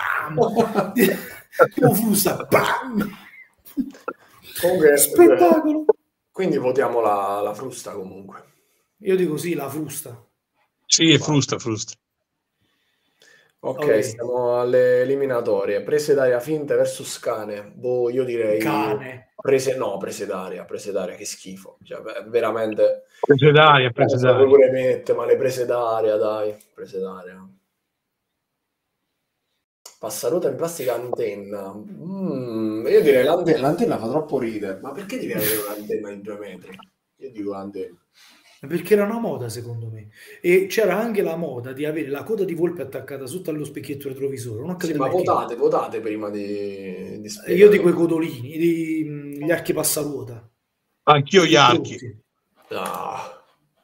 Tipo frusta. Comunque, spettacolo. Quindi votiamo la, la frusta comunque. Io dico sì, la frusta. Sì, è frusta, frusta. Ok, okay, stiamo alle eliminatorie. Prese d'aria finte versus cane. Boh, io direi... Cane. Prese, no, prese d'aria, prese d'aria, che schifo. Cioè, veramente... Prese d'aria, prese d'aria. Pure mette, ma le prese d'aria, dai. Prese d'aria. Passaruota in plastica antenna. Mm, io direi l'antenna, l'antenna fa troppo ridere. Ma perché devi avere un'antenna di due metri? Io dico l'antenna. Perché era una moda, secondo me. E c'era anche la moda di avere la coda di volpe attaccata sotto allo specchietto retrovisore. Non ho sì, ma perché. votate, votate prima di, di Io dico i codolini, di, gli archi passaruota. Anch'io gli archi. Ah.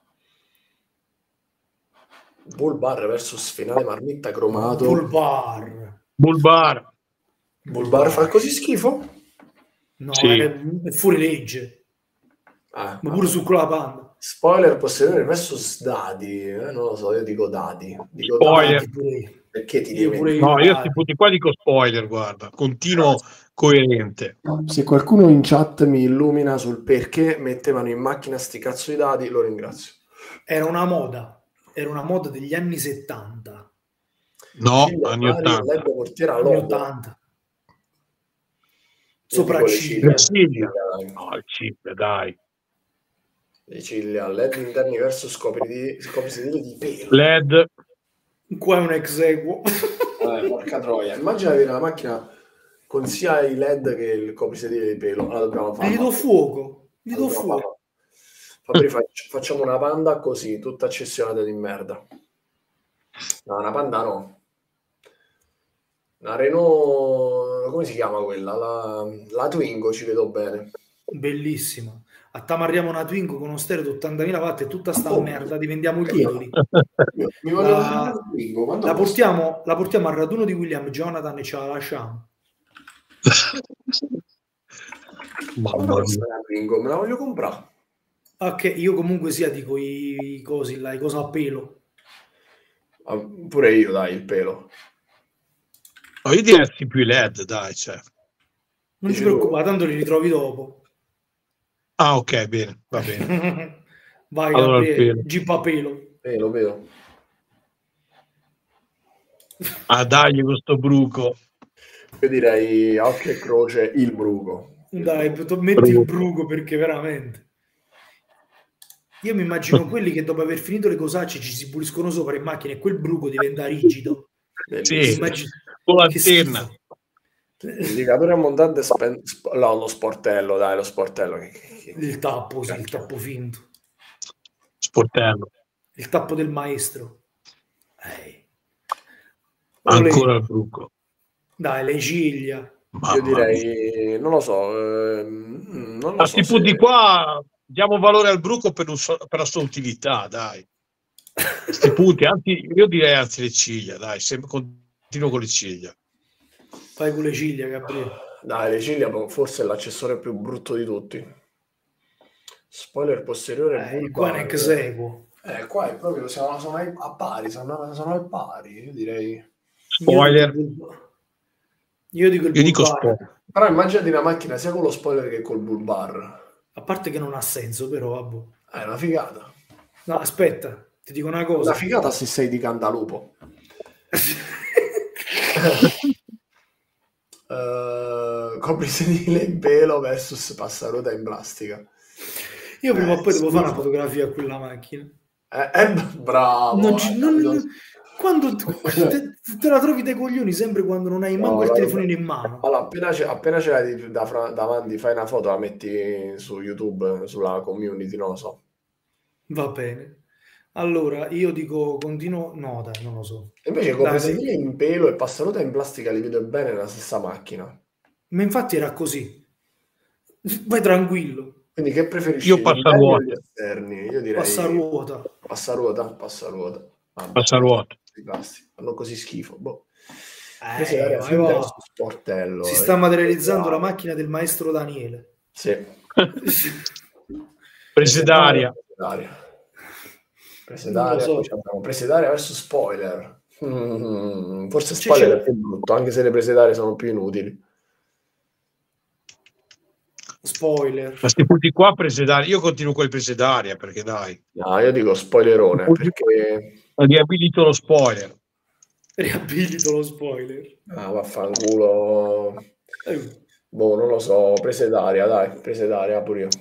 Bull Bar versus finale marmitta cromato. Bull Bar. Bull Bar. Bull Bar fa così schifo? No, Sì. è, è fuori legge. Ah, Ma pure su quella panda. Spoiler posteriore versus dadi. Eh, non lo so, io dico dadi. Dico Spoiler. dadi Pure. perché ti Io devi pure No, io dadi. questi punti qua dico spoiler, guarda, continuo coerente. Se qualcuno in chat mi illumina sul perché mettevano in macchina sti cazzo di dadi, lo ringrazio. Era una moda. Era una moda degli anni settanta. No, Ciglia, anni Mario, ottanta. L E D portiera Anni logo. ottanta. Io dico le Sopracciglia. Ciglia. dai. No, il ciglia, dai. Le ciglia, L E D interni versus copri di, copri sedile di pelo. L E D. Qua è un exequo. Eh, porca troia. Immagina avere una macchina con sia i L E D che il coprisedile di pelo. Allora dobbiamo fare. Gli do fuoco. Gli do Allora, fuoco. Fabri, fac- facciamo una panda così, tutta accessionata di merda. No, una panda no. Una Renault, come si chiama quella? La, la Twingo, ci vedo bene. Bellissima. Attamarriamo una Twingo con uno stereo di ottantamila watt e tutta sta Oh. merda, diventiamo gli idoli. Io- mi voglio La- dare una Twingo. quando La posso? portiamo, la portiamo al raduno di William Jonathan e ce la lasciamo. Mamma Quando posso mia. una Twingo? Me la voglio comprare. Ok, io comunque sia dico i, i cosi là, i cosa a pelo. Ah, pure io, dai, il pelo. No, io direi più i L E D, dai, cioè. Non Dici ti preoccupare, tu? tanto li ritrovi dopo. Ah, ok, bene, va bene. Vai, Allora il Gabriele, pelo. Jeep a pelo. Pelo, pelo. Ah, dai, questo bruco. Io direi a occhio e croce il bruco. Il Dai, bruco. metti il Bruco. bruco perché veramente. Io mi immagino quelli che dopo aver finito le cosacce ci si puliscono sopra in macchina e quel bruco diventa rigido. Sì, Bellissimo. Immagino- con che l'antenna. schifo. Indicatore montante spen- sp- no, lo sportello, dai, lo sportello. Che- che- che- Il tappo, sì, il tappo finto. Sportello. Il tappo del maestro. Ehi. Olè. Ancora il bruco. Dai, le ciglia. Mamma Io mia. direi, non lo so, ehm, non lo A so sti punti se- qua diamo valore al bruco per, un so- per la sua utilità, dai. A sti punti, anzi, io direi anzi le ciglia, dai, sempre continuo con le ciglia. Fai con le ciglia, Gabriele. Dai, le ciglia forse è l'accessorio più brutto di tutti. Spoiler posteriore. Eh, Bull qua è Bar. un exequo. Eh, qua è proprio, siamo, sono ai- a pari, sono, sono al pari, io direi. Spoiler. Io dico il, io dico il Io dico Bull Bar. spoiler. Però immaginati una macchina sia con lo spoiler che col Bull Bar. A parte che non ha senso, però, vabbè. È una figata. No, aspetta, ti dico una cosa. Una figata se sei di Cantalupo. Uh, coprisedile in pelo versus passaruota in plastica. Io prima o Eh, poi devo schifo. fare una fotografia a quella macchina. Eh, eh, bravo. Non ci- eh, non- capito? non- quando te, te- te la trovi dei coglioni sempre quando non hai manco No, il no, telefonino no. in mano. Allora, appena ce, appena ce l'hai di- da fra- davanti, fai una foto, la metti su YouTube, sulla community, non lo so. Va bene. Allora, io dico continuo... No, dai, non lo so. E invece Dai, coprisedile in pelo e passaruota in plastica li vedo bene nella stessa macchina. Ma infatti era così. Vai tranquillo. Quindi che preferisci? Io gli interni passaruota. o gli esterni? Io direi Passaruota. passaruota, passaruota. Vabbè, Passaruota. di plastica. Fanno così schifo. Boh. Eh, Questa è l'aria vai, finta va. su sportello. Si eh. sta materializzando la Bravo. macchina del maestro Daniele. Sì. Presedaria. Presedaria. Prese Non lo d'aria, so. poi abbiamo prese d'aria versus spoiler. Mm, forse Cioè, spoiler c'è- è più brutto, anche se le prese d'aria sono più inutili. Spoiler. A sti punti qua presedaria. Io continuo con il presedaria perché dai, No, io dico spoilerone perché riabilito lo spoiler. Riabilito lo spoiler. ah, vaffanculo. Eh, Boh, non lo so, prese d'aria, dai, prese d'aria pure io.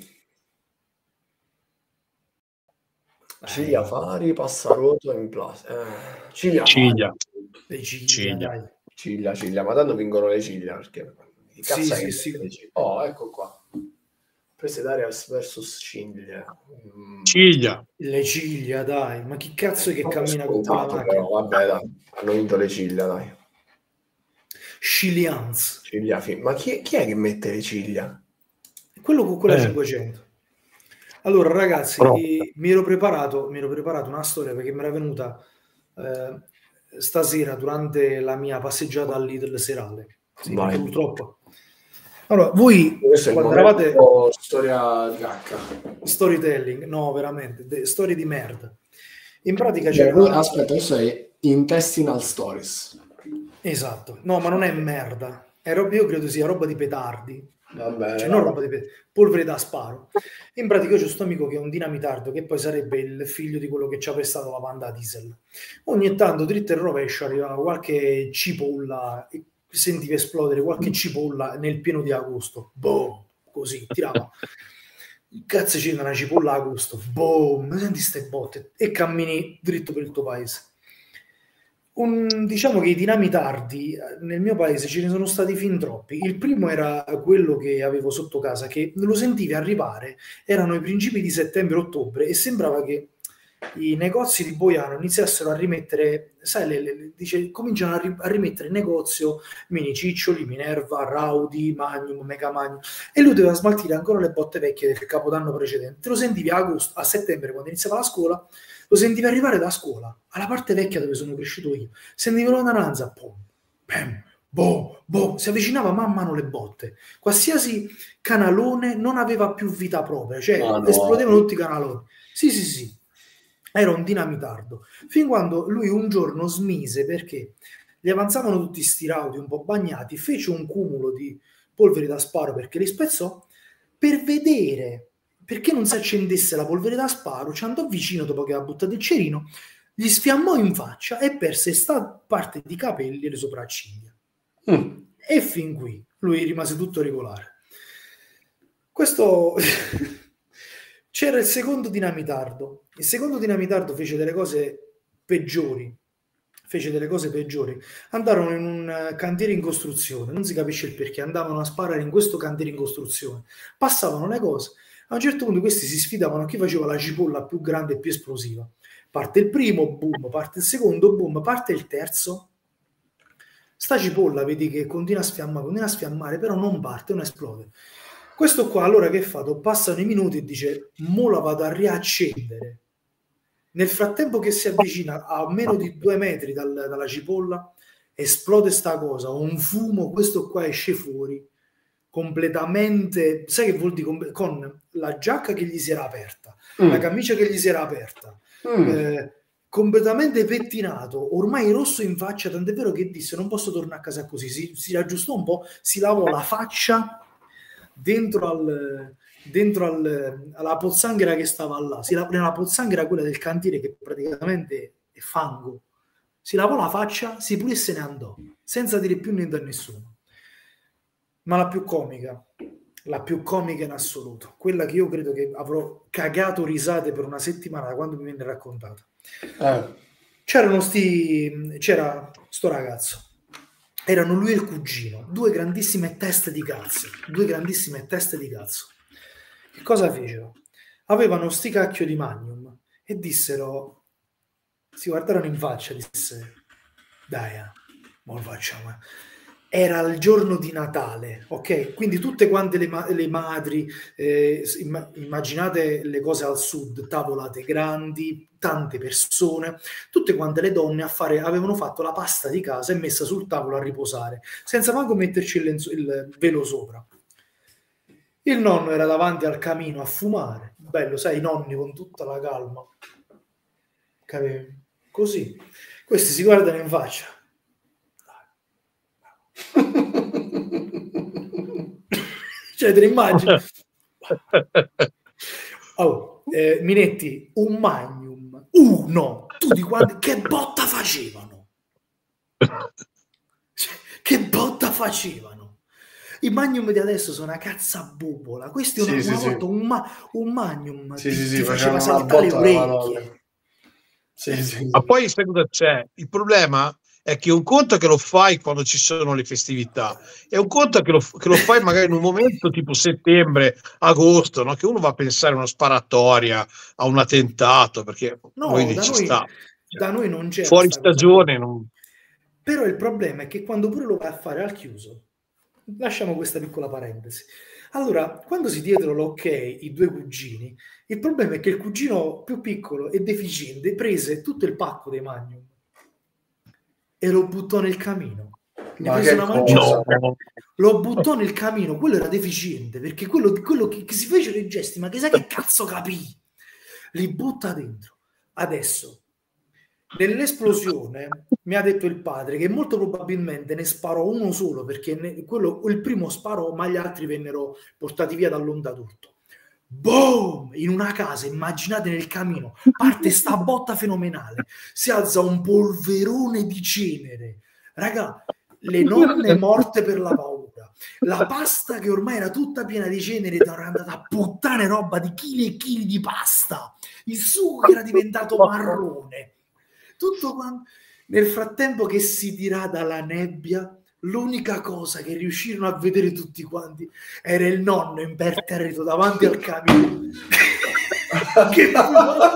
Ciglia eh, fari, passaroto in plastica. Eh, ciglia, Ciglia. fari. le ciglia, Ciglia. dai. Ciglia, ciglia, ma tanto vincono le ciglia perché che cazzo Sì, è sì, che sì. mette le ciglia? Oh, ecco qua. Prese d'aria versus ciglia. Mm. Ciglia. Le ciglia, dai. Ma chi cazzo è che Troppo cammina con quella scontato, macchina? però, vabbè, dai, hanno vinto le ciglia, dai. Chilians. Ciglia fi- Ma chi, chi è che mette le ciglia? quello con quella Eh. cinquecento. Allora, ragazzi, Però- eh, mi ero preparato, mi ero preparato una storia perché mi era venuta eh, stasera durante la mia passeggiata al Lidl serale. Sì, Vai. purtroppo. Allora, voi Questo è il quando momento eravate storia giacca. storytelling, no, veramente, de- storie di merda. In pratica Cioè, c'era... aspetta, adesso è Intestinal Stories. Esatto, no, ma non è merda. È roba, io credo sia roba di petardi. Vabbè, Cioè, non roba di petardi, polvere da sparo. In pratica io c'ho questo amico che è un dinamitardo, che poi sarebbe il figlio di quello che ci ha prestato la Panda diesel. Ogni tanto, dritto e rovescio, arrivava qualche cipolla, e sentivi esplodere qualche cipolla nel pieno di agosto. Boom! Così, tirava. Cazzo, c'è una cipolla a agosto. Boom! Senti ste botte. E cammini dritto per il tuo paese. Un, diciamo che i dinamitardi nel mio paese ce ne sono stati fin troppi. Il primo era quello che avevo sotto casa, che lo sentivi arrivare, erano i principi di settembre-ottobre e sembrava che i negozi di Boiano iniziassero a rimettere, sai, le, le, dice, cominciano a, ri, a rimettere in negozio Mini Ciccioli, Minerva, Raudi, Magnum, Mega Magnum, e lui doveva smaltire ancora le botte vecchie del capodanno precedente. Lo sentivi a agosto, a settembre, quando iniziava la scuola, lo sentivi arrivare da scuola, alla parte vecchia dove sono cresciuto io, sentivi lontananza, boom, bam, boh, boh, si avvicinava man mano le botte. Qualsiasi canalone non aveva più vita propria, cioè Ah, no. esplodevano tutti i canaloni. Sì, sì, sì. Era un dinamitardo. Fin quando lui un giorno smise perché gli avanzavano tutti sti rauti un po' bagnati, fece un cumulo di polvere da sparo perché li spezzò, per vedere perché non si accendesse la polvere da sparo, ci andò vicino dopo che aveva buttato il cerino, gli sfiammò in faccia e perse sta parte di capelli e le sopracciglia. Mm. E fin qui lui rimase tutto regolare. Questo... C'era il secondo dinamitardo. Il secondo dinamitardo fece delle cose peggiori. Fece delle cose peggiori. Andarono in un cantiere in costruzione, non si capisce il perché, andavano a sparare in questo cantiere in costruzione. Passavano le cose. A un certo punto questi si sfidavano a chi faceva la cipolla più grande e più esplosiva. Parte il primo, boom, parte il secondo, boom, parte il terzo. Sta cipolla, vedi che continua a sfiammare, continua a sfiammare, però non parte, non esplode. Questo qua, allora che fa? Passano i minuti e dice, mo la vado a riaccendere. Nel frattempo che si avvicina a meno di due metri dal, dalla cipolla, esplode sta cosa, un fumo, questo qua esce fuori, completamente, sai che vuol dire? Con la giacca che gli si era aperta, mm. la camicia che gli si era aperta, mm. eh, completamente pettinato, ormai rosso in faccia, tant'è vero che disse, non posso tornare a casa così, si, si aggiustò un po', si lavò la faccia dentro al dentro al, alla pozzanghera che stava là, si lavò nella pozzanghera quella del cantiere che praticamente è fango, si lavò la faccia, si pulisse e se ne andò senza dire più niente a nessuno. Ma la più comica, la più comica in assoluto, quella che io credo che avrò cagato risate per una settimana da quando mi venne raccontata, eh. c'erano sti c'era sto ragazzo, erano lui e il cugino, due grandissime teste di cazzo, due grandissime teste di cazzo. Che cosa fecero? Avevano sti cacchio di Magnum e dissero, si guardarono in faccia, disse, dai, eh, mo lo facciamo. Era il giorno di Natale, ok? Quindi tutte quante le, ma- le madri, eh, imm- immaginate le cose al sud, tavolate grandi, tante persone, tutte quante le donne a fare, avevano fatto la pasta di casa e messa sul tavolo a riposare, senza manco metterci il, lenzo- il velo sopra. Il nonno era davanti al camino a fumare, bello, sai, i nonni con tutta la calma, capivi? Così, questi si guardano in faccia. Cioè, te ne immagini? Oh, eh, Minetti, un Magnum, uno, tutti quanti, che botta facevano? Cioè, che botta facevano? I Magnum di adesso sono una cazzabubola. Questi una, sì, una sì, volta sì. Un, ma, un Magnum sì, ti, sì, ti faceva saltare le orecchie. Sì, sì. Ma poi sai cosa c'è? Il problema è che un conto è che lo fai quando ci sono le festività e un conto è che lo, che lo fai magari in un momento tipo settembre, agosto, no? Che uno va a pensare a una sparatoria, a un attentato, perché no, noi da, ci noi, sta. da noi non c'è fuori stagione. Non... Però il problema è che quando pure lo vai a fare al chiuso, lasciamo questa piccola parentesi, Allora, quando si diedero l'ok i due cugini, il problema è che il cugino più piccolo e deficiente prese tutto il pacco dei Magnum e lo buttò nel camino. Ne Ma prese che una mangiata, No. lo buttò nel camino. Quello era deficiente, perché quello, quello che, che si fecero i gesti, ma che sa che cazzo capì? Li butta dentro. Adesso, nell'esplosione, mi ha detto il padre che molto probabilmente ne sparò uno solo, perché ne, quello, il primo sparò, ma gli altri vennero portati via dall'onda d'urto. Boom! In una casa, immaginate nel camino, parte sta botta fenomenale, si alza un polverone di cenere. Raga, le nonne morte per la paura, la pasta che ormai era tutta piena di cenere era andata a puttane roba di chili e chili di pasta, il sugo che era diventato marrone, tutto quanto. Nel frattempo che si dirada la nebbia, l'unica cosa che riuscirono a vedere tutti quanti era il nonno imperterrito davanti al camino che fumava.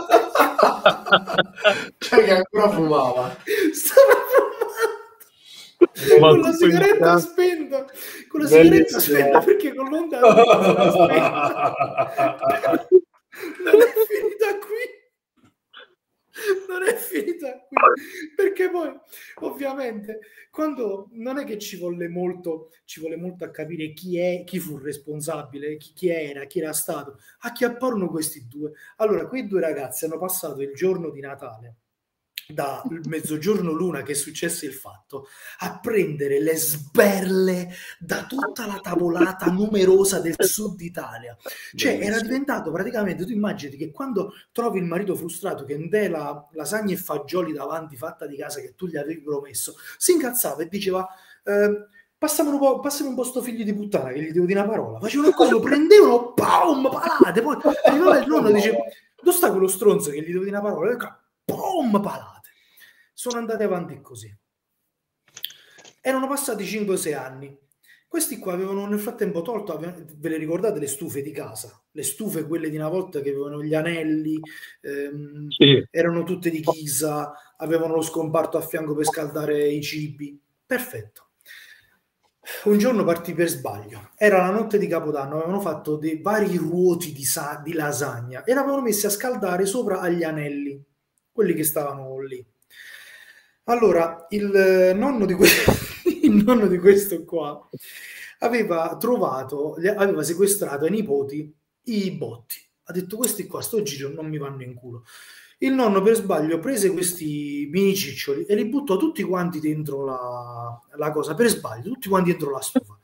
Cioè che ancora fumava. Stava fumando con la sigaretta spenta, con la sigaretta spenta, perché con l'onda era spenta. Non è finita qui. Non è finita qui, perché poi ovviamente quando non è che ci volle molto ci vuole molto a capire chi è, chi fu responsabile, chi, chi era, chi era stato, acchiapparono questi due. Allora, quei due ragazzi hanno passato il giorno di Natale, da mezzogiorno l'una che è successo il fatto, a prendere le sberle da tutta la tavolata numerosa del sud Italia. Cioè era diventato praticamente, tu immagini che quando trovi il marito frustrato che non te la lasagna e fagioli davanti fatta di casa che tu gli avevi promesso, si incazzava e diceva eh, passami un po', passami un po' sto figlio di puttana che gli devo dire una parola, facevano così, lo prendevano, pam, palate, poi arrivava il nonno e diceva dove sta quello stronzo che gli devo dire una parola, pam, palate. Sono andate avanti così. Erano passati cinque sei anni. Questi qua avevano nel frattempo tolto, ve le ricordate le stufe di casa? Le stufe, quelle di una volta che avevano gli anelli, ehm, sì. Erano tutte di ghisa, avevano lo scomparto a fianco per scaldare i cibi. Perfetto. Un giorno partì per sbaglio. Era la notte di Capodanno, avevano fatto dei vari ruoti di, sa- di lasagna e l'avevano messi a scaldare sopra agli anelli, quelli che stavano lì. Allora, il nonno di questo, il nonno di questo qua aveva trovato, aveva sequestrato ai nipoti i botti. Ha detto, questi qua, sto giro non mi vanno in culo. Il nonno per sbaglio prese questi mini ciccioli e li buttò tutti quanti dentro la, la cosa, per sbaglio, tutti quanti dentro la stufa.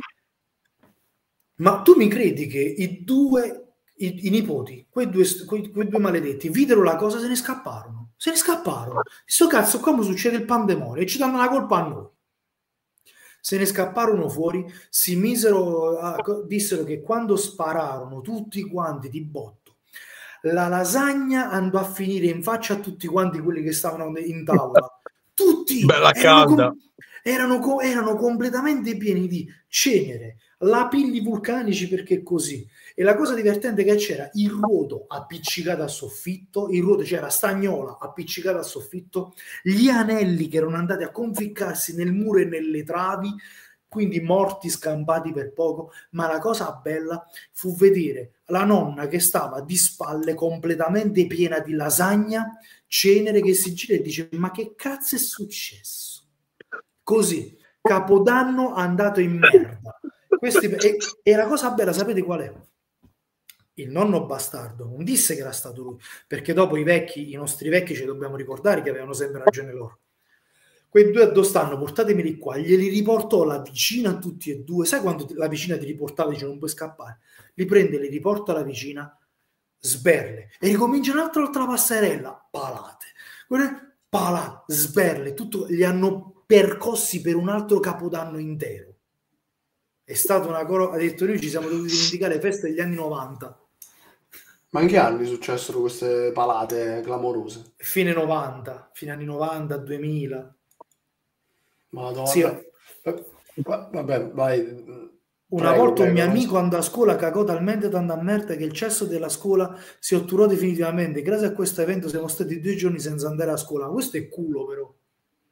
Ma tu mi credi che i due... I, i nipoti, quei due, quei, quei due maledetti, videro la cosa, se ne scapparono. Se ne scapparono. Sto cazzo, come succede il pandemonio e ci danno la colpa a noi. Se ne scapparono fuori, si misero, a, dissero che quando spararono tutti quanti di botto, la lasagna andò a finire in faccia a tutti quanti quelli che stavano in tavola. Tutti bella erano, calda. Com- erano, erano completamente pieni di cenere, lapilli vulcanici, perché così. E la cosa divertente è che c'era il ruoto appiccicato al soffitto, il ruoto, c'era stagnola appiccicata al soffitto, gli anelli che erano andati a conficcarsi nel muro e nelle travi, quindi morti scampati per poco. Ma la cosa bella fu vedere la nonna che stava di spalle completamente piena di lasagna, cenere, che si gira e dice, ma che cazzo è successo? Così, Capodanno andato in merda. Questi, e, e la cosa bella, sapete qual è? Il nonno bastardo non disse che era stato lui, perché dopo i vecchi, i nostri vecchi, ci dobbiamo ricordare che avevano sempre ragione loro. Quei due dove stanno, portatemeli qua, glieli riportò la vicina a tutti e due. Sai quando la vicina ti riportava, dice non puoi scappare, li prende, li riporta alla vicina, sberle, e ricomincia un'altra volta la passerella, palate, quelle palate, sberle, tutto, li hanno percossi per un altro Capodanno intero. È stata una cosa, ha detto, noi ci siamo dovuti dimenticare le feste degli anni novanta. Ma in che anni successero queste palate clamorose? Fine novanta, fine anni novanta, duemila. Madonna. Sì. Vabbè, vai. Una prego, volta un prego, mio amico so. andò a scuola, cagò talmente tanta merda che il cesso della scuola si otturò definitivamente. Grazie a questo evento siamo stati due giorni senza andare a scuola. Questo è culo, però.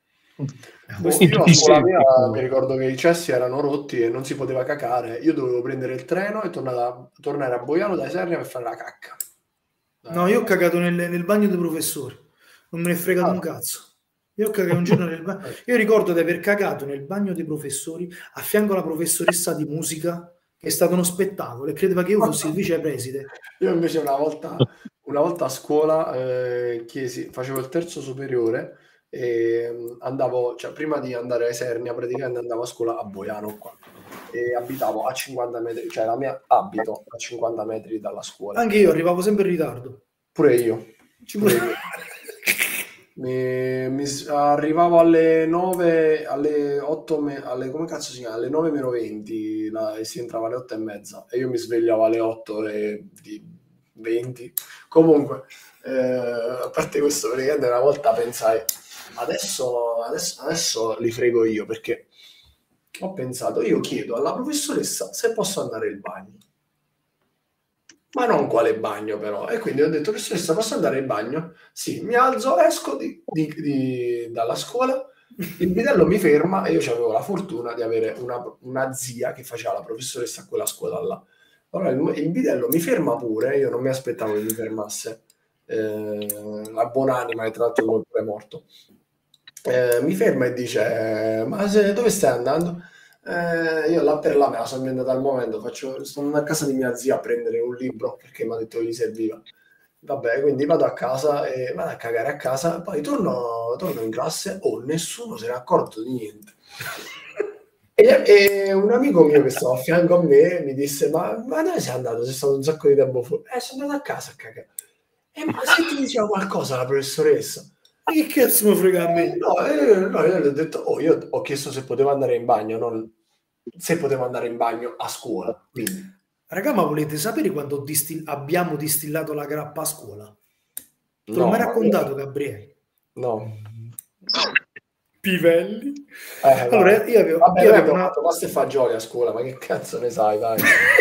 Boh, io a scuola mia mi ricordo che i cessi erano rotti e non si poteva cacare. Io dovevo prendere il treno e tornare, tornare a Boiano da Isernia per fare la cacca. No, io ho cagato nel, nel bagno dei professori, non me ne è fregato ah. un cazzo. Io ho cagato un giorno nel bagno. Io ricordo di aver cagato nel bagno dei professori a fianco alla professoressa di musica, che è stato uno spettacolo e credeva che io fossi il vicepreside. Io invece una volta, una volta a scuola eh, chiesi, facevo il terzo superiore e andavo, cioè prima di andare a Isernia praticamente andavo a scuola a Boiano qua e abitavo a cinquanta metri, cioè la mia abito a cinquanta metri dalla scuola. Anche io arrivavo sempre in ritardo. Pure io. Pure io. Mi, mi arrivavo alle nove, alle otto, alle, come cazzo si chiama? Alle nove meno venti la, e si entrava alle otto e mezza e io mi svegliavo alle otto e venti. Comunque, eh, a parte questo, praticamente una volta pensai adesso, adesso, adesso li frego io, perché ho pensato, io chiedo alla professoressa se posso andare in bagno. Ma non quale bagno però, e quindi ho detto, professoressa, posso andare in bagno? Sì, mi alzo, esco di, di, di, dalla scuola, il bidello mi ferma e io avevo la fortuna di avere una, una zia che faceva la professoressa a quella scuola là. Allora il, il bidello mi ferma pure, io non mi aspettavo che mi fermasse, eh, la buonanima, che tra l'altro è morto, eh, mi ferma e dice, ma se, dove stai andando? Eh, io là per là me la sono inventata al momento, faccio, sto andando a casa di mia zia a prendere un libro perché mi ha detto che gli serviva. Vabbè, quindi vado a casa e vado a cagare a casa, poi torno, torno in classe, oh, nessuno si era accorto di niente. e, e un amico mio che stava a fianco a me mi disse, ma, ma dove sei andato? Sei stato un sacco di tempo fuori. Eh, sono andato a casa a cagare. E ma se ti diceva qualcosa la professoressa? Ma che cazzo mi frega a me? No, eh, no, io gli ho detto, oh, io ho chiesto se potevo andare in bagno, non se potevo andare in bagno a scuola. Quindi. Raga, ma volete sapere quando distil- abbiamo distillato la grappa a scuola? Te l'ho No, mai raccontato, io... Gabriele? No. Pivelli. Eh, allora, io avevo, Vabbè, io avevo avevo una... fatto pasta e fagioli a scuola, ma che cazzo ne sai, dai?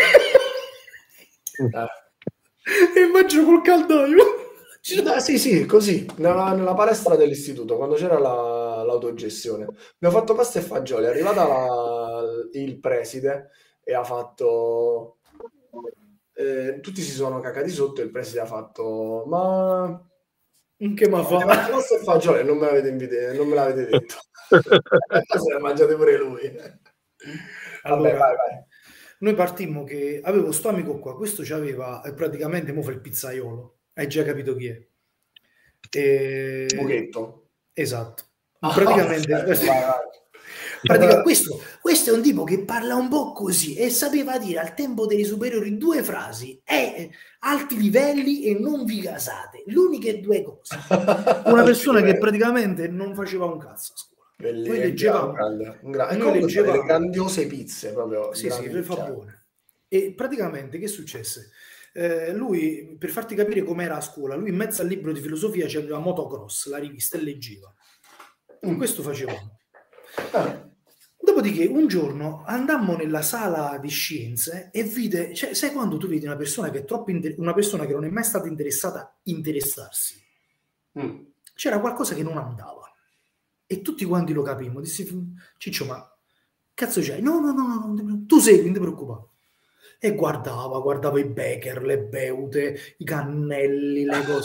eh. E immagino col caldaio. Ah, sì, sì, così, nella, nella palestra dell'istituto, quando c'era la, l'autogestione. Abbiamo fatto pasta e fagioli, è arrivata la, il preside e ha fatto... Eh, tutti si sono cacati sotto e il preside ha fatto, ma... Che ma fa? Pasta e fagioli, non me l'avete, invite, non me l'avete detto. Se le mangiate pure lui. Allora, Vabbè, vai, vai. Noi partimmo che avevo sto amico qua, questo c'aveva praticamente, mo fa il pizzaiolo. Hai già capito chi è? E... Buchetto. Esatto. Praticamente, oh, vai, vai. praticamente questo, questo è un tipo che parla un po' così e sapeva dire al tempo delle superiori due frasi: è alti livelli e non vi casate. L'uniche due cose. Una persona che praticamente non faceva un cazzo a scuola. Bellissimo. Noi leggevamo, grande, un gra- noi leggevamo delle grandiose pizze proprio. sì, sì, le fa buone. E praticamente che successe? Eh, lui, per farti capire com'era a scuola, lui in mezzo al libro di filosofia c'aveva Motocross, la rivista, e leggeva. E questo facevamo. Ah. Dopodiché un giorno andammo nella sala di scienze e vide, cioè, sai quando tu vedi una persona che è troppo inter- una persona che non è mai stata interessata a interessarsi, mm. c'era qualcosa che non andava e tutti quanti lo capimmo. Dissi, Ciccio, ma cazzo c'hai? No, no, no, no, no, tu segui, non ti preoccupare. E guardava, guardava i becker, le beute, i cannelli, le cose.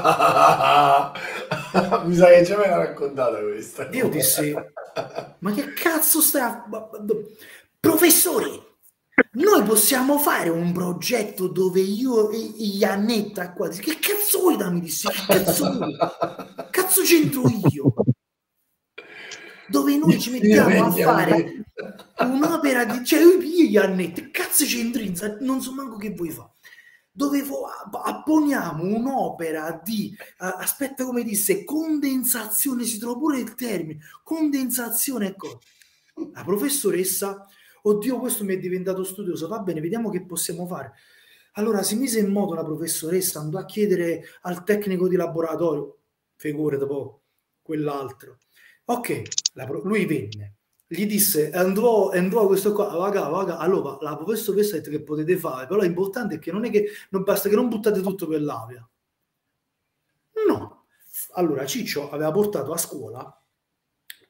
Mi sa che già me l'ha raccontata questa. Io dissi, ma che cazzo sta... Professore, noi possiamo fare un progetto dove io e Iannetta qua... Che cazzo vuoi da? Mi dissi, che cazzo vuoi? Cazzo c'entro io? Dove noi ci mettiamo a fare un'opera di... Cioè, io gli Annette, cazzo c'entri, non so manco che vuoi fare. Dove apponiamo un'opera di... Uh, aspetta, come disse, condensazione, si trova pure il termine, condensazione, ecco. La professoressa, oddio, questo mi è diventato studioso, va bene, vediamo che possiamo fare. Allora si mise in moto la professoressa, andò a chiedere al tecnico di laboratorio, figurati poco, quell'altro. Ok, la, lui venne, gli disse, andrò, andrò questo qua, vaga, vaga. Allora la professoressa ha detto che potete fare, però l'importante è che non è che non basta che non buttate tutto per l'aria. No. Allora Ciccio aveva portato a scuola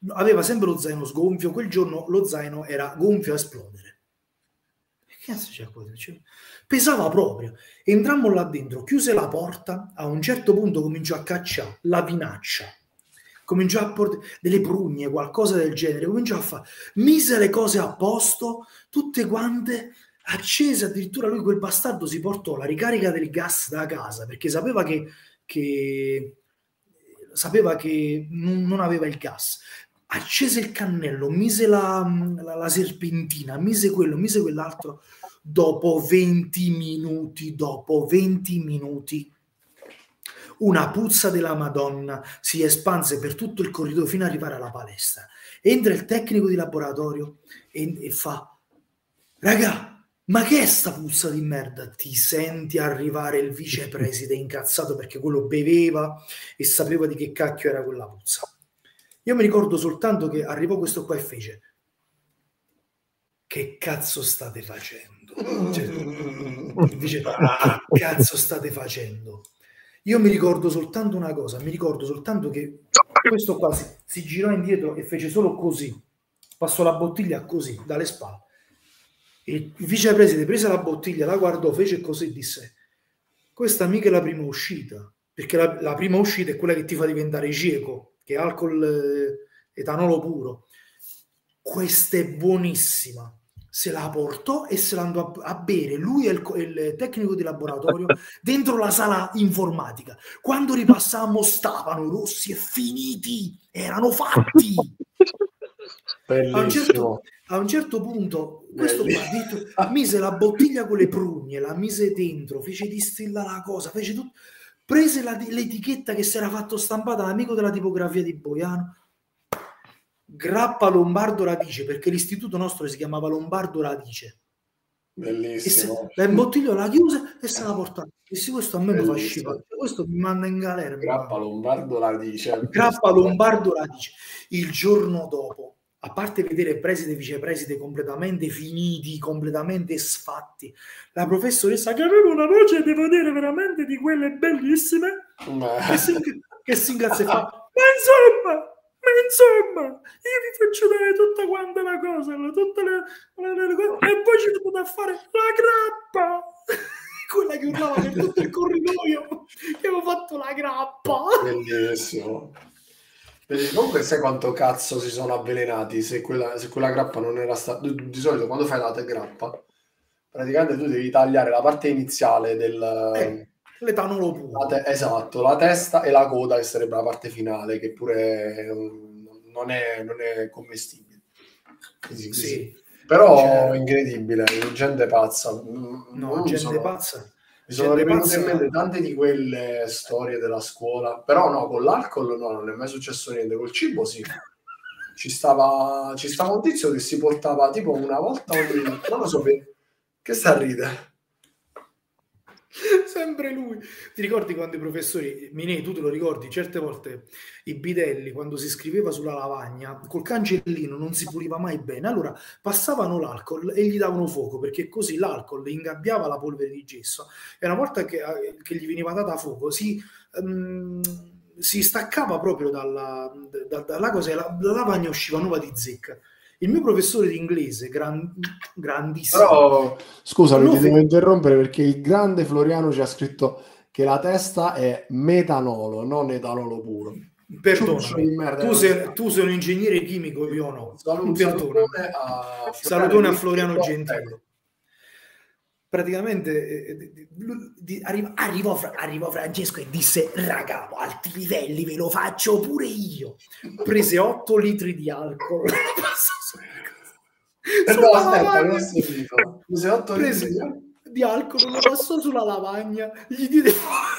aveva sempre lo zaino sgonfio, quel giorno lo zaino era gonfio a esplodere. Che cazzo c'è qua? Pesava proprio. Entrammo là dentro, chiuse la porta, a un certo punto cominciò a cacciare la vinaccia, cominciò a portare delle prugne, qualcosa del genere, cominciò a fare, mise le cose a posto, tutte quante accese. Addirittura lui, quel bastardo, si portò la ricarica del gas da casa perché sapeva che, che sapeva che non, non aveva il gas. Accese il cannello, mise la, la, la serpentina, mise quello, mise quell'altro. Dopo venti minuti, dopo venti minuti, una puzza della Madonna si espanse per tutto il corridoio fino ad arrivare alla palestra. Entra il tecnico di laboratorio e, e fa: raga, ma che è sta puzza di merda? Ti senti arrivare il vicepreside incazzato perché quello beveva e sapeva di che cacchio era quella puzza. Io mi ricordo soltanto che arrivò questo qua e fece: che cazzo state facendo? Cioè, dice, che cazzo state facendo? Io mi ricordo soltanto una cosa, mi ricordo soltanto che questo qua si, si girò indietro e fece solo così, passò la bottiglia così, dalle spalle. Il vicepresidente prese la bottiglia, la guardò, fece così e disse: questa mica è la prima uscita, perché la, la prima uscita è quella che ti fa diventare cieco, che è alcol, eh, etanolo puro. Questa è buonissima. Se la portò e se la andò a, a bere lui e il, il tecnico di laboratorio dentro la sala informatica. Quando ripassammo stavano rossi e finiti, erano fatti. A un, certo, a un certo punto questo qua detto, mise la bottiglia con le prugne, la mise dentro, fece distillare la cosa, fece tutto, prese la, l'etichetta che si era fatto stampata l'amico della tipografia di Boiano, grappa Lombardo Radice, perché l'istituto nostro si chiamava Lombardo Radice. Bellissimo. La imbottigliò, la chiuse e se la portò. E se questo a me mi fa scipare, questo mi manda in galera. Grappa Lombardo Radice. Grappa Lombardo Radice. Il giorno dopo, a parte vedere preside e vicepreside completamente finiti, completamente sfatti, la professoressa, che aveva una voce, devo dire, veramente di quelle bellissime, Ma... che si, che si ingrazia e fa: ma insomma, ma insomma, io vi faccio dare tutta quanta la cosa, tutte le, le, le, le cose, e poi ci potete fare la grappa. Quella che urlava per tutto il corridoio, che avevo fatto la grappa. Bellissimo. Comunque sai quanto cazzo si sono avvelenati se quella, se quella grappa non era stata... Di solito quando fai la grappa, praticamente tu devi tagliare la parte iniziale del... Eh, l'etanolo puro. La te- esatto, la testa e la coda, che sarebbe la parte finale, che pure non è, non è commestibile. Così, così. Sì. Però cioè... incredibile, gente pazza. No, non gente sono... pazza. Mi sono rivenute in mente tante di quelle storie della scuola, però no, con l'alcol no, non è mai successo niente, col cibo sì. Ci stava, ci stava un tizio che si portava tipo una volta ogni... non lo so, che sta a ridere? Sempre lui. Ti ricordi quando i professori, Minei, tu te lo ricordi, certe volte i bidelli, quando si scriveva sulla lavagna col cancellino non si puliva mai bene, allora passavano l'alcol e gli davano fuoco, perché così l'alcol ingabbiava la polvere di gesso e una volta che, che gli veniva data fuoco si, um, si staccava proprio dalla, da, dalla cosa e la, la lavagna usciva nuova di zecca. Il mio professore di inglese, gran, grandissimo. Però, scusa, mi devo interrompere perché il grande Floriano ci ha scritto che la testa è metanolo, non etanolo puro. Perdona, tu sei, tu sei un ingegnere chimico, io no. Salut, salutone a, salutone a Floriano Gentile. Praticamente eh, di, arriva, arrivò, arrivò Francesco e disse: raga, alti livelli ve lo faccio pure io. Prese otto litri di alcol. Eh no, aspetta, non ho sentito. Prese otto Prese litri di alcol, lo passò sulla lavagna, gli diede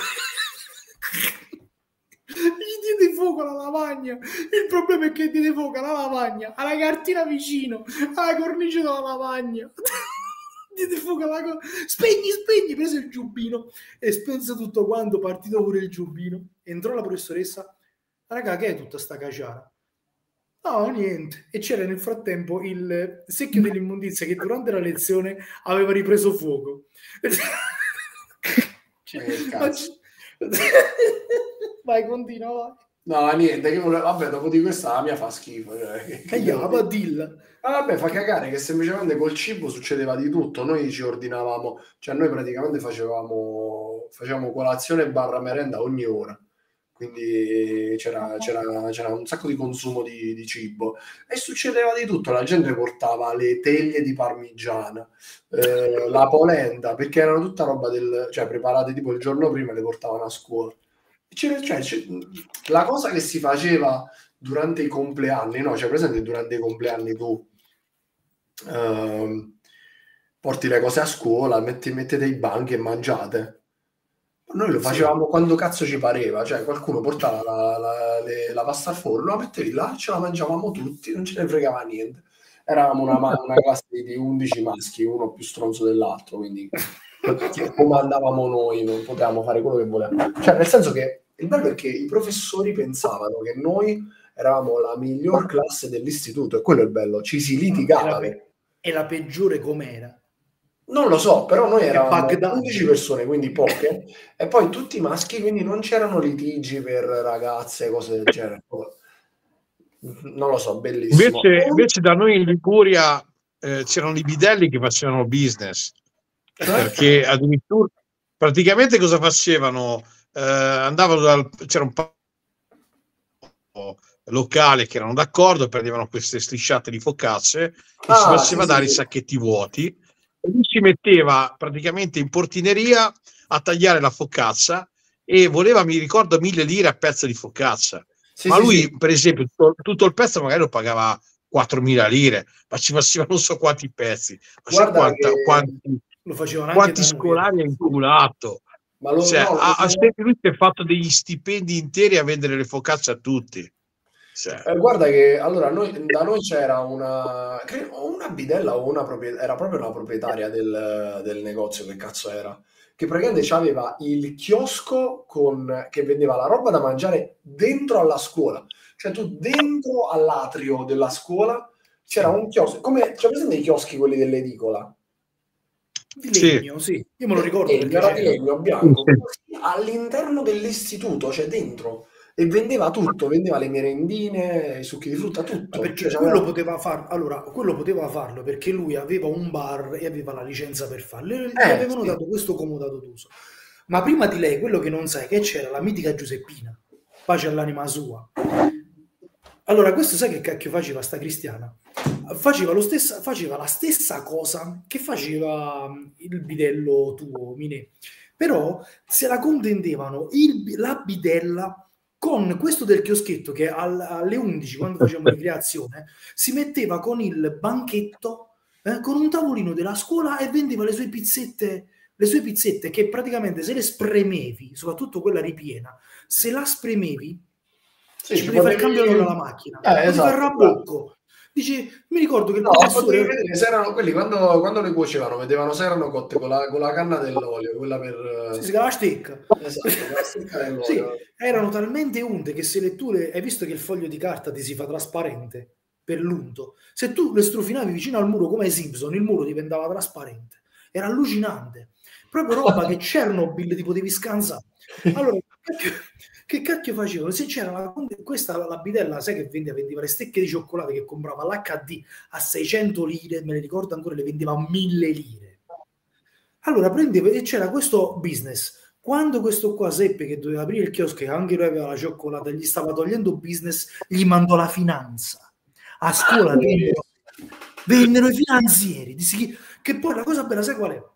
gli diede fuoco alla lavagna. Il problema è che diede fuoco alla lavagna, alla cartina vicino, alla cornice della lavagna. Diede fuoco alla cosa. Spegni, spegni, prese il giubbino e spense tutto quanto, partito pure il giubbino. Entrò la professoressa: raga, che è tutta sta caciara? No, niente. E c'era nel frattempo il secchio dell'immondizia che durante la lezione aveva ripreso fuoco. Cioè, che cazzo. Vai, continua, vai. No, niente, che volevo... vabbè, dopo di questa la mia fa schifo. Cioè, che, che E io, ma dilla. Ah, vabbè, fa cagare che semplicemente col cibo succedeva di tutto. Noi ci ordinavamo, cioè noi praticamente facevamo, facevamo colazione barra merenda ogni ora. Quindi c'era, c'era, c'era un sacco di consumo di, di cibo e succedeva di tutto. La gente portava le teglie di parmigiana, eh, la polenta, perché erano tutta roba del, cioè preparate tipo il giorno prima e le portavano a scuola. Cioè, cioè, cioè, la cosa che si faceva durante i compleanni, no? Cioè, presente durante i compleanni tu ehm, porti le cose a scuola, metti, mettete i banchi e mangiate. Noi lo facevamo sì. Quando cazzo ci pareva, cioè qualcuno portava la, la, le, la pasta al forno, la mettevi là, ce la mangiavamo tutti, non ce ne fregava niente. Eravamo una, una classe di undici maschi, uno più stronzo dell'altro, quindi comandavamo noi, non potevamo fare quello che volevamo. Cioè, nel senso che il bello è che i professori pensavano che noi eravamo la miglior classe dell'istituto, e quello è il bello, ci si litigava. E la, e la peggiore com'era? Non lo so, però noi eravamo undici persone, quindi poche, e poi tutti maschi, quindi non c'erano litigi per ragazze, cose del genere. Non lo so, bellissimo. Invece, invece da noi in Liguria eh, c'erano i bidelli che facevano business, perché addirittura praticamente cosa facevano? Eh, andavano dal... c'era un po' locale che erano d'accordo, prendevano queste strisciate di focacce e ah, si faceva sì, dare sì. I sacchetti vuoti e lui si metteva praticamente in portineria a tagliare la focaccia e voleva, mi ricordo, mille lire a pezzo di focaccia. Sì, ma sì, lui, sì. Per esempio, tutto, tutto il pezzo magari lo pagava quattromila lire, ma ci faceva non so quanti pezzi. Ma sai quanta, quanti, lo facevano quanti anche scolari ha inculato? Ma lo, cioè, no, ha, ha lui si è fatto degli stipendi interi a vendere le focacce a tutti. Cioè. Eh, guarda che allora noi, da noi c'era una, una bidella o una proprietaria, era proprio una proprietaria del, del negozio, che cazzo era? Che praticamente aveva il chiosco con, che vendeva la roba da mangiare dentro alla scuola. Cioè tu dentro all'atrio della scuola c'era un chiosco, come c'è presente i chioschi quelli dell'edicola? Di legno, sì, sì. Io me lo ricordo. Legno, era di legno bianco, sì. All'interno dell'istituto, cioè dentro. E vendeva tutto, vendeva le merendine, i succhi di frutta, tutto. Ma perché cioè, quello aveva... poteva farlo, allora, quello poteva farlo perché lui aveva un bar e aveva la licenza per farlo. Gli eh, avevano sì. dato questo comodato d'uso. Ma prima di lei, quello che non sai, che c'era la mitica Giuseppina, pace all'anima sua. Allora, questo sai che cacchio faceva sta cristiana? Faceva, lo stessa, faceva la stessa cosa che faceva il bidello tuo, Minè. Però se la contendevano il, la bidella con questo del chioschetto che alle undici, quando facevamo ricreazione, si metteva con il banchetto, eh, con un tavolino della scuola e vendeva le sue pizzette, le sue pizzette che praticamente se le spremevi, soprattutto quella ripiena, se la spremevi, sì, ci potevi fare il cambio della macchina, eh, esatto, fare rabocco. Dice, mi ricordo che il no, professore... vedere se erano quelli quando, quando le cuocevano, vedevano se erano cotte con la, con la canna dell'olio, quella per... Sì, si chiama stecca. Esatto, la stecca dell'olio. Sì, erano talmente unte che se le tu le... Hai visto che il foglio di carta ti si fa trasparente per l'unto? Se tu le strofinavi vicino al muro come ai Simpson, il muro diventava trasparente. Era allucinante. Proprio roba che Chernobyl ti potevi scansare. Allora, che cacchio facevano? Se c'era la, questa la bidella, sai che vendeva, vendeva le stecche di cioccolato che comprava l'H D a seicento lire, me le ricordo ancora, le vendeva a mille lire. Allora prendeva e c'era questo business. Quando questo qua seppe che doveva aprire il chiosco e anche lui aveva la cioccolata, gli stava togliendo business, gli mandò la finanza. A scuola vennero, vennero i finanzieri, che poi la cosa bella, sai qual è?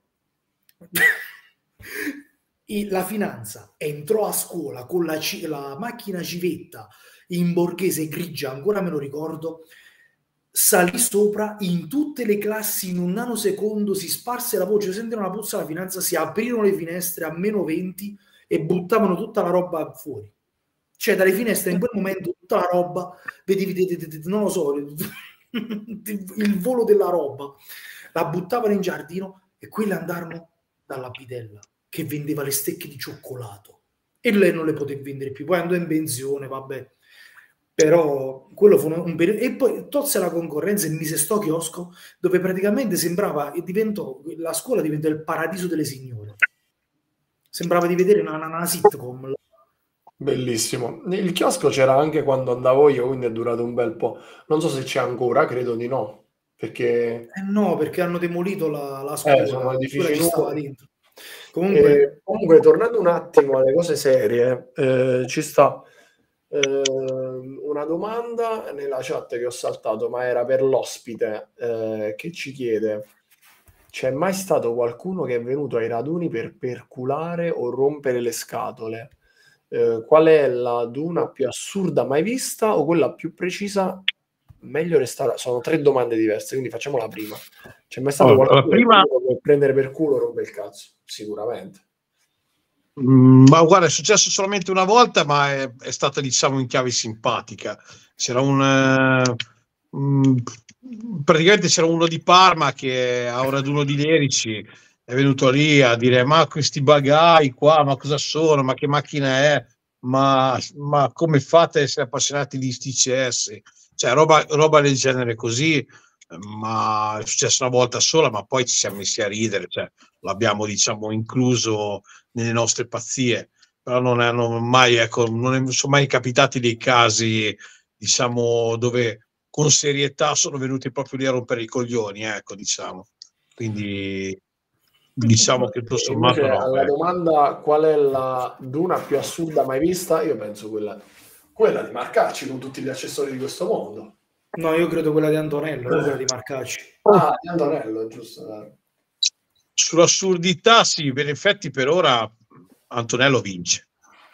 La finanza entrò a scuola con la, la macchina civetta in borghese grigia, ancora me lo ricordo, salì sopra in tutte le classi in un nanosecondo, si sparse la voce, sentivano la puzza della finanza, si aprirono le finestre a meno venti e buttavano tutta la roba fuori. Cioè dalle finestre in quel momento tutta la roba, vedi, non lo so, il volo della roba, la buttavano in giardino e quelli andarono dalla bidella che vendeva le stecche di cioccolato e lei non le poteva vendere più, poi andò in pensione, vabbè, però quello fu un periodo, e poi tolse la concorrenza e mise sto chiosco dove praticamente sembrava, e diventò, la scuola diventò il paradiso delle signore, sembrava di vedere una, una sitcom. Bellissimo. Il chiosco c'era anche quando andavo io, quindi è durato un bel po'. Non so se c'è ancora, credo di no, perché Eh no, perché hanno demolito la, la eh, scuola, sono la scuola edifici ci stava nuovi. dentro. Comunque, E, comunque, tornando un attimo alle cose serie, eh, ci sta eh, una domanda nella chat che ho saltato, ma era per l'ospite eh, che ci chiede: c'è mai stato qualcuno che è venuto ai raduni per perculare o rompere le scatole? Eh, qual è la duna più assurda mai vista o quella più precisa? Meglio restare. Sono tre domande diverse, quindi facciamo la prima. C'è mai stato Allora, la qualcuno che prima, per prendere per culo rompe il cazzo? Sicuramente. mh, ma guarda, è successo solamente una volta, ma è, è stata, diciamo, in chiave simpatica. C'era un... eh, mh, praticamente c'era uno di Parma che a un raduno di Lerici è venuto lì a dire: ma questi bagai qua, ma cosa sono? Ma che macchina è? Ma, ma come fate a essere appassionati di sti C S? Cioè, roba, roba del genere così, ma è successo una volta sola, ma poi ci siamo messi a ridere, cioè, l'abbiamo, diciamo, incluso nelle nostre pazzie, però non hanno mai, ecco, non sono mai capitati dei casi, diciamo, dove con serietà sono venuti proprio lì a rompere i coglioni, ecco, diciamo. Quindi diciamo che tutto E sommato invece no, alla ecco. domanda qual è la duna più assurda mai vista, io penso quella, quella di Marcacci con tutti gli accessori di questo mondo. no, io credo quella di Antonello, non quella di Marcacci. Ah, di Antonello, giusto. dai. Sull'assurdità, sì, in effetti per ora Antonello vince.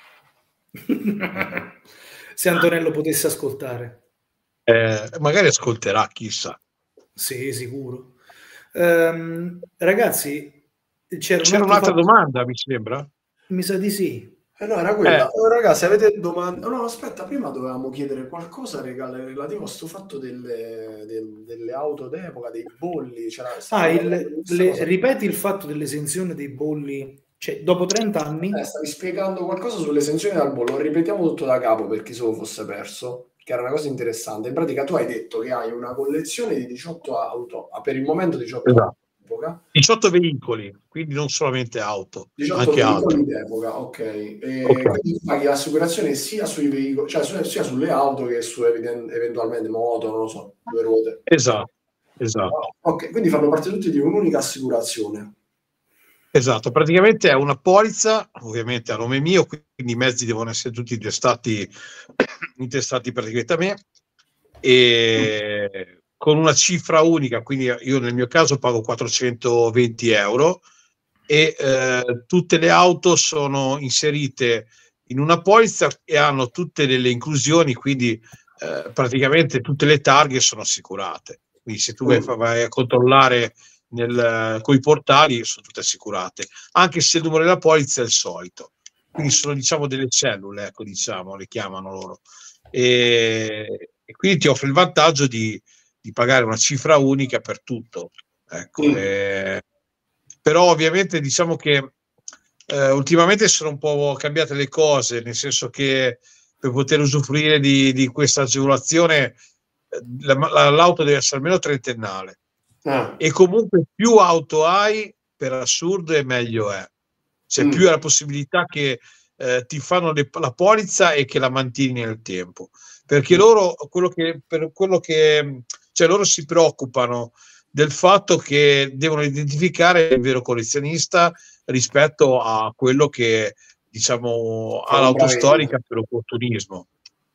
Se Antonello potesse ascoltare. Eh, magari ascolterà, chissà. Sì, sicuro. Ehm, ragazzi, c'era un C'era altro un'altra fatto, domanda, mi sembra. mi sa di sì. Eh no, era Eh, quella. Oh, ragazzi, avete domande? Oh, no, aspetta, prima dovevamo chiedere qualcosa regale- relativo a sto fatto delle, del- delle auto d'epoca, dei bolli. C'era, Ah, stavamo parlando di il- questa le- cosa. ripeti il fatto dell'esenzione dei bolli, cioè dopo trenta Eh, anni? stavi spiegando qualcosa sulle esenzioni dal bollo, ripetiamo tutto da capo per chi se lo fosse perso, che era una cosa interessante. In pratica tu hai detto che hai una collezione di diciotto auto, ah, per il momento diciotto auto esatto. d'epoca, diciotto veicoli, quindi non solamente auto, diciotto anche veicoli altro. d'epoca, ok. Ok, E quindi paghi l'assicurazione sia sui veicoli, cioè su- sia sulle auto che su eviden- eventualmente moto, non lo so, due ruote. esatto, esatto. Ah, ok, quindi fanno parte tutti di un'unica assicurazione. Esatto, praticamente è una polizza, ovviamente a nome mio, quindi i mezzi devono essere tutti intestati, intestati praticamente a me, e con una cifra unica, quindi io nel mio caso pago quattrocentoventi euro e eh, tutte le auto sono inserite in una polizza e hanno tutte delle inclusioni, quindi eh, praticamente tutte le targhe sono assicurate. Quindi se tu vai, Mm. vai a controllare nel, con i portali sono tutte assicurate, anche se il numero della polizza è il solito. Quindi sono, diciamo, delle cellule, ecco, diciamo, le chiamano loro. E, e quindi ti offre il vantaggio di, di pagare una cifra unica per tutto. Ecco, Mm. e, però ovviamente diciamo che eh, ultimamente sono un po' cambiate le cose, nel senso che per poter usufruire di, di questa agevolazione eh, la- la- l'auto deve essere almeno trentennale Ah. e comunque più auto hai, per assurdo, e meglio è. Cioè più Mm. è la possibilità che eh, ti fanno le- la polizza e che la mantieni nel tempo. Perché Mm. loro, quello che, per quello che, cioè loro si preoccupano del fatto che devono identificare il vero collezionista rispetto a quello che, diciamo, Che ha l'auto compravendita. storica per opportunismo.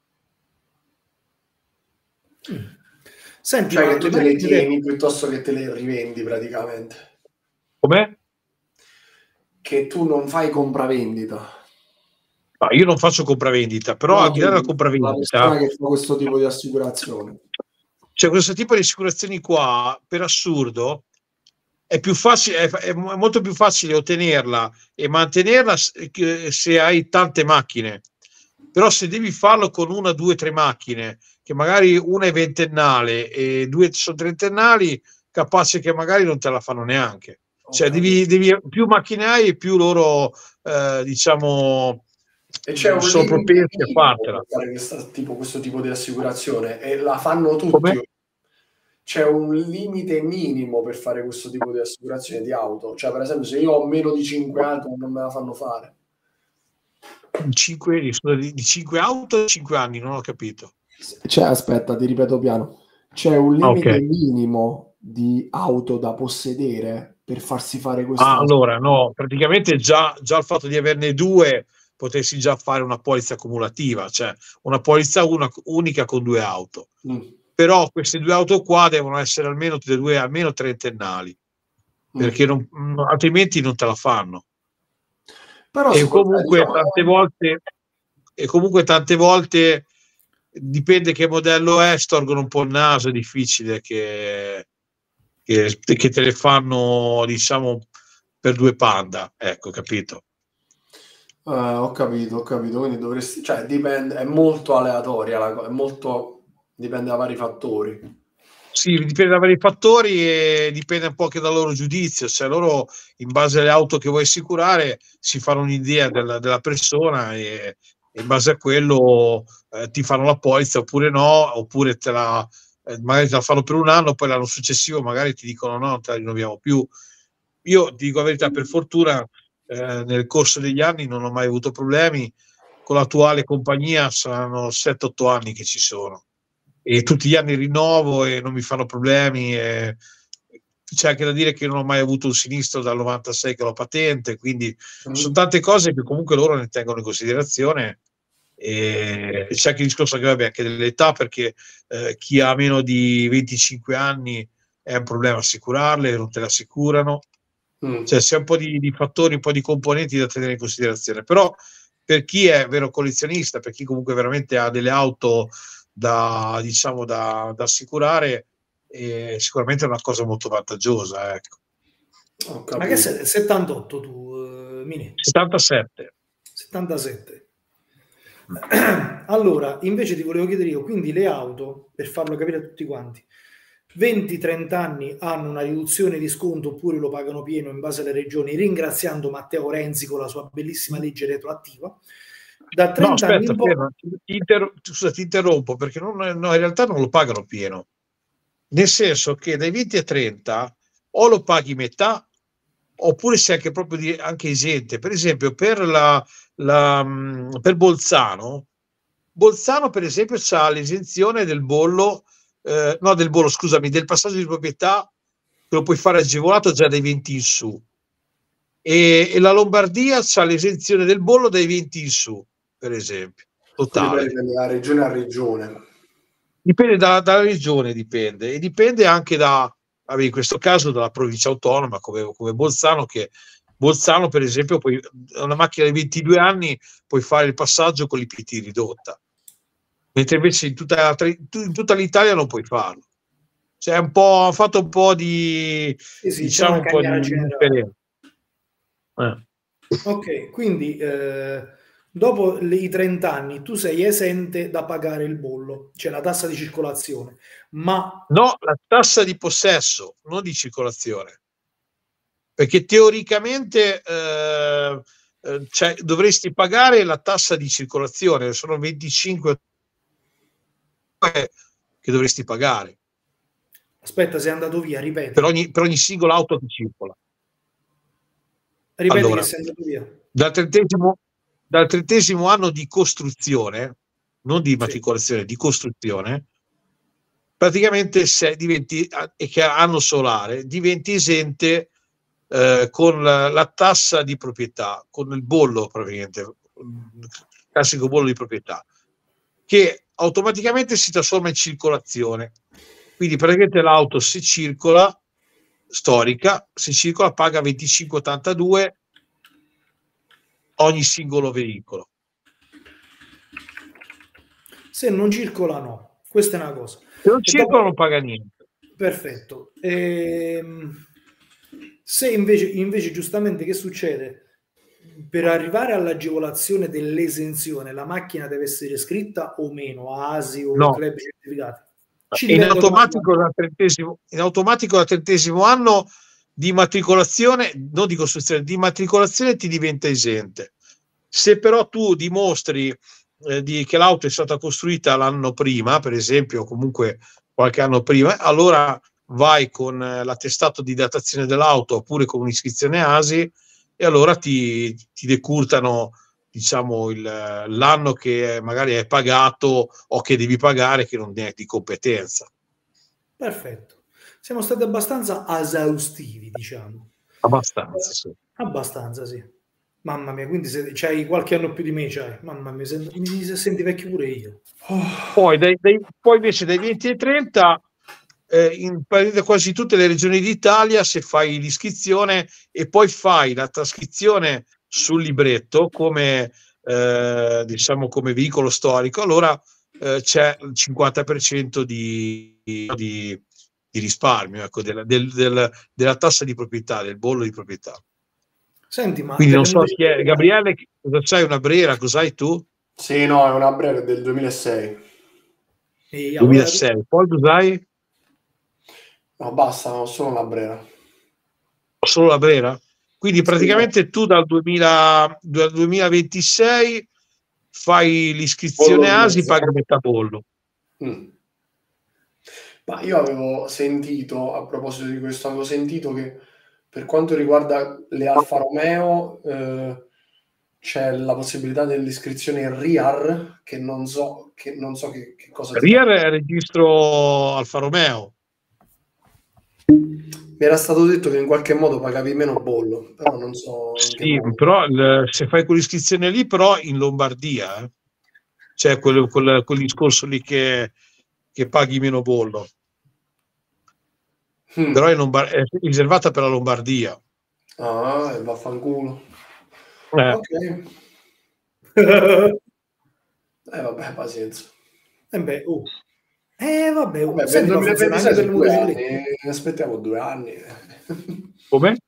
Mm. Senti, Cioè ma che tu le te le macchine tieni piuttosto che te le rivendi praticamente. Com'è? Che tu non fai compravendita. No, io non faccio compravendita, però No, al di là della tu, la compravendita, persona che fa questo tipo di assicurazione. cioè questo tipo di assicurazioni qua, per assurdo, è più facile, è, è molto più facile ottenerla e mantenerla se, se hai tante macchine. Però se devi farlo con una, due, tre macchine, che magari una è ventennale e due sono trentennali, capace che magari non te la fanno neanche. Ho Cioè, capito. devi, devi, più macchine hai, più loro, eh, diciamo, E c'è un sono limite propensi a minimo per fartela. fare questa, tipo, questo tipo di assicurazione e la fanno Come? tutti. C'è un limite minimo per fare questo tipo di assicurazione di auto. Cioè, per esempio, se io ho meno di cinque auto non me la fanno fare. cinque, di, di cinque auto o cinque anni, non ho capito. Cioè, aspetta, ti ripeto piano. C'è un limite okay. minimo di auto da possedere per farsi fare questo? Ah, allora, no, praticamente già, già il fatto di averne due potessi già fare una polizza cumulativa, cioè una polizza una, unica con due auto. Mm. Però queste due auto qua devono essere almeno tutte e due almeno trentennali, mm. perché non, altrimenti non te la fanno. Però e comunque diciamo, tante volte e comunque tante volte dipende che modello è, storgono un po' il naso, è difficile che, che, che te le fanno, diciamo, per due Panda, ecco, capito? Uh, ho capito, ho capito, quindi dovresti, cioè dipende, è molto aleatoria, la, è molto, dipende da vari fattori. Sì, dipende da vari fattori e dipende un po' anche dal loro giudizio, cioè loro in base alle auto che vuoi assicurare si fanno un'idea della, della persona e, e in base a quello eh, ti fanno la polizza oppure no, oppure te la, eh, magari te la fanno per un anno, poi l'anno successivo magari ti dicono no, non te la rinnoviamo più. Io dico la verità, per fortuna eh, nel corso degli anni non ho mai avuto problemi, con l'attuale compagnia saranno sette otto anni che ci sono. E tutti gli anni rinnovo e non mi fanno problemi. E c'è anche da dire che non ho mai avuto un sinistro dal novantasei che ho la patente, quindi mm. sono tante cose che comunque loro ne tengono in considerazione. E c'è anche il discorso che vabbè, anche dell'età, perché eh, chi ha meno di venticinque anni è un problema assicurarle, non te le assicurano. Mm. Cioè c'è un po' di, di fattori, un po' di componenti da tenere in considerazione. Però per chi è vero collezionista, per chi comunque veramente ha delle auto da, diciamo, da, da assicurare, eh, sicuramente è una cosa molto vantaggiosa, ecco. Ma che sei settantotto tu, uh, Mini? settantasette. settantasette. Allora, invece ti volevo chiedere io, quindi le auto, per farlo capire a tutti quanti, venti trenta anni hanno una riduzione di sconto oppure lo pagano pieno in base alle regioni, ringraziando Matteo Renzi con la sua bellissima legge retroattiva. Da trenta no, aspetta, anni in poi... ti, inter... Scusa, ti interrompo perché non, no, in realtà non lo pagano pieno, nel senso che dai venti a trenta o lo paghi metà oppure sei anche proprio di, anche esente. Per esempio per la, la per Bolzano Bolzano per esempio c'ha l'esenzione del bollo eh, no del bollo scusami del passaggio di proprietà che lo puoi fare agevolato già dai venti in su e, e la Lombardia c'ha l'esenzione del bollo dai venti in su, per esempio, totale. Dipende da regione a regione. Dipende da, dalla regione, dipende. E dipende anche da, vabbè, in questo caso, dalla provincia autonoma, come, come Bolzano, che Bolzano, per esempio, puoi, una macchina di ventidue anni puoi fare il passaggio con l'I P T ridotta, mentre invece in tutta, in tutta l'Italia non puoi farlo. Cioè, un po', ha fatto un po' di, sì, sì, diciamo, un po' di differenza. Eh. Ok, quindi eh, dopo i trenta anni tu sei esente da pagare il bollo, cioè la tassa di circolazione, ma... No, la tassa di possesso, non di circolazione. Perché teoricamente eh, eh, cioè, dovresti pagare la tassa di circolazione, sono venticinque che dovresti pagare. Aspetta, sei andato via, ripeti. Per ogni, per ogni singola auto che circola. Ripeti allora, che sei andato via. Dal trentesimo, dal trentesimo anno di costruzione, non di immatricolazione, sì. di costruzione, praticamente se diventi, e che hanno solare, diventi esente eh, con la, la tassa di proprietà, con il bollo praticamente, il classico bollo di proprietà, che automaticamente si trasforma in circolazione. Quindi praticamente l'auto se circola, storica, se circola paga venticinque virgola ottantadue ogni singolo veicolo. Se non circola no, questa è una cosa. Se non circola dopo... non paga niente. Perfetto. Ehm, se invece, invece giustamente che succede? Per arrivare all'agevolazione dell'esenzione la macchina deve essere iscritta o meno a A S I o no. club certificati? In automatico, dal trentesimo, in automatico dal trentesimo anno di matricolazione, non di costruzione, di matricolazione ti diventa esente. Se però tu dimostri eh, di, che l'auto è stata costruita l'anno prima, per esempio, o comunque qualche anno prima, allora vai con eh, l'attestato di datazione dell'auto oppure con un'iscrizione A S I e allora ti, ti decurtano diciamo il, l'anno che magari è pagato o che devi pagare che non è di competenza. Perfetto, siamo stati abbastanza esaustivi, diciamo. Abbastanza, sì. Abbastanza, sì. Mamma mia, quindi se c'hai qualche anno più di me, c'hai. Mamma mia, sento, mi, mi senti vecchio pure io. Oh. Poi, dai, dai, poi invece dai venti ai trenta eh, in quasi tutte le regioni d'Italia, se fai l'iscrizione e poi fai la trascrizione sul libretto come eh, diciamo come veicolo storico, allora eh, c'è il cinquanta per cento di, di, di risparmio, ecco, della, del, del, della tassa di proprietà, del bollo di proprietà. Senti, ma quindi non so chi è Gabriele, cosa c'hai, una Brera, cos'hai tu? Sì, no, è una Brera del duemilasei. E duemilasei, poi cos'hai? No, basta, ho solo una Brera. Solo la Brera? Quindi praticamente sì, tu dal, duemila, dal duemilaventisei fai l'iscrizione A S I, paghi metà bollo. Mm. Ma io avevo sentito, a proposito di questo, avevo sentito che per quanto riguarda le Alfa Romeo eh, c'è la possibilità dell'iscrizione in R I A R, che non so che, non so che, che cosa R I A R è il registro Alfa Romeo. Mi era stato detto che in qualche modo pagavi meno bollo, però non so. Sì, però il, se fai quell'iscrizione lì, però in Lombardia, eh, c'è quel, quel, quel discorso lì che, che paghi meno bollo. Hmm. Però è, Lombard- è riservata per la Lombardia. Ah, e vaffanculo. Eh. Ok. Eh vabbè, pazienza. Eh beh, uh. Eh vabbè, vabbè per il duemilaventisei per due anni, aspettiamo due anni. Come?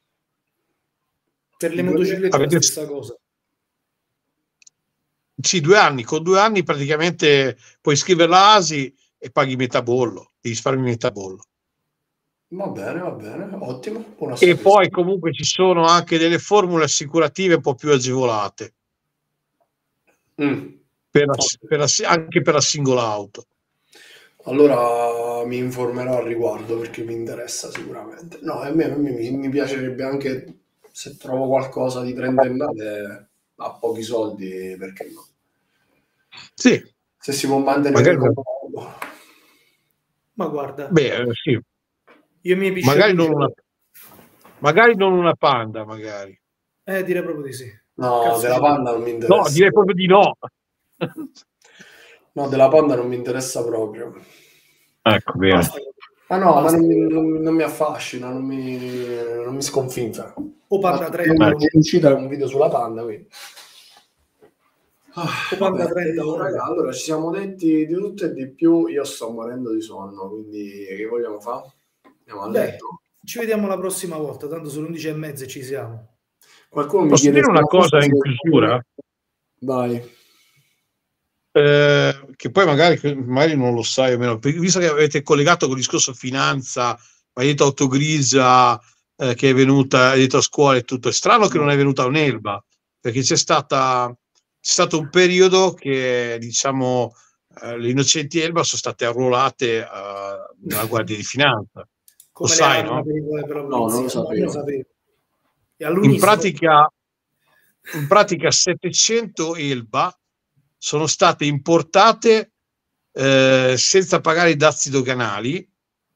Per le motociclette è la stessa cosa. Sì, due anni, con due anni praticamente puoi iscrivere la A S I e paghi metà bollo, ti risparmi metà bollo. Va bene, va bene, ottimo. E poi comunque ci sono anche delle formule assicurative un po' più agevolate. Mm. Per la, per la, anche per la singola auto. Allora mi informerò al riguardo perché mi interessa sicuramente. No, a me, a me mi, mi piacerebbe anche se trovo qualcosa di trentennale a pochi soldi, perché no? Sì. Se si può mantenere il Ma guarda. Beh, sì. Io mi magari non, una, magari non una Panda, magari. Eh, direi proprio di sì. No, Cazzo della Panda non mi interessa. No, direi proprio di no. No, della Panda non mi interessa proprio. Ecco, bene. Ah no, Basta. ma non, non, non mi affascina, non mi, non mi sconfinta. O Panda tre. È uscita un video sulla Panda, quindi. Ah, o Panda trenta. Raga, allora ci siamo detti di tutto e di più. Io sto morendo di sonno, quindi che vogliamo fare? Andiamo a letto. Ci vediamo la prossima volta, tanto sono undici e mezza e ci siamo. Qualcuno mi Posso chiede dire una cosa in chiusura? Vai. Eh, che poi magari, magari non lo sai o meno, visto che avete collegato con il discorso finanza, hai detto Autogrisa eh, che è venuta, hai detto a scuola e tutto, è strano che non è venuta un'Elba, perché c'è stata c'è stato un periodo che diciamo eh, le innocenti Elba sono state arruolate eh, nella Guardia di Finanza. Come lo sai, no? No, non lo sapevo. Non sapevo. In pratica, in pratica settecento Elba sono state importate eh, senza pagare i dazi doganali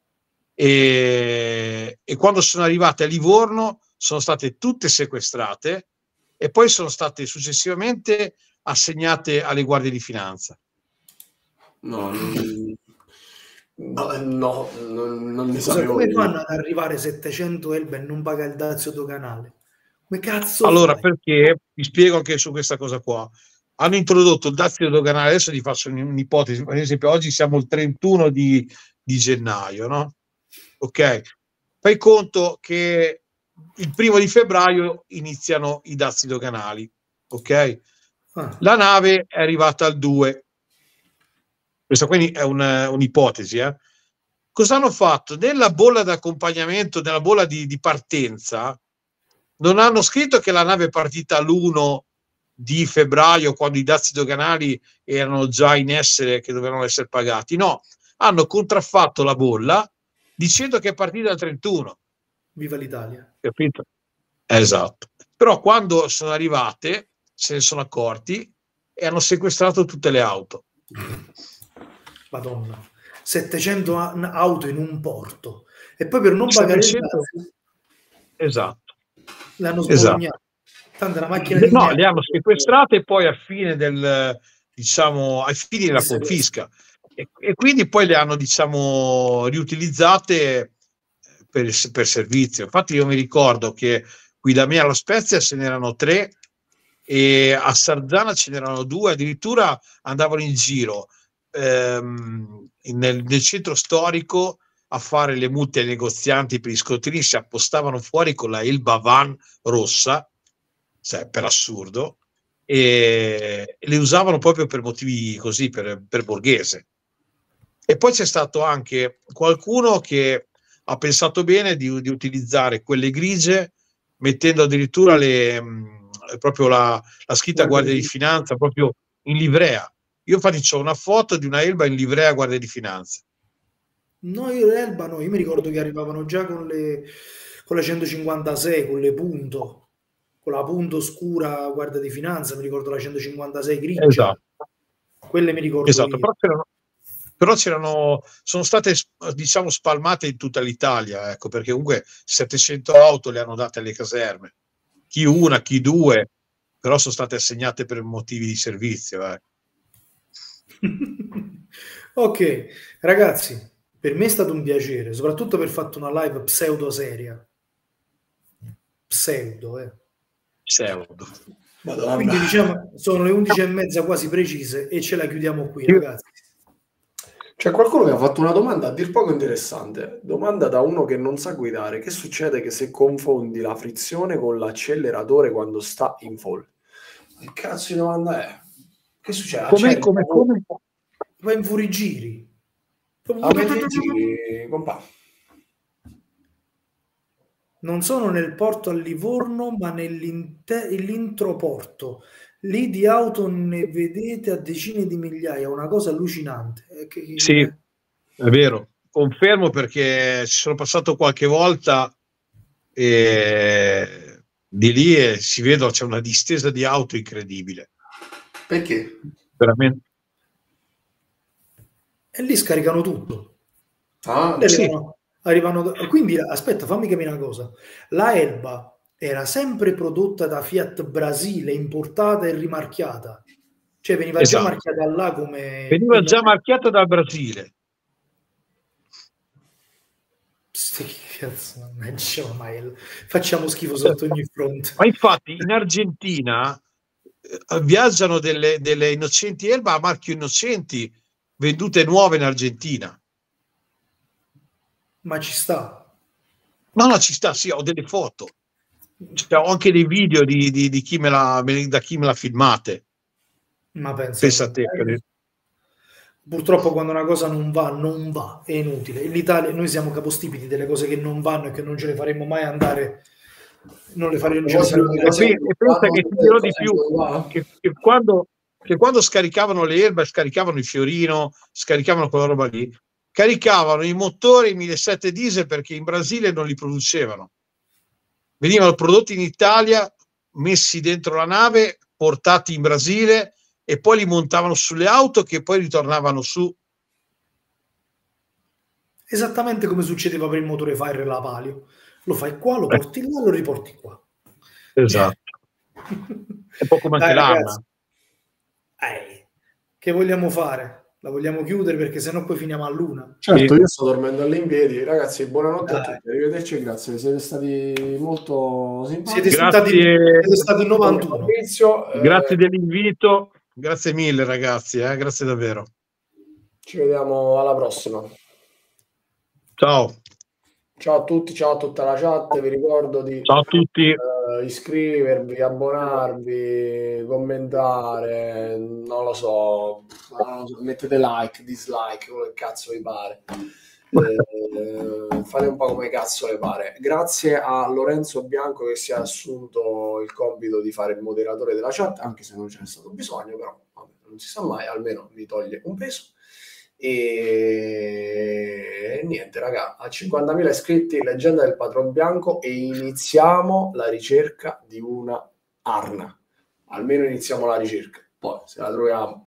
e, e quando sono arrivate a Livorno sono state tutte sequestrate e poi sono state successivamente assegnate alle guardie di finanza. No, non, no, no, non, non ne Scusa, sapevo. Come fanno ad arrivare settecento Elba e non paga il dazio doganale? Come cazzo Allora, fai? perché vi spiego anche su questa cosa qua. Hanno introdotto il dazio doganale, adesso vi faccio un'ipotesi, per esempio oggi siamo il trentuno di, di gennaio, no? Ok? Fai conto che il primo di febbraio iniziano i dazi doganali, ok? Ah. La nave è arrivata al due. Questa quindi è un'ipotesi. Eh? Cosa hanno fatto? Nella bolla d'accompagnamento, nella bolla di, di partenza, non hanno scritto che la nave è partita l'primo di febbraio, quando i dazi doganali erano già in essere, che dovevano essere pagati. No, hanno contraffatto la bolla dicendo che è partita al trentuno. Viva l'Italia. Capito? Esatto. Però quando sono arrivate se ne sono accorti e hanno sequestrato tutte le auto. Madonna, settecento auto in un porto e poi per non settecento... pagare il gas, esatto, l'hanno sbolognata. Tanto la macchina no, di merda. le hanno sequestrate e poi a fine del, diciamo, ai fini della confisca e, e quindi poi le hanno, diciamo, riutilizzate per, per servizio. Infatti io mi ricordo che qui da me alla Spezia ce n'erano tre e a Sarzana ce n'erano due, addirittura andavano in giro ehm, nel, nel centro storico a fare le multe ai negozianti per gli scontrini, si appostavano fuori con la Elba Van rossa, cioè per assurdo, e le usavano proprio per motivi così, per, per borghese. E poi c'è stato anche qualcuno che ha pensato bene di, di utilizzare quelle grigie, mettendo addirittura le, mh, proprio la, la scritta Guardia di Finanza proprio in livrea. Io infatti ho una foto di una Elba in livrea Guardia di Finanza. No, io l'Elba no, io mi ricordo che arrivavano già con le, con le centocinquantasei, con le punto, con la punto scura Guardia di Finanza, mi ricordo la centocinquantasei grigia. Esatto. Quelle mi ricordo esatto, io. Però c'erano, però c'erano, sono state, diciamo, spalmate in tutta l'Italia, ecco, perché comunque settecento auto le hanno date alle caserme, chi una, chi due, però sono state assegnate per motivi di servizio. Eh. Ok, ragazzi, per me è stato un piacere, soprattutto per fatto una live pseudo seria. Pseudo, eh. Pseudo. Madonna. Quindi diciamo, sono le undici e mezza quasi precise e ce la chiudiamo qui, ragazzi. C'è qualcuno che ha fatto una domanda a dir poco interessante. Domanda da uno che non sa guidare. Che succede che se confondi la frizione con l'acceleratore quando sta in fall? Che cazzo di domanda è? Che succede? Come, come, come? Va in furigiri. Ah, giri, compà. Non sono nel porto a Livorno, ma nell'introporto. Lì di auto ne vedete a decine di migliaia, una cosa allucinante. Che, che, sì, è vero, confermo perché ci sono passato qualche volta e di lì e si vede c'è una distesa di auto incredibile. Perché? Veramente. E lì scaricano tutto. Ah, arrivano, sì. arrivano, quindi aspetta, fammi capire una cosa. La Elba era sempre prodotta da Fiat Brasile, importata e rimarchiata. Cioè veniva esatto. già marchiata là come... Veniva già marchiata dal Brasile. Sti cazzo, non diciamo mai. Facciamo schifo sotto ogni fronte. Ma infatti in Argentina eh, viaggiano delle, delle innocenti Elba a marchio innocenti vendute nuove in Argentina. Ma ci sta. No, no, ci sta, sì, ho delle foto. Cioè, ho anche dei video di, di, di chi me l'ha, da chi me l'ha filmate. Ma pensa, pensa a te. Eh, purtroppo quando una cosa non va, non va, è inutile. In Italia noi siamo capostipiti delle cose che non vanno e che non ce le faremo mai andare. Non le faremo e, e, e pensa che ti dirò di più che, che, quando, che quando scaricavano le Elba, scaricavano il Fiorino, scaricavano quella roba lì, caricavano i motori millesettecento diesel perché in Brasile non li producevano. Venivano prodotti in Italia, messi dentro la nave, portati in Brasile e poi li montavano sulle auto che poi ritornavano su. Esattamente come succedeva per il motore Fire e la Palio. Lo fai qua, lo porti là, lo riporti qua. Esatto. È poco come anche l'arma. Eh, che vogliamo fare? La vogliamo chiudere perché sennò poi finiamo a luna. Certo, io sto dormendo all'impiedi. Ragazzi, buonanotte Dai. a tutti. Arrivederci e grazie. Siete stati molto simpatici. Siete stati, siete stati novantuno. Eh, grazie dell'invito. Grazie mille, ragazzi. Eh? Grazie davvero. Ci vediamo alla prossima. Ciao. Ciao a tutti, ciao a tutta la chat. Vi ricordo di ciao a tutti. Uh, iscrivervi, abbonarvi, commentare, non lo so, non lo so, mettete like, dislike, quello che cazzo vi pare. Eh, fate un po' come cazzo vi pare. Grazie a Lorenzo Bianco che si è assunto il compito di fare il moderatore della chat, anche se non ce n'è stato bisogno, però vabbè, non si sa mai, almeno mi toglie un peso. E niente, raga, a cinquantamila iscritti, leggenda del Patron Bianco, e iniziamo la ricerca di una Arna. almeno iniziamo la ricerca, poi se la troviamo